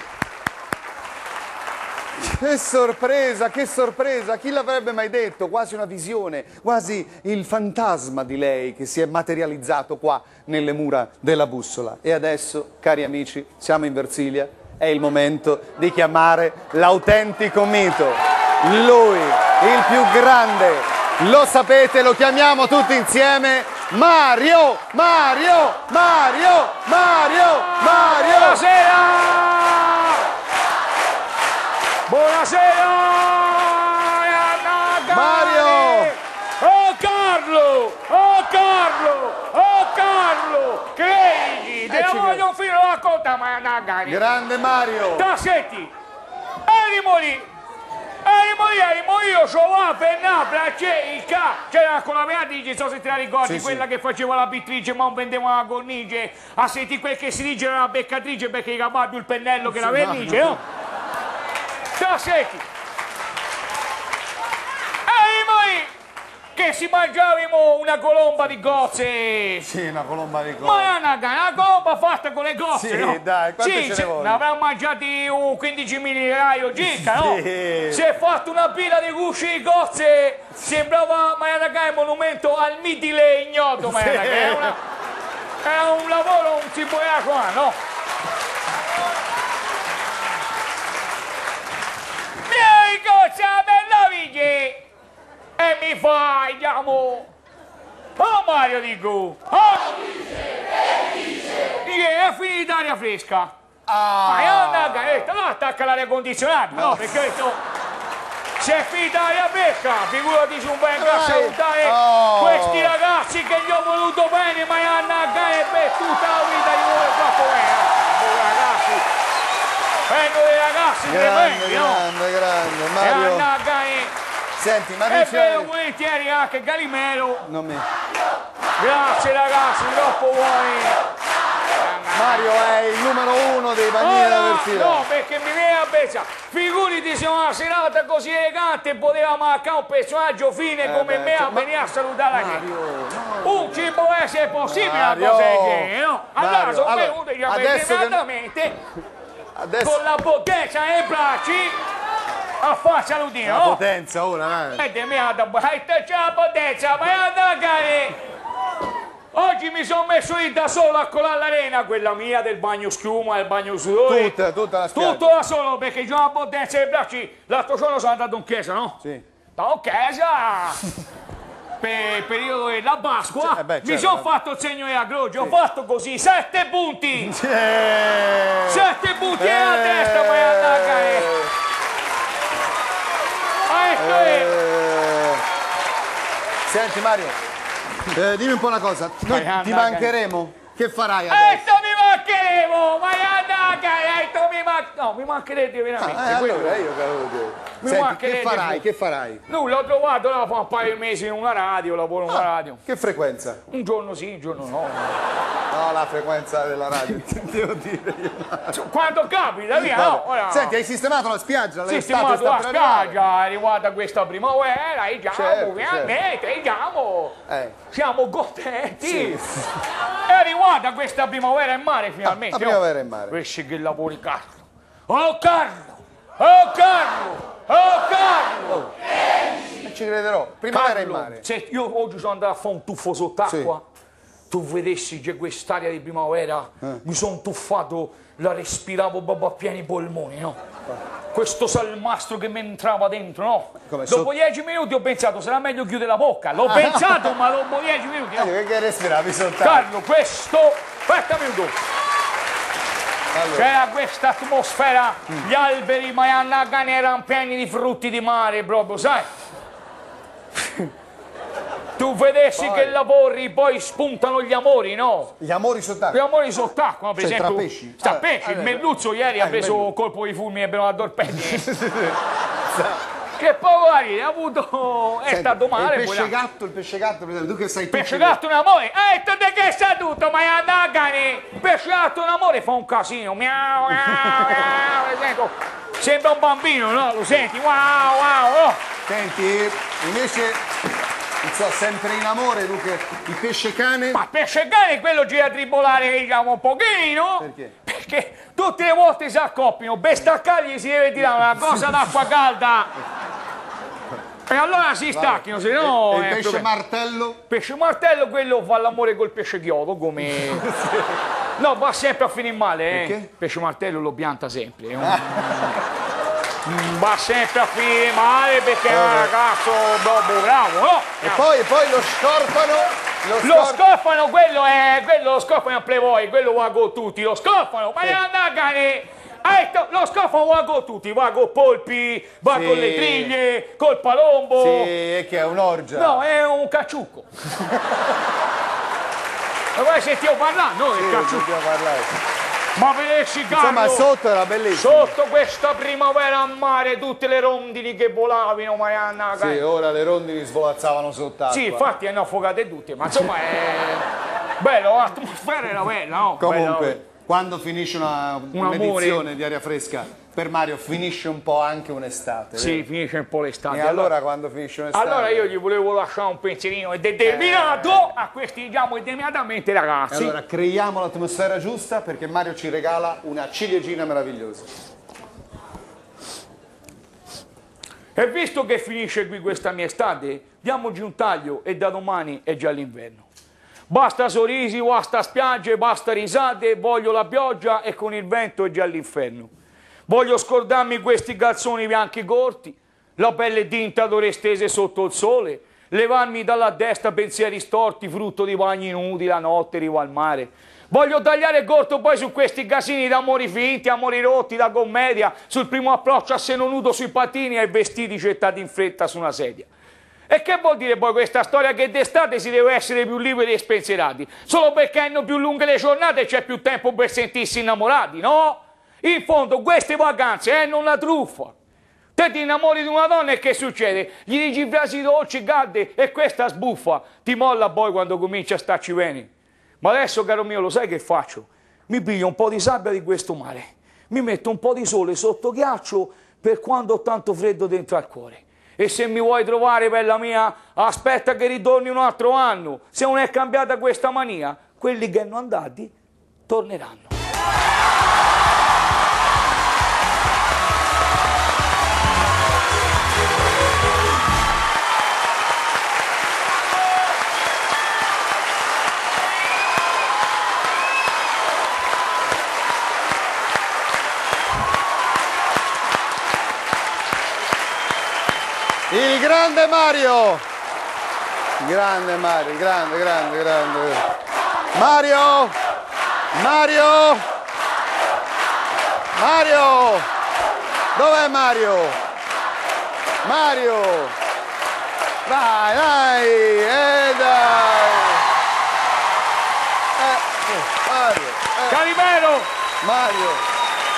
Che sorpresa, che sorpresa! Chi l'avrebbe mai detto? Quasi una visione, quasi il fantasma di lei che si è materializzato qua nelle mura della Bussola. E adesso, cari amici, siamo in Versilia, è il momento di chiamare l'autentico mito. Lui, il più grande, lo sapete, lo chiamiamo tutti insieme. Mario, Mario, Mario, Mario, Mario! Buonasera! Buonasera! Mario! Oh Carlo! Oh Carlo! Oh Carlo! Credi! Te Ecci lo che- voglio finire la racconta, ma nagari! Grande Mario! Da senti! Erimo lì! Erimo lì, erimo io, so là per Napoli, c'è il ca... C'era con la mia dice, so se te la ricordi, Sì, quella sì. che faceva la pittrice, ma non vendeva la cornice, a sentire quel che si dice era una beccatrice perché gli capava più il pennello che la Sì, vernice, no. no? Da senti! Erimo lì! Che si mangiavamo una colomba di gozze! Sì, una colomba di Ma è una, una colomba fatta con le gozze, Sì, no? dai, quante sì, ce ne se- vogliono? ne avremmo mangiati un quindici milioni circa, no? Sì. Si è fatto una pila di gusci di gozze, sembrava Maianagai monumento al mitile ignoto, Maianagai, è, una- è un lavoro, un simboliaco, no? Vieni, cozza, bella viglie! E mi fai, andiamo! Oh Mario dico! Oh! Dice, è finita l'aria fresca! Ah. Ma è una galletta, no, attacca l'aria condizionata, no, perché ho detto... C'è finita la pesca, figurati se un venga a salutare Oh. questi ragazzi che gli ho voluto bene, ma hanno a gare per tutta la vita di voi troppo bene. Oh, ragazzi, vengono dei ragazzi Grande, tremendi, no? grande, grande. E Mario. hanno a gare. Senti, ma è dice... vero, volentieri anche Galimero. Non mi... Grazie ragazzi, troppo buoni. Mario è il numero uno dei bagnini da Versino. No, perché mi viene a pensare, figurati se una serata così elegante poteva mancare un personaggio fine Eh come beh, me a cioè, ma- venire a salutare la gente. Un ci può essere possibile Mario, una cosa del genere, no? Allora Mario, sono allora, venuto adesso che- immediatamente Adesso... con la potenza nei bracci a fare salutino, La no? potenza ora, dai. E te mi ha dato, c'è la potenza, vai a andare. Oggi mi sono messo lì da solo a colare l'arena, quella mia del bagno schiuma, del bagno sudore. Tutta, tutta la spiaggia. Tutto da solo perché c'ho la potenza dei bracci. L'altro giorno sono andato in chiesa, no? Sì. Stavo in chiesa per il periodo della Pasqua. Eh beh, mi certo, sono eh. fatto il segno della croce, ho fatto così, sette punti! Eh. Sette punti nella testa, vai a andare. Ah, ecco è. Eh. Senti Mario, eh, dimmi un po' una cosa. Noi Vai, ti Anna, mancheremo? Che farai Eh, adesso? sto mi mancheremo! Vai a andare, eh, sto mi man- No, mi mancherete veramente. Ah, eh, quello. allora io cavolo te. Mi Senti, mancherete che farai? tu. Che farai? Nulla, ho trovato là fa un paio di mesi in una radio, lavoro in una radio. Che frequenza? Un giorno sì, un giorno no. No, la frequenza della radio. Devo dire io. Quando capita, via, Vabbè. no? Ora, Senti, hai sistemato la spiaggia? l'estate sistemato sta la per arrivare. spiaggia, è arrivata questa primavera, diciamo, Certo, ovviamente, diciamo, Eh. siamo contenti. Sì. È arrivata questa primavera in mare finalmente. La primavera in mare. Pesce che lavori Carlo. Oh Carlo! Oh Carlo! Oh Carlo! Non ci crederò. Primavera in Carlo, mare. se io oggi sono andato a fare un tuffo sott'acqua, tu vedessi che quest'aria di primavera, Eh. mi sono tuffato, la respiravo proprio a pieni polmoni, no? Questo salmastro che mi entrava dentro, no? Come, dopo sotto- dieci minuti ho pensato, sarà meglio chiudere la bocca. L'ho pensato, ma dopo dieci minuti, no? Eh, che respiravi soltanto? Carlo, questo... Aspetta un minuto. Allora. C'era questa atmosfera, gli alberi Mayannagan erano pieni di frutti di mare proprio, sai? Tu vedessi Poi. che lavori, poi spuntano gli amori, no? Gli amori Gli sott'acqua. amori sott'acqua, no? Per Cioè, esempio... tra pesci? Sta Ah, pesci, il ah, merluzzo ieri ah, ha il preso un merluzzo. colpo di fulmine e abbiamo addorpenti. Che poco a ridere, ha avuto... è Senti, stato male. Il poi pesce la- gatto, il pesce gatto, per esempio, tu che sai Pesce tutti- gatto un amore, eh, te de che sa tutto, ma andagani, pesce gatto un amore fa un casino, miau, miau, miau, sento, sembra un bambino, no? Lo senti, wow, wow, oh. Senti, invece, non so, sempre in amore, tu che il pesce cane... Ma pesce cane quello gira a tribolare, diciamo, un pochino. Perché? Perché tutte le volte si accoppiano, per staccargli si deve tirare una cosa d'acqua calda. E allora si stacchino, se no... E il è pesce problema. martello? Pesce martello, quello fa l'amore col pesce chiodo, come... No, va sempre a finire male, eh. Perché? Pesce martello lo pianta sempre. è un- Mm, Va sempre a finire male perché è un ragazzo proprio bravo, no? E poi, e poi lo scorpano... Lo, Lo scor- scoffano, quello è... quello lo scoffano a Playboy, quello va con tutti, lo scoffano, ma andagane! Lo scoffano va con tutti, va con polpi, va Sì. con le triglie, col palombo. Sì, è che è un'orgia. No, è un cacciucco. Ma poi sentivo parlare, no? Sì, del lo cacciucco. sentiamo parlare. Ma vedessi Carlo, Insomma, sotto era bellissimo. sotto questa primavera a mare, tutte le rondini che volavano, Marianna. Sì, ora le rondini svolazzavano sott'acqua. Sì, infatti hanno affogate tutte, ma insomma è bello, l'atmosfera era bella, no? Comunque, Bella. quando finisce una, Un un'edizione amore. di aria fresca, per Mario finisce un po' anche un'estate. Sì, vero? finisce un po' l'estate. E allora, quando finisce un'estate? Allora io gli volevo lasciare un pensierino determinato a questi, diciamo, determinatamente ragazzi. Allora, creiamo l'atmosfera giusta perché Mario ci regala una ciliegina meravigliosa. E visto che finisce qui questa mia estate, diamoci un taglio e da domani è già l'inverno. Basta sorrisi, basta spiagge, basta risate, voglio la pioggia e con il vento è già l'inferno. Voglio scordarmi questi calzoni bianchi corti, la pelle tinta d'ore stese sotto il sole, levarmi dalla testa pensieri storti frutto di bagni nudi, la notte arrivo al mare. Voglio tagliare corto poi su questi casini d'amori finti, amori rotti, da commedia, sul primo approccio a seno nudo sui patini e vestiti gettati in fretta su una sedia. E che vuol dire poi questa storia che d'estate si deve essere più liberi e spensierati? Solo perché hanno più lunghe le giornate e c'è più tempo per sentirsi innamorati, no? In fondo queste vacanze hanno una truffa. Te ti innamori di una donna e che succede? Gli dici frasi dolci, calde e questa sbuffa. Ti molla poi quando comincia a starci bene. Ma adesso, caro mio, lo sai che faccio? Mi piglio un po' di sabbia di questo mare, mi metto un po' di sole sotto ghiaccio per quando ho tanto freddo dentro al cuore. E se mi vuoi trovare, bella mia, aspetta che ritorni un altro anno. Se non è cambiata questa mania, quelli che hanno andati torneranno. Il grande Mario! Grande Mario, grande, grande, grande. Mario! Mario! Mario! Dov'è Mario? Mario! Dai, dai! Eh, dai! Eh, eh, Mario! Eh. Calimero! Mario!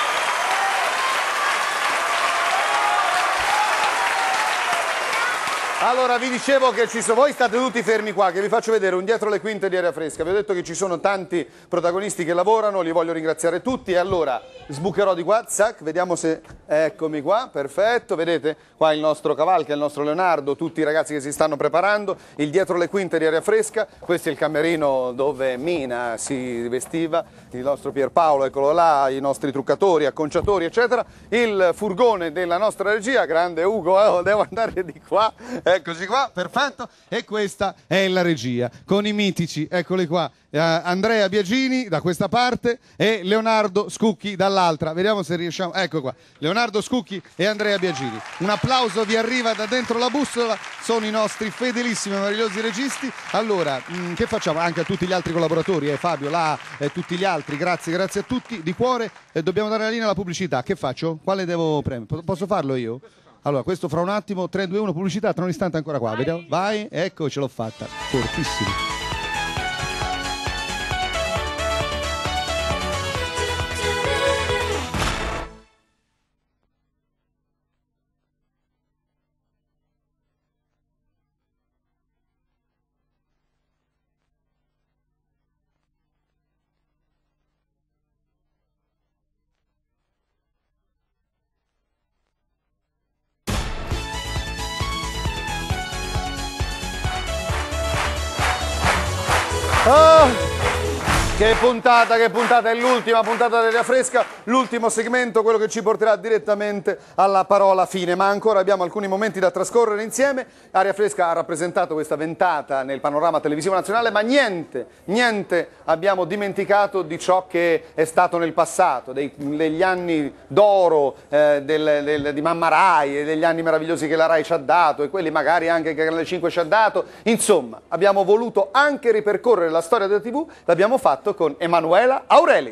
Allora, vi dicevo che ci sono, voi state tutti fermi qua, che vi faccio vedere un dietro le quinte di Aria Fresca. Vi ho detto che ci sono tanti protagonisti che lavorano, li voglio ringraziare tutti. E allora, sbucherò di qua, zac, vediamo se... Eccomi qua, perfetto, vedete? Qua il nostro Cavalca, il nostro Leonardo, tutti i ragazzi che si stanno preparando. Il dietro le quinte di Aria Fresca, questo è il camerino dove Mina si vestiva, il nostro Pierpaolo, eccolo là, i nostri truccatori, acconciatori, eccetera. Il furgone della nostra regia, grande Ugo, eh, devo andare di qua. Eccoci qua, perfetto. E questa è la regia, con i mitici, eccoli qua, eh, Andrea Biagini da questa parte e Leonardo Scucchi dall'altra. Vediamo se riusciamo, ecco qua, Leonardo Scucchi e Andrea Biagini. Un applauso vi arriva da dentro la bussola, sono i nostri fedelissimi e meravigliosi registi. Allora, mh, che facciamo? Anche a tutti gli altri collaboratori, eh, Fabio, là, e tutti gli altri, grazie, grazie a tutti, di cuore. Eh, dobbiamo dare la linea alla pubblicità, che faccio? Quale devo premere? Posso farlo io? Allora, questo fra un attimo, tre, due, uno, pubblicità, tra un istante ancora qua, vediamo, vai, ecco, ce l'ho fatta, fortissimo. Oh, che puntata, che puntata, è l'ultima puntata dell'Aria Fresca, l'ultimo segmento, quello che ci porterà direttamente alla parola fine, ma ancora abbiamo alcuni momenti da trascorrere insieme. Aria Fresca ha rappresentato questa ventata nel panorama televisivo nazionale, ma niente, niente abbiamo dimenticato di ciò che è stato nel passato, dei, degli anni d'oro eh, del, del, di Mamma Rai e degli anni meravigliosi che la Rai ci ha dato e quelli magari anche che Canale cinque ci ha dato. Insomma, abbiamo voluto anche ripercorrere la storia della tivù, l'abbiamo fatto con Emanuela Aureli.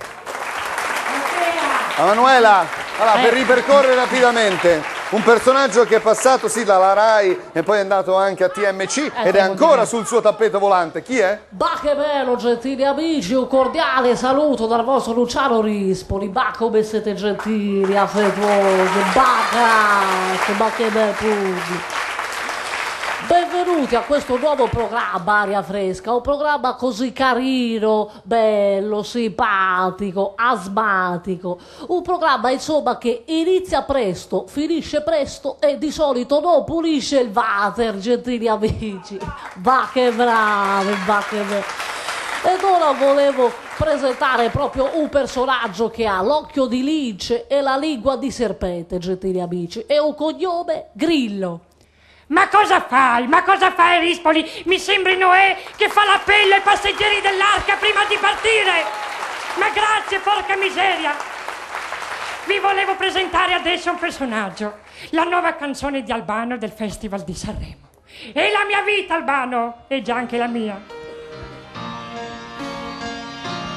Emanuela, allora, per ripercorrere rapidamente un personaggio che è passato sì dalla Rai e poi è andato anche a T M C ed è ancora sul suo tappeto volante. Chi è? Bah che bello, gentili amici, un cordiale saluto dal vostro Luciano Rispoli. Bah come siete gentili, affettuosi, bah che, bah che bel pubblico. Benvenuti a questo nuovo programma Aria Fresca, un programma così carino, bello, simpatico, asmatico, un programma insomma che inizia presto, finisce presto e di solito non pulisce il water, gentili amici. Va che bravi, va che bravi. Ed ora volevo presentare proprio un personaggio che ha l'occhio di lince e la lingua di serpente, gentili amici, e un cognome Grillo. Ma cosa fai? Ma cosa fai, Rispoli? Mi sembri Noè che fa l'appello ai passeggeri dell'arca prima di partire! Ma grazie, porca miseria! Vi volevo presentare adesso un personaggio, la nuova canzone di Albano del Festival di Sanremo. È la mia vita, Albano, e già anche la mia.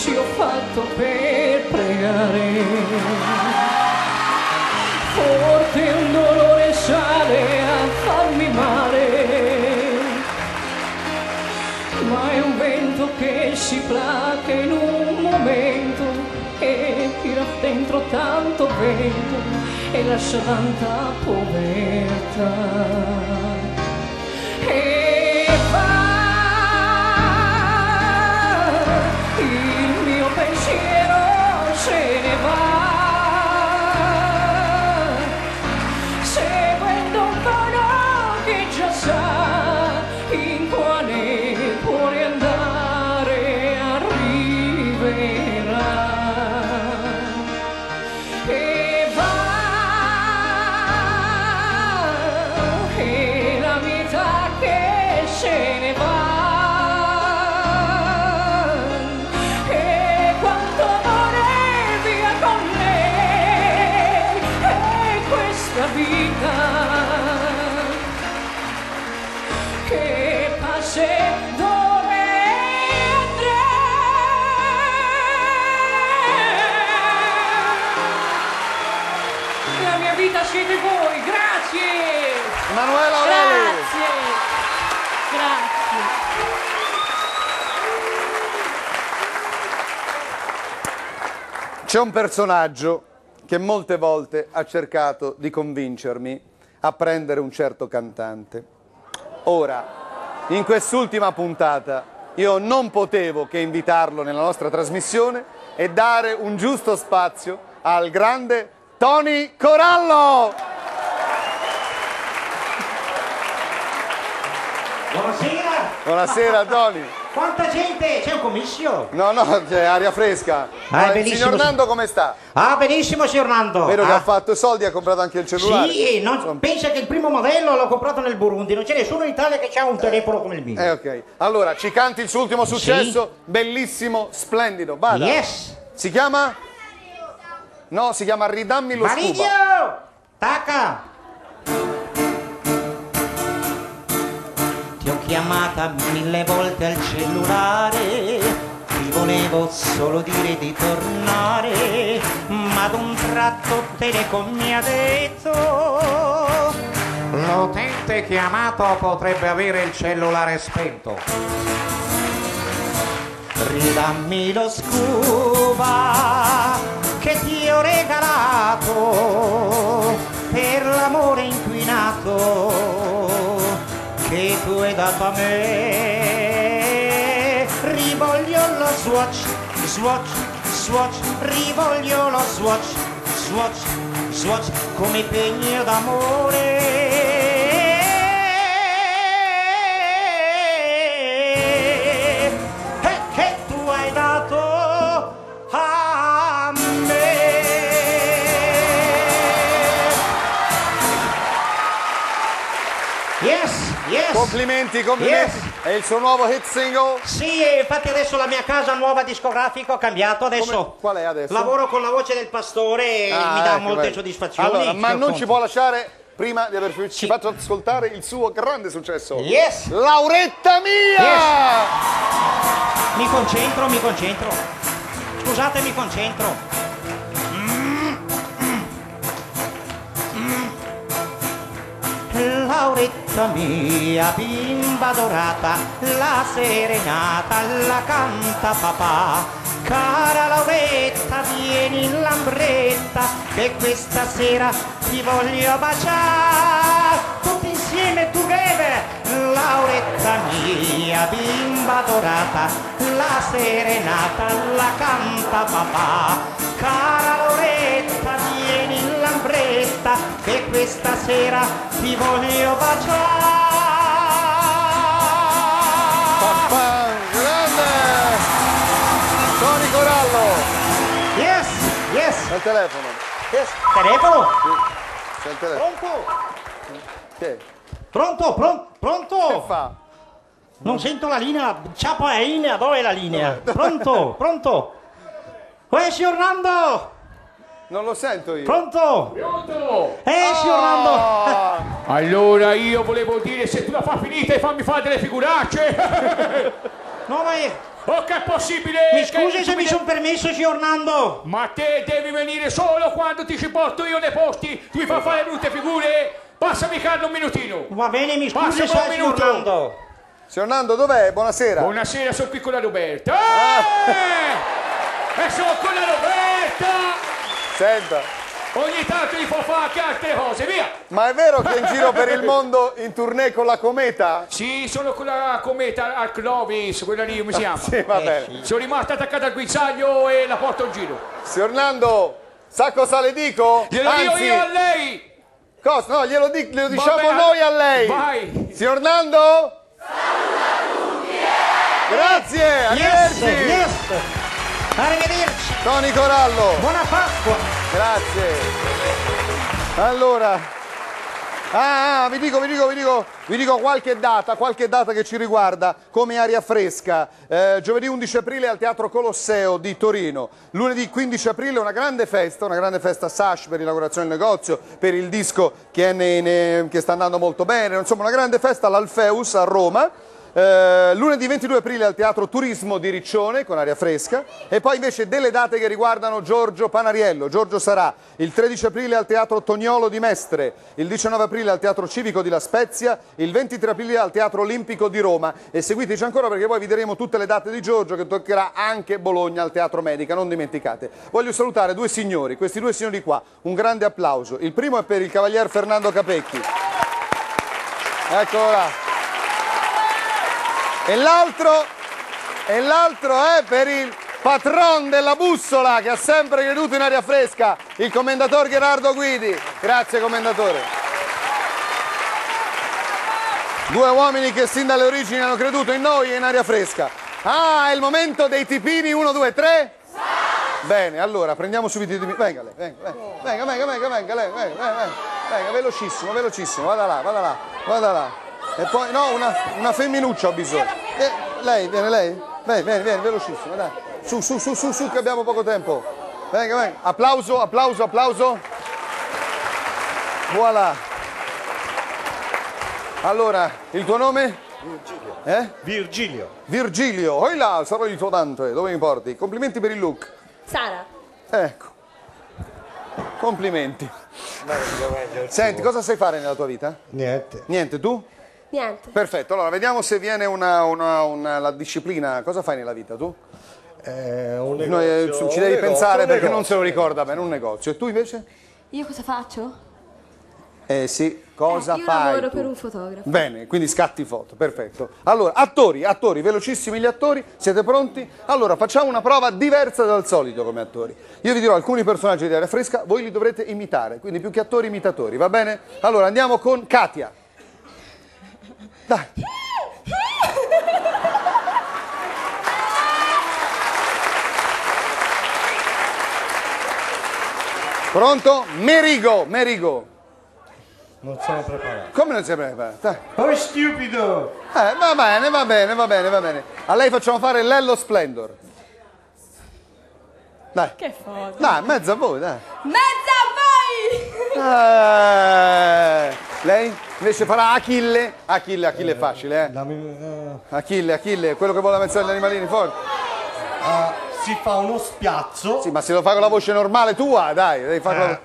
baci ho fatto per pregare. Forte un dolore sale a farmi male, ma è un vento che si placa in un momento e tira dentro tanto vento e lascia tanta povertà. E va il mio pensiero, se ne va seguendo un volo che già sa in quale cuore andare arriverà. E va e la mia età che se ne va. E quanto amore via con lei, e questa vita che passa dove andrà. La mia vita siete voi, grazie! Emanuela Aureli! Grazie! Grazie! C'è un personaggio che molte volte ha cercato di convincermi a prendere un certo cantante. Ora, in quest'ultima puntata, io non potevo che invitarlo nella nostra trasmissione e dare un giusto spazio al grande Tony Corallo! Buonasera! Buonasera Tony! Quanta gente? C'è un commisso? No, no, c'è aria fresca. Ah, è Ma il bellissimo. signor Nando come sta? Ah, benissimo, signor Nando. Vero che Ah. ha fatto soldi e ha comprato anche il cellulare? Sì, non- pensa che il primo modello l'ho comprato nel Burundi, non c'è nessuno in Italia che ha un telefono come il mio. Eh, ok. Allora, ci canti il suo ultimo successo? Bellissimo, splendido. Vada. Yes. Si chiama? No, si chiama Ridammi lo Maridio! scuba. Tacca! Ti ho chiamata mille volte al cellulare, ti volevo solo dire di tornare, ma ad un tratto Telecom mi ha detto: l'utente chiamato potrebbe avere il cellulare spento. Ridammi lo scuba che ti ho regalato per l'amore inquinato che tu hai dato a me. Rivoglio lo swatch, swatch, swatch, rivoglio lo swatch, swatch, swatch come pegno d'amore. E che tu hai dato a me. Yes. Yes. Complimenti, complimenti. Yes. È il suo nuovo hit single? Sì, e infatti adesso la mia casa nuova discografica ho cambiato adesso. Come- qual è adesso? Lavoro con la voce del pastore e Ah, mi dà ecco, molte bello. soddisfazioni. Allora, ma signor non Conte. ci può lasciare prima di aver ci faccio ascoltare il suo grande successo. Yes. Lauretta mia! Yes. Mi concentro, mi concentro. Scusate, mi concentro. Lauretta mia, bimba dorata, la serenata la canta papà. Cara Lauretta, vieni in lambretta, che questa sera ti voglio baciare. Tutti insieme, together. Lauretta mia, bimba dorata, la serenata la canta papà. Cara Lauretta, vieni in lambretta, che questa sera ti voglio baciare. Papà, grande! Tony Corallo! Yes, yes. C'è il telefono. Yes. Telefono? Sì, c'è il telefono. Pronto? Che? Pronto, pronto, pronto? Che fa? Non sento la linea, ciapa è linea, dove è la linea? Pronto, pronto? Uè, signor Nando! Non lo sento io. Pronto? Pronto? Eh, signor Nando! Allora io volevo dire, se tu la fa finita e fammi fare delle figuracce. No, ma io, O che è possibile? Mi che scusi se tu mi de- sono permesso, signor Nando. Ma te devi venire solo quando ti ci porto io nei posti. Tu mi fai fare brutte figure. Passami Carlo un minutino. Va bene, mi scusi, Passami sa, un signor minuto. Nando. Signor Nando, dov'è? Buonasera. Buonasera, sono qui con la Roberta. Eh! E sono con la Roberta. Senta. Ogni tanto gli fa fare anche altre cose, via! Ma è vero che è in giro per il mondo in tournée con la Cometa? Sì, sono con la Cometa al Clovis, quella lì, come si chiama? Sì, va bene. Sono rimasto attaccato al guinzaglio e la porto in giro. Signor Nando, sa cosa le dico? Glielo Anzi, dico io a lei! Cosa? No, glielo, dic- glielo diciamo Vabbè, noi a lei! vai. Signor Nando? Grazie, arrivederci! Yes, yes. Arrivederci. Tony Corallo! Buona Pasqua! Grazie! Allora, ah, ah, vi dico, vi dico, vi dico, vi dico qualche data, qualche data che ci riguarda come aria fresca. Eh, giovedì undici aprile al Teatro Colosseo di Torino, lunedì quindici aprile una grande festa, una grande festa Sash per l'inaugurazione del negozio, per il disco che, è ne, ne, che sta andando molto bene, insomma una grande festa all'Alfeus a Roma. Uh, lunedì ventidue aprile al Teatro Turismo di Riccione con aria fresca e poi invece delle date che riguardano Giorgio Panariello. Giorgio sarà il tredici aprile al Teatro Toniolo di Mestre, il diciannove aprile al Teatro Civico di La Spezia, il ventitré aprile al Teatro Olimpico di Roma e seguiteci ancora perché poi vi daremo tutte le date di Giorgio che toccherà anche Bologna al Teatro Medica, non dimenticate. Voglio salutare due signori, questi due signori qua, un grande applauso. Il primo è per il Cavalier Fernando Capecchi. Eccolo là. E l'altro, e l'altro è per il patron della bussola che ha sempre creduto in aria fresca, il commendator Gerardo Guidi. Grazie commendatore. Due uomini che sin dalle origini hanno creduto in noi e in aria fresca. Ah, è il momento dei tipini, uno, due, tre. Bene, allora prendiamo subito i tipini. Venga lei, venga, venga, venga, venga, venga, lei, venga, venga, venga, velocissimo, velocissimo, vada là, vada là, vada là. E poi, no, una, una femminuccia ho bisogno. Eh, lei, viene lei? Vieni, vieni, vieni, velocissimo, dai. Su, su, su, su, su, che abbiamo poco tempo. Venga, venga. Applauso, applauso, applauso. Voilà. Allora, il tuo nome? Virgilio. Eh? Virgilio. Virgilio. Oi là, sarò il tuo Dante. Dove mi porti? Complimenti per il look. Sara. Ecco. Complimenti. Senti, cosa sai fare nella tua vita? Niente. Niente, tu? Niente. Perfetto, allora vediamo se viene una, una, una, la disciplina. Cosa fai nella vita tu? Eh, un Noi, eh, negozio, ci un devi negozio, pensare un perché non negozio, se lo un ricorda bene, un negozio. E tu invece? Io cosa faccio? Eh sì, cosa Eh, io fai? lavoro tu? per un fotografo. Bene, quindi scatti foto, perfetto. Allora, attori, attori, velocissimi gli attori, siete pronti? Allora, facciamo una prova diversa dal solito come attori. Io vi dirò alcuni personaggi di aria fresca, voi li dovrete imitare, quindi più che attori, imitatori, va bene? Allora, andiamo con Katia. Dai. Pronto? Merigo, Merigo. Non sono preparato. Come non sei preparato? Dai. Oh, stupido! Eh, va bene, va bene, va bene, va bene. A lei facciamo fare l'Ello Splendor. Dai. Che foto. Dai, mezzo a voi, dai. Mezza a voi! Eh, lei invece farà Achille. Achille, Achille è facile, eh. Dammi, eh, Achille, Achille, quello che vuole mezzare gli animalini fuori. ah, si fa uno spiazzo. Sì, ma se lo fai con la voce normale tua, dai, devi farlo. Eh,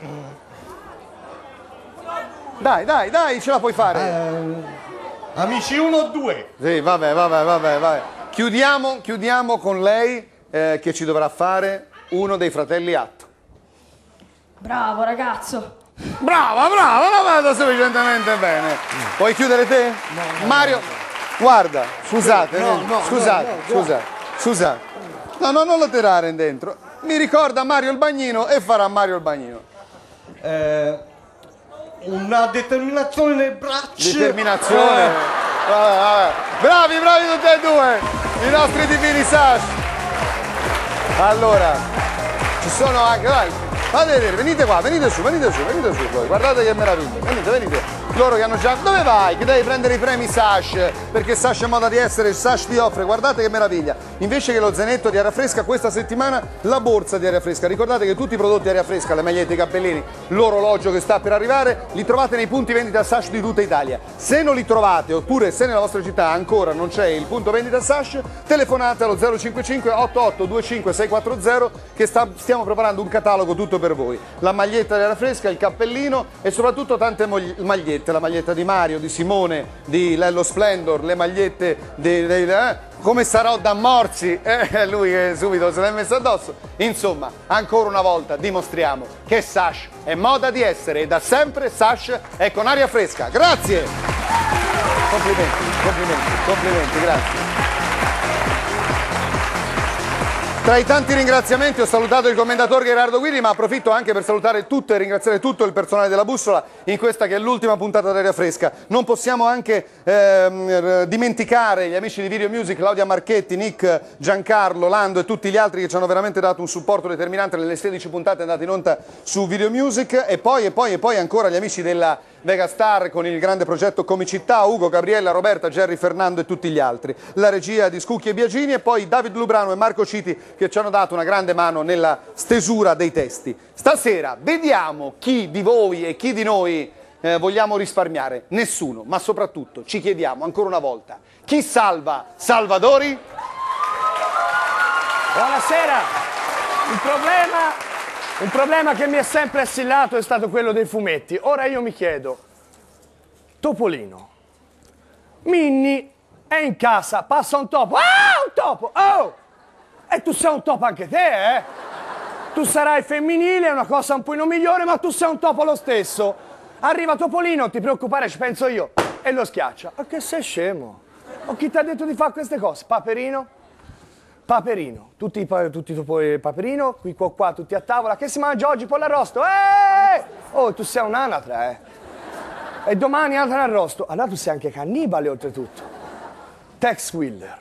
Dai, dai, dai, ce la puoi fare. eh, amici uno o due. Sì, vabbè, vabbè, vabbè, vabbè. Chiudiamo, chiudiamo con lei eh, che ci dovrà fare uno dei fratelli Atto. Bravo ragazzo. Brava, brava, la vado sufficientemente bene. Puoi chiudere te? Mario, guarda, scusate, No, eh, no, scusate, no, no, scusate, scusate. No, no, non lo tirare in dentro. Mi ricorda Mario il bagnino e farà Mario il bagnino. Eh, una determinazione nelle braccia. Determinazione. Eh. Vabbè, vabbè. Bravi, bravi tutti e due, i nostri divini Sash. Allora, ci sono anche, dai, Fate vedere, venite qua, venite su, venite su, venite su voi, guardate che meraviglia, venite, venite. Loro che hanno già... Dove vai? Che devi prendere i premi Sash, perché Sash è moda di essere, Sash ti offre, guardate che meraviglia. Invece che lo zainetto di Aria Fresca, questa settimana la borsa di Aria Fresca. Ricordate che tutti i prodotti Aria Fresca, le magliette, i cappellini, l'orologio che sta per arrivare, li trovate nei punti vendita Sash di tutta Italia. Se non li trovate, oppure se nella vostra città ancora non c'è il punto vendita Sash, telefonate allo zero cinquantacinque ottantotto venticinque seicentoquaranta che sta, stiamo preparando un catalogo tutto per voi. La maglietta di Aria Fresca, il cappellino e soprattutto tante magliette. La maglietta di Mario, di Simone, di Lello Splendor, le magliette di... di eh? Come sarò da Morsi, eh, lui che subito se l'è messo addosso. Insomma, ancora una volta dimostriamo che Sash è moda di essere e da sempre Sash è con Aria Fresca. Grazie! Complimenti, complimenti, complimenti, grazie. Tra i tanti ringraziamenti ho salutato il commendatore Gerardo Guidi, ma approfitto anche per salutare tutto e ringraziare tutto il personale della Bussola in questa che è l'ultima puntata d'Aria Fresca. Non possiamo anche ehm, dimenticare gli amici di Video Music, Claudia Marchetti, Nick, Giancarlo, Lando e tutti gli altri che ci hanno veramente dato un supporto determinante nelle sedici puntate andate in onda su Video Music e poi, e poi, e poi ancora gli amici della Vegastar con il grande progetto Comicità, Ugo, Gabriella, Roberta, Gerry, Fernando e tutti gli altri. La regia di Scucchi e Biagini e poi David Lubrano e Marco Citi che ci hanno dato una grande mano nella stesura dei testi. Stasera vediamo chi di voi e chi di noi eh, vogliamo risparmiare. Nessuno, ma soprattutto ci chiediamo ancora una volta, chi salva Salvadori? Buonasera. Il problema, un problema che mi è sempre assillato è stato quello dei fumetti. Ora io mi chiedo, Topolino, Minni è in casa, passa un topo. Ah, un topo! Oh! E tu sei un topo anche te, eh? Tu sarai femminile, è una cosa un po' migliore, ma tu sei un topo lo stesso. Arriva Topolino, non ti preoccupare, ci penso io. E lo schiaccia. Ma che sei scemo? O chi ti ha detto di fare queste cose? Paperino? Paperino. Tutti i tutti i Paperino, qui qua qua, tutti a tavola. Che si mangia oggi? Pollo arrosto? Eh! Oh, tu sei un'anatra, eh? E domani altro arrosto. Allora tu sei anche cannibale, oltretutto. Tex Willer.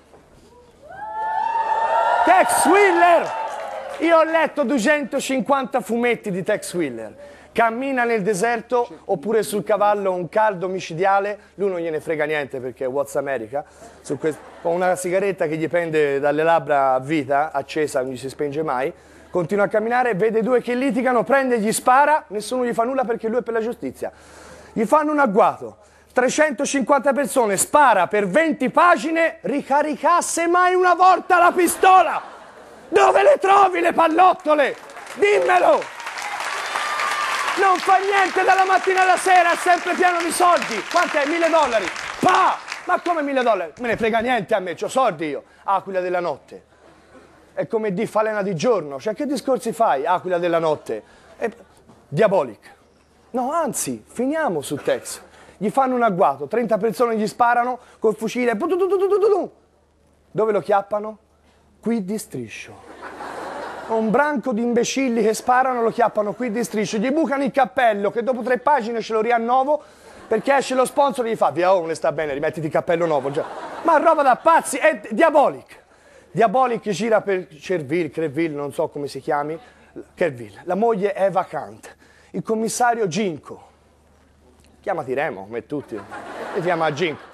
Tex Willer! Io ho letto duecentocinquanta fumetti di Tex Willer. Cammina nel deserto oppure sul cavallo un caldo micidiale, lui non gliene frega niente perché è What's America, su con una sigaretta che gli pende dalle labbra a vita, accesa, non gli si spenge mai, continua a camminare, vede due che litigano, prende e gli spara, nessuno gli fa nulla perché lui è per la giustizia. Gli fanno un agguato, trecentocinquanta persone, spara per venti pagine, ricaricasse mai una volta la pistola! Dove le trovi le pallottole? Dimmelo! Non fa niente dalla mattina alla sera, è sempre pieno di soldi. Quant'è? Mille dollari. Pa! Ma come mille dollari? Me ne frega niente a me, c'ho soldi io. Aquila della notte. È come di Falena di giorno. Cioè, che discorsi fai? Aquila della notte. E... Diabolic. No, anzi, finiamo su Tex. Gli fanno un agguato, trenta persone gli sparano col fucile. Dove lo chiappano? Qui di striscio. Un branco di imbecilli che sparano lo chiappano qui di striscio, gli bucano il cappello che dopo tre pagine ce lo riannovo perché esce lo sponsor e gli fa via, oh, non sta bene, rimettiti il cappello nuovo. Già. Ma roba da pazzi, è Diabolic. Diabolic gira per Cerville, Creville, non so come si chiami, Kerville. La moglie è vacante. Il commissario Ginko, chiamati Remo, come tutti, e si chiama Ginko.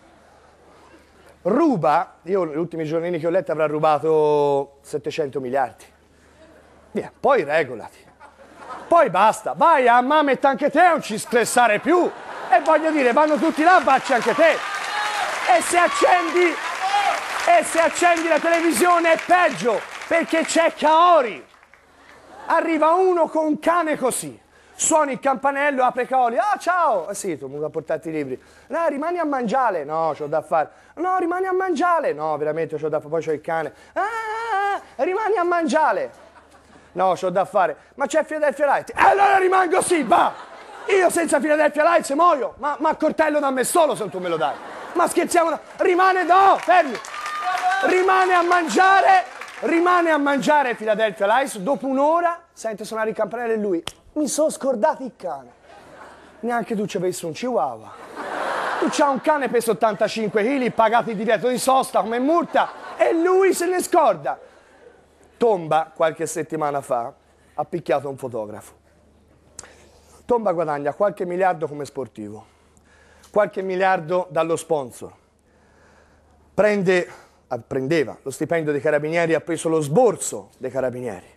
Ruba, io negli ultimi giornini che ho letto avrà rubato settecento miliardi. Via, poi regolati. Poi basta, vai a Mamet anche te, non ci stressare più. E voglio dire, vanno tutti là, bacci anche te. E se accendi, e se accendi la televisione è peggio, perché c'è Kaori. Arriva uno con un cane così. Suoni il campanello, apre Kaori. Ah, ciao! Ah sì, tu mi hai portato i libri. No, rimani a mangiare. No, c'ho da fare. No, rimani a mangiare. No, veramente c'ho da fare. Poi c'ho il cane. Ah, rimani a mangiare. No, c'ho da fare. Ma c'è Philadelphia Lights. E allora rimango sì, va! Io senza Philadelphia Lights muoio. Ma, ma accortello da me solo se tu me lo dai. Ma scherziamo. No. Rimane, no, fermi. Rimane a mangiare. Rimane a mangiare Philadelphia Lights. Dopo un'ora sente suonare il campanello e lui. Mi sono scordato il cane. Neanche tu ci avessi un chihuahua. Tu c'hai un cane pesa ottantacinque chili, pagato il divieto di sosta come multa, e lui se ne scorda. Tomba, qualche settimana fa, ha picchiato un fotografo. Tomba guadagna qualche miliardo come sportivo, qualche miliardo dallo sponsor, prende, prendeva lo stipendio dei carabinieri, ha preso lo sborso dei carabinieri.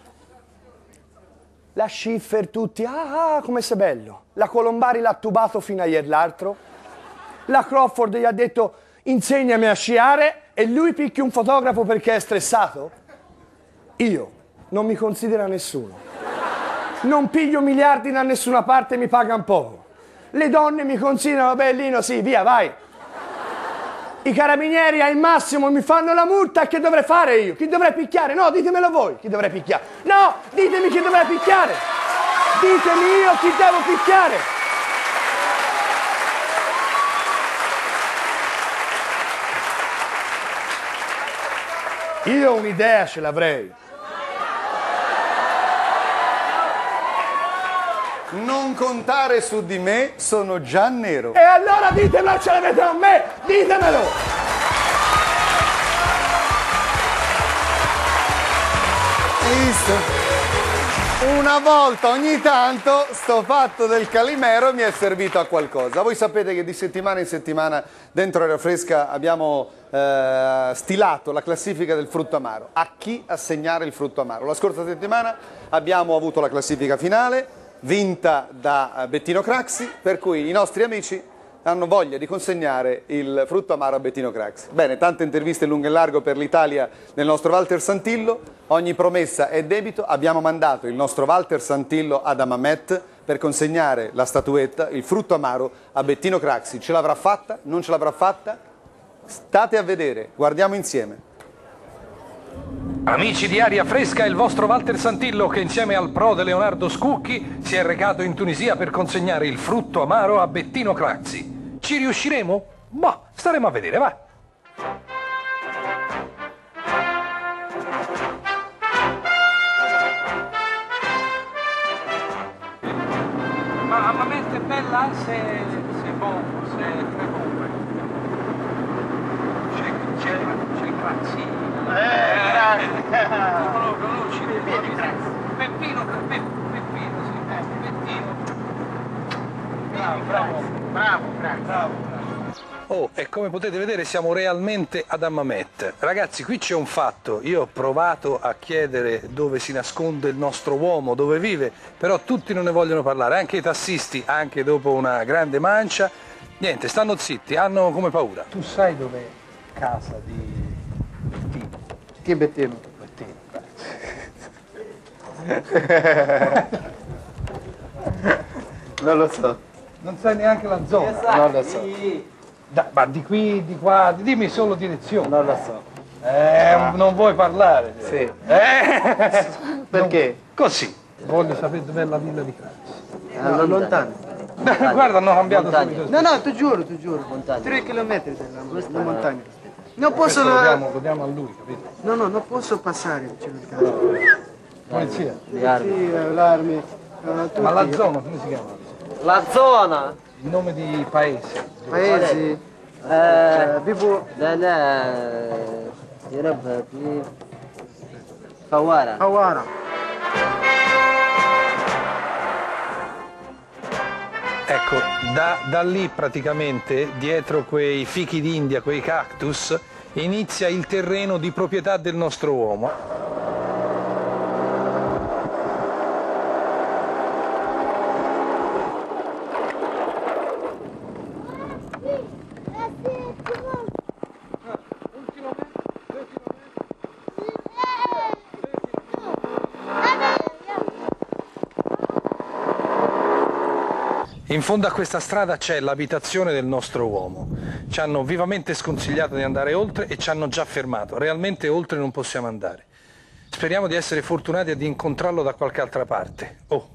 La Schiffer tutti, ah, ah come sei bello. La Colombari l'ha tubato fino a ieri l'altro. La Crawford gli ha detto insegnami a sciare e lui picchia un fotografo perché è stressato? Io non mi considera nessuno. Non piglio miliardi da nessuna parte e mi pagano poco. Le donne mi considerano bellino, sì, via, vai. I carabinieri al massimo mi fanno la multa e che dovrei fare io? Chi dovrei picchiare? No, ditemelo voi, chi dovrei picchiare? No, ditemi chi dovrei picchiare! Ditemi io chi devo picchiare! Io un'idea ce l'avrei. Non contare su di me, sono già nero. E allora ditemelo, ce l'avete a me! Ditemelo! Visto? Una volta ogni tanto sto fatto del Calimero mi è servito a qualcosa. Voi sapete che di settimana in settimana dentro Aria Fresca abbiamo eh, stilato la classifica del frutto amaro. A chi assegnare il frutto amaro? La scorsa settimana abbiamo avuto la classifica finale vinta da Bettino Craxi, per cui i nostri amici hanno voglia di consegnare il frutto amaro a Bettino Craxi. Bene, tante interviste in lungo e largo per l'Italia del nostro Walter Santillo, ogni promessa è debito, abbiamo mandato il nostro Walter Santillo ad Hammamet per consegnare la statuetta, il frutto amaro, a Bettino Craxi. Ce l'avrà fatta? Non ce l'avrà fatta? State a vedere, guardiamo insieme. Amici di Aria Fresca, il vostro Walter Santillo che insieme al prode Leonardo Scucchi si è recato in Tunisia per consegnare il frutto amaro a Bettino Craxi. Ci riusciremo? Ma staremo a vedere, va! Ma Hammamet è bella se se buono, se tre bombe. C'è c'è c'è il Craxi. Eh, grazie. Non lo conosci, Peppino, Peppino, sì, Peppino. Bravo, bravo, bravo, bravo. Oh, e come potete vedere siamo realmente ad Hammamet. Ragazzi, qui c'è un fatto. Io ho provato a chiedere dove si nasconde il nostro uomo, dove vive, però tutti non ne vogliono parlare, anche i tassisti, anche dopo una grande mancia. Niente, stanno zitti, hanno come paura. Tu sai dov'è casa di... Chi è Bettino? Bettino, non lo so. Non sai neanche la zona? Non lo so. Da, ma di qui, di qua, dimmi solo direzione. Non lo so. Eh, ah. Non vuoi parlare? Sì. Eh? Perché? Non... Così. Voglio sapere dov'è la villa di Craxi. No, lontano. Guarda, hanno cambiato subito. No, no, ti giuro, ti giuro. Tre chilometri dalla montagna. Non posso... Lo diamo, lo diamo a lui, capito? No, no, non posso passare vicino al caso. Polizia? Le armi. Sì, l'armi. Uh, Ma la zona, come si chiama? La zona? Il nome di paese. Paesi? Eh, Vivo... لا لا يا رب فوارة Fawara. Ecco, da, da lì praticamente, dietro quei fichi d'India, quei cactus, inizia il terreno di proprietà del nostro uomo. In fondo a questa strada c'è l'abitazione del nostro uomo. Ci hanno vivamente sconsigliato di andare oltre e ci hanno già fermato. Realmente oltre non possiamo andare. Speriamo di essere fortunati e di incontrarlo da qualche altra parte. Oh.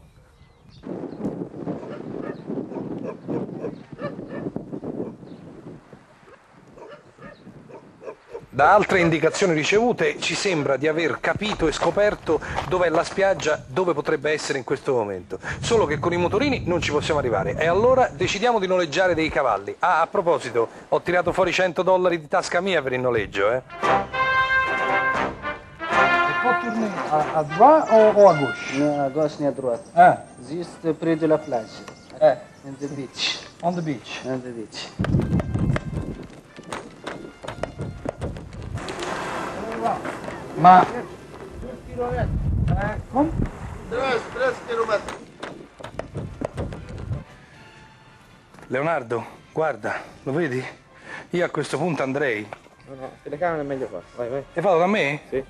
Da altre indicazioni ricevute ci sembra di aver capito e scoperto dov'è la spiaggia, dove potrebbe essere in questo momento. Solo che con i motorini non ci possiamo arrivare e allora decidiamo di noleggiare dei cavalli. Ah, a proposito, ho tirato fuori cento dollari di tasca mia per il noleggio, eh. faut tourner à, à droite ou, ou à gauche? Ni à gauche ni à droite. Ah. Juste près de la plage. Eh. On the beach. On the beach. On the beach. Ma... Eh, come? Leonardo, guarda, lo vedi? Io a questo punto andrei. No, no, telecamera è meglio qua. Vai, vai. E vado da me? Sì.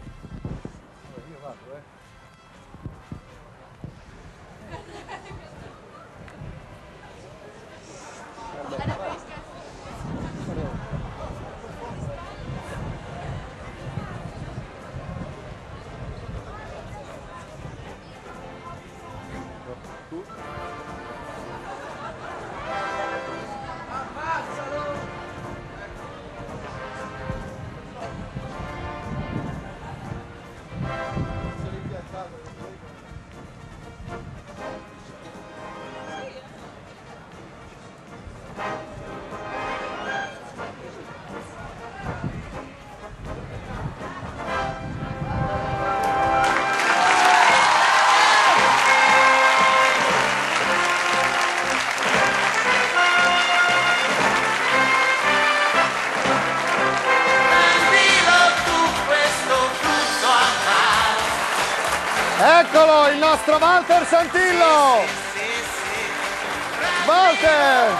Eccolo il nostro Walter Santillo! Walter!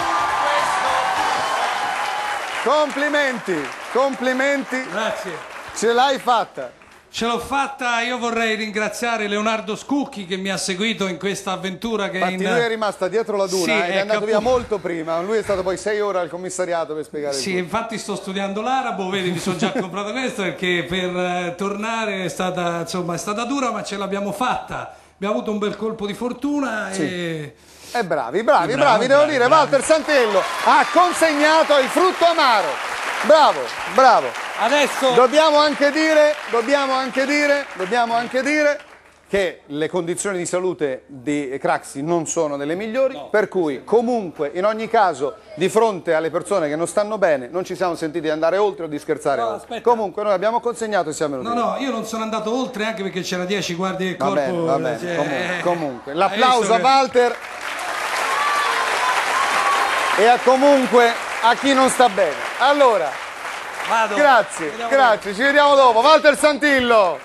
Complimenti, complimenti. Grazie. Ce l'hai fatta. Ce l'ho fatta, io vorrei ringraziare Leonardo Scucchi che mi ha seguito in questa avventura che Infatti in... lui è rimasto dietro la duna Sì, ed è ecco, andato via appunto. molto prima, lui è stato poi sei ore al commissariato per spiegare Sì, tutto. infatti sto studiando l'arabo, vedi, mi sono già comprato questo perché per eh, tornare è stata, insomma, è stata dura, ma ce l'abbiamo fatta. Abbiamo avuto un bel colpo di fortuna Sì. e... E bravi, bravi, Sì, bravi, bravo, devo bravi, dire, bravi. Walter Santillo ha consegnato il frutto amaro. Bravo, bravo. Adesso dobbiamo anche dire, dobbiamo anche dire, dobbiamo anche dire che le condizioni di salute di Craxi non sono delle migliori, no. Per cui comunque in ogni caso di fronte alle persone che non stanno bene non ci siamo sentiti di andare oltre o di scherzare No, oltre. aspetta. Comunque noi abbiamo consegnato e siamo venuti. No, no, io non sono andato oltre anche perché c'era dieci guardie del Va corpo. bene, va bene, cioè, comunque, eh, comunque. hai L'applauso visto a che- Walter e a comunque a chi non sta bene. Allora, Vado. grazie, Vediamo grazie, ci vediamo dopo. Walter Santillo.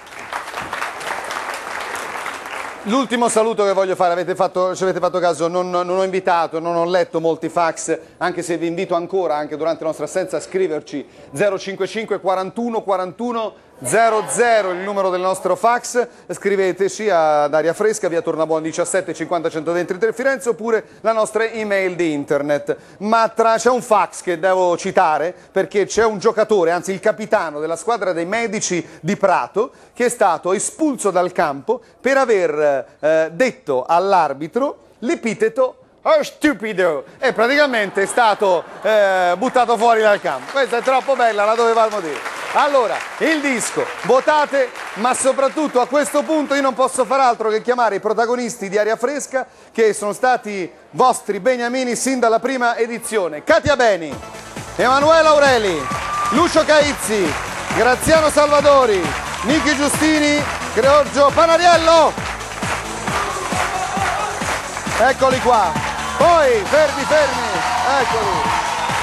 L'ultimo saluto che voglio fare, avete fatto, ci avete fatto caso, non, non ho invitato, non ho letto molti fax, anche se vi invito ancora, anche durante la nostra assenza, a scriverci zero cinquantacinque quarantuno quarantuno zero zero, il numero del nostro fax, scriveteci ad Aria Fresca, via Tornabuoni diciassette cinquanta centoventitré Firenze, oppure la nostra email di internet. Ma tra- c'è un fax che devo citare, perché c'è un giocatore, anzi il capitano della squadra dei medici di Prato, che è stato espulso dal campo per aver eh, detto all'arbitro l'epiteto "oh stupido", e praticamente è stato eh, buttato fuori dal campo. Questa è troppo bella, la dovevamo dire. Allora, il disco, votate, ma soprattutto a questo punto io non posso far altro che chiamare i protagonisti di Aria Fresca, che sono stati vostri beniamini sin dalla prima edizione. Katia Beni, Emanuele Aureli, Lucio Caizzi, Graziano Salvadori, Nichi Giustini, Giorgio Panariello. Eccoli qua. Poi, fermi, fermi, eccoli.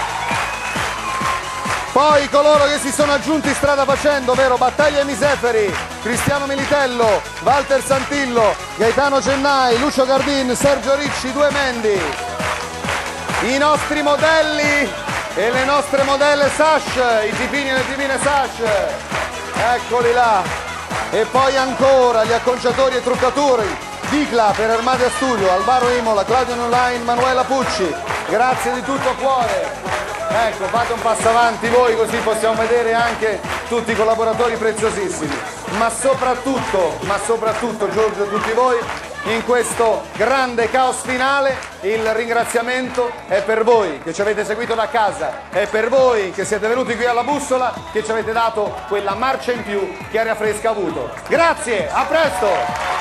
Poi coloro che si sono aggiunti strada facendo, ovvero Battaglia Miseferi, Cristiano Militello, Walter Santillo, Gaetano Gennai, Lucio Gardin, Sergio Ricci, Due Mendi. I nostri modelli e le nostre modelle Sash, i tipini e le tipine Sash. Eccoli là. E poi ancora gli acconciatori e truccatori. Dicla per Armadia Studio, Alvaro Imola, Claudio Online, Manuela Pucci. Grazie di tutto cuore. Ecco, fate un passo avanti voi così possiamo vedere anche tutti i collaboratori preziosissimi. Ma soprattutto, ma soprattutto Giorgio e tutti voi, in questo grande caos finale il ringraziamento è per voi che ci avete seguito da casa, è per voi che siete venuti qui alla bussola, che ci avete dato quella marcia in più che Aria Fresca ha avuto. Grazie, a presto!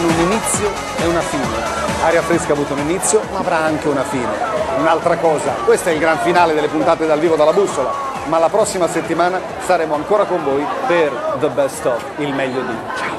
hanno un inizio e una fine. Aria Fresca ha avuto un inizio, ma avrà anche una fine. Un'altra cosa, questo è il gran finale delle puntate dal vivo dalla bussola, ma la prossima settimana saremo ancora con voi per The Best of, il meglio di. Ciao!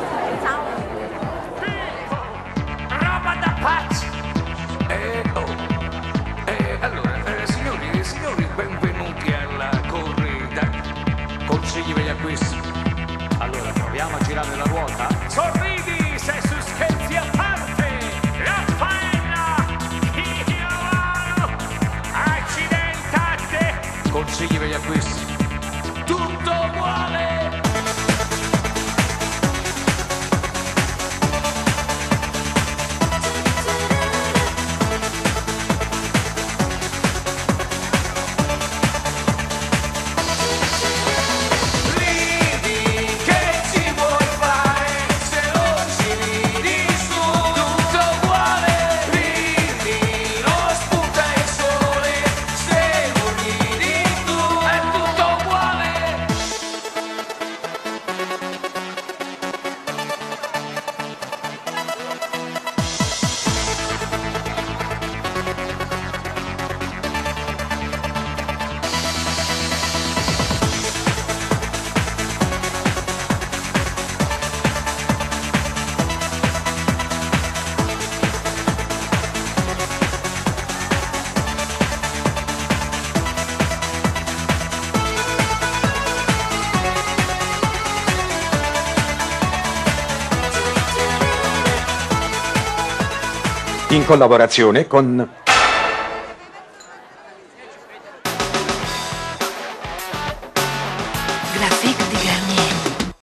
Roba da pazzi! Eh, oh. Eh, allora, eh, signori e signori, benvenuti alla corrida. Consigli vegli acquisti. Allora, proviamo a girare la ruota? Sorridi se su scherzi a parte! Raffaella! Io! Accidentate! Consigli vegli acquisti. Tutto uguale! In collaborazione con Graphic